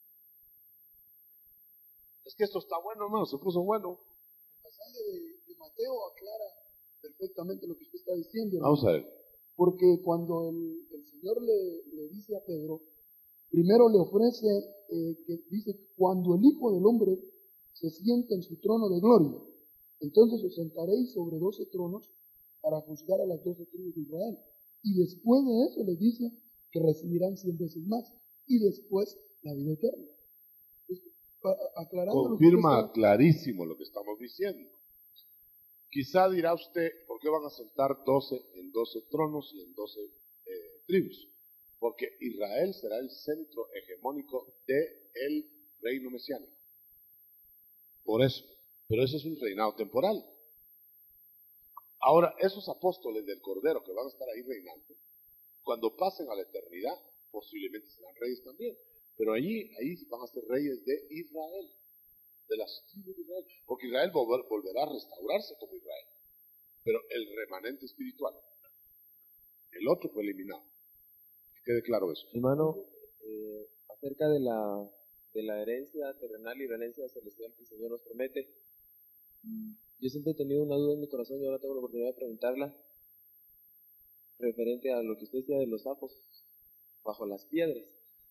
S1: Es que esto está bueno, hermano, se puso bueno.
S9: El pasaje de Mateo aclara perfectamente lo que usted está diciendo, hermano.
S1: Vamos a ver.
S9: Porque cuando el Señor le dice a Pedro, primero le ofrece, que dice, cuando el Hijo del Hombre se sienta en su trono de gloria, entonces os sentaréis sobre 12 tronos para juzgar a las 12 tribus de Israel. Y después de eso les dice que recibirán 100 veces más. Y después la vida eterna. Aclarando
S1: Confirma clarísimo lo que estamos diciendo. Quizá dirá usted, ¿por qué van a sentar 12 en 12 tronos y en 12 tribus? Porque Israel será el centro hegemónico del reino mesiánico. Por eso. Pero ese es un reinado temporal. Ahora, esos apóstoles del Cordero que van a estar ahí reinando, cuando pasen a la eternidad, posiblemente serán reyes también. Pero ahí van a ser reyes de Israel, de las tribus de Israel. Porque Israel volverá a restaurarse como Israel. Pero el remanente espiritual, el otro fue eliminado. Que quede claro eso.
S10: Hermano, acerca de la herencia terrenal y la herencia celestial que el Señor nos promete, yo siempre he tenido una duda en mi corazón y ahora tengo la oportunidad de preguntarla referente a lo que usted decía de los sapos bajo las piedras.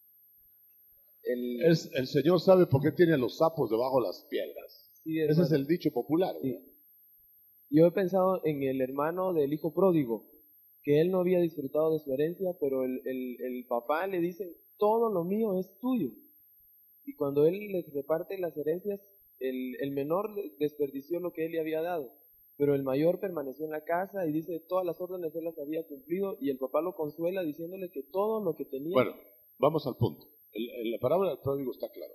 S1: El Señor sabe por qué tiene a los sapos debajo de las piedras.
S10: Sí,
S1: ese es el dicho popular.
S10: Sí. Yo he pensado en el hermano del hijo pródigo, que él no había disfrutado de su herencia, pero el papá le dice, todo lo mío es tuyo. Y cuando él les reparte las herencias, el menor desperdició lo que él le había dado, pero el mayor permaneció en la casa y dice, todas las órdenes él las había cumplido, y el papá lo consuela diciéndole que todo lo que tenía...
S1: Bueno, vamos al punto. La parábola del pródigo está claro.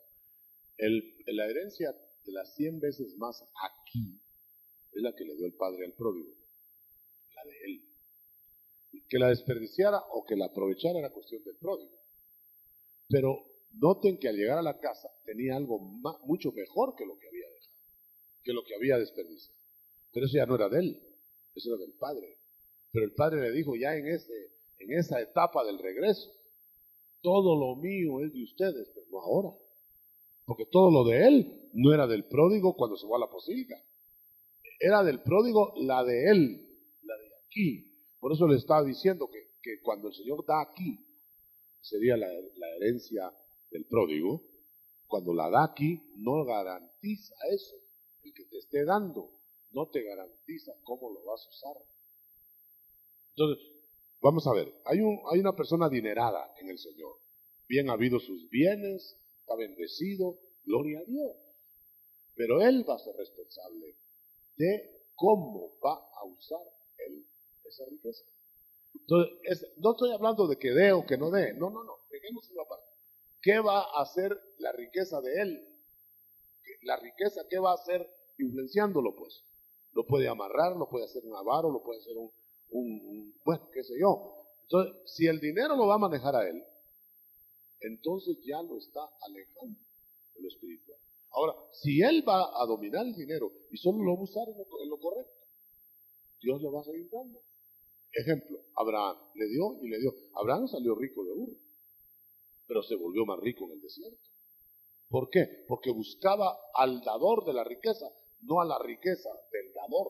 S1: La herencia de las 100 veces más aquí es la que le dio el padre al pródigo, la de él. Que la desperdiciara o que la aprovechara era cuestión del pródigo. Pero noten que al llegar a la casa tenía algo mucho mejor que lo que había dejado, que lo que había desperdiciado. Pero eso ya no era de él, eso era del padre. Pero el padre le dijo ya en esa etapa del regreso, todo lo mío es de ustedes, pero no ahora. Porque todo lo de él no era del pródigo cuando se fue a la posilga. Era del pródigo la de él, la de aquí. Por eso le estaba diciendo que cuando el Señor da aquí, sería la herencia del pródigo. Cuando la da aquí, no garantiza eso. El que te esté dando no te garantiza cómo lo vas a usar. Entonces, vamos a ver, hay una persona adinerada en el Señor. Bien ha habido sus bienes, está bendecido, gloria a Dios. Pero él va a ser responsable de cómo va a usar él esa riqueza. Entonces, no estoy hablando de que dé o que no dé, no, dejemos una parte. ¿Qué va a hacer la riqueza de él? La riqueza, ¿qué va a hacer influenciándolo? Pues lo puede amarrar, lo puede hacer un avaro, lo puede hacer bueno, qué sé yo. Entonces, si el dinero lo va a manejar a él, entonces ya lo está alejando de lo espiritual. Ahora, si él va a dominar el dinero y solo lo va a usar en lo correcto, Dios le va a seguir dando. Ejemplo, Abraham le dio y le dio. Abraham salió rico de Ur, pero se volvió más rico en el desierto. ¿Por qué? Porque buscaba al dador de la riqueza, no a la riqueza del dador.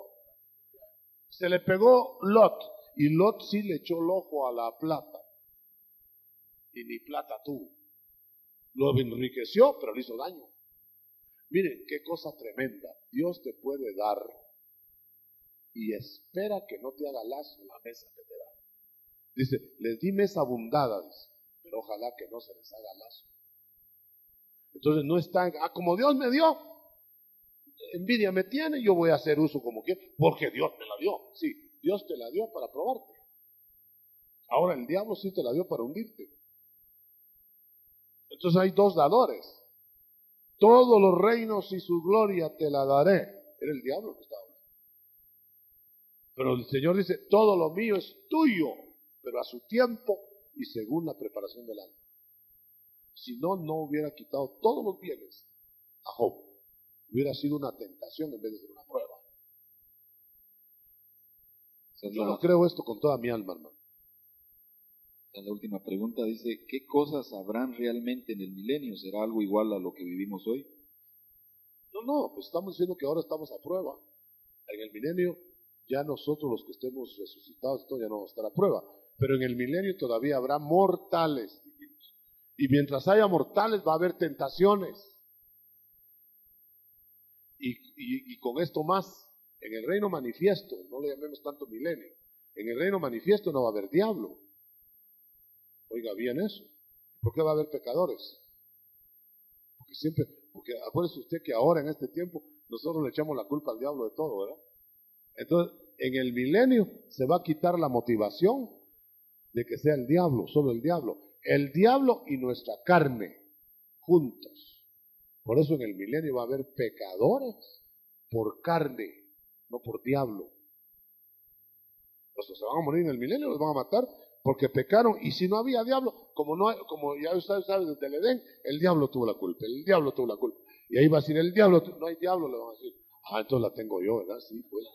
S1: Se le pegó Lot, y Lot sí le echó el ojo a la plata, y ni plata tuvo. Lo enriqueció, pero le hizo daño. Miren, qué cosa tremenda. Dios te puede dar y espera que no te haga lazo la mesa que te da. Dice, les di mesa abundada, dice, pero ojalá que no se les haga lazo. Entonces no está, como Dios me dio, envidia me tiene, yo voy a hacer uso como quiera, porque Dios me la dio. Sí, Dios te la dio para probarte. Ahora el diablo sí te la dio para hundirte. Entonces hay dos dadores. Todos los reinos y su gloria te la daré. Era el diablo que estaba hablando. Pero el Señor dice, todo lo mío es tuyo, pero a su tiempo y según la preparación del alma.
S11: Si no, no hubiera quitado todos los bienes a Job. Hubiera sido una tentación en vez de ser una prueba. Yo no creo esto con toda mi alma, hermano.
S7: La última pregunta dice, ¿qué cosas habrán realmente en el milenio? ¿Será algo igual a lo que vivimos hoy?
S11: No, pues estamos diciendo que ahora estamos a prueba. En el milenio, ya nosotros los que estemos resucitados, esto ya no va a estar a prueba. Pero en el milenio todavía habrá mortales. Y mientras haya mortales va a haber tentaciones. Y con esto más, en el reino manifiesto, no le llamemos tanto milenio, en el reino manifiesto no va a haber diablo. Oiga bien eso. ¿Por qué va a haber pecadores? Porque acuérdese usted que ahora en este tiempo nosotros le echamos la culpa al diablo de todo, ¿verdad? Entonces, en el milenio se va a quitar la motivación de que sea el diablo, solo el diablo. El diablo y nuestra carne juntos. Por eso en el milenio va a haber pecadores por carne, no por diablo. Los que se van a morir en el milenio los van a matar porque pecaron. Y si no había diablo, como ya ustedes saben desde el Edén, el diablo tuvo la culpa, el diablo tuvo la culpa. Y ahí va a decir, el diablo, no hay diablo, le van a decir, entonces la tengo yo, ¿verdad? Sí, pues.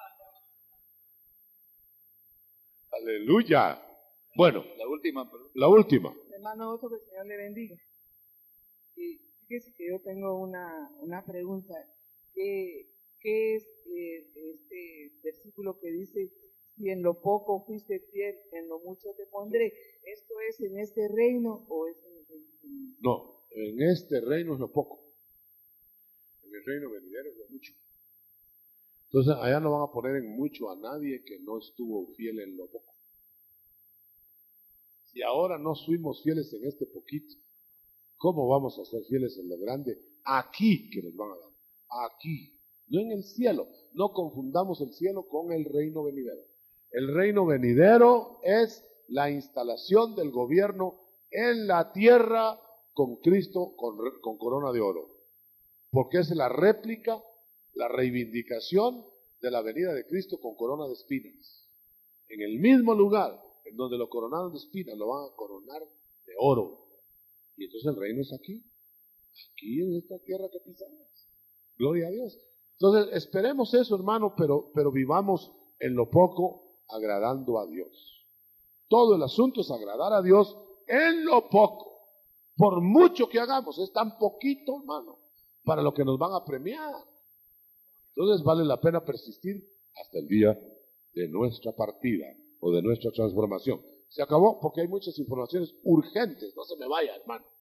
S11: Aleluya. Bueno, la última.
S12: Hermano Otto, que el Señor le bendiga. Y fíjese que yo tengo una pregunta. ¿Qué es este versículo que dice, si en lo poco fuiste fiel, en lo mucho te pondré? ¿Esto es en este reino o es en el reino?
S11: No, en este reino es lo poco. En el reino venidero es lo mucho. Entonces allá no van a poner en mucho a nadie que no estuvo fiel en lo poco. Si ahora no fuimos fieles en este poquito, ¿cómo vamos a ser fieles en lo grande? Aquí que nos van a dar. Aquí, no en el cielo. No confundamos el cielo con el reino venidero. El reino venidero es la instalación del gobierno en la tierra con Cristo con corona de oro. Porque es la réplica, la reivindicación de la venida de Cristo con corona de espinas. En el mismo lugar en donde lo coronaron de espinas, lo van a coronar de oro. Y entonces el reino es aquí en esta tierra que pisamos. Gloria a Dios. Entonces esperemos eso, hermano, pero vivamos en lo poco agradando a Dios. Todo el asunto es agradar a Dios en lo poco. Por mucho que hagamos, es tan poquito, hermano, para lo que nos van a premiar. Entonces vale la pena persistir hasta el día de nuestra partida o de nuestra transformación. Se acabó porque hay muchas informaciones urgentes. No se me vaya, hermano.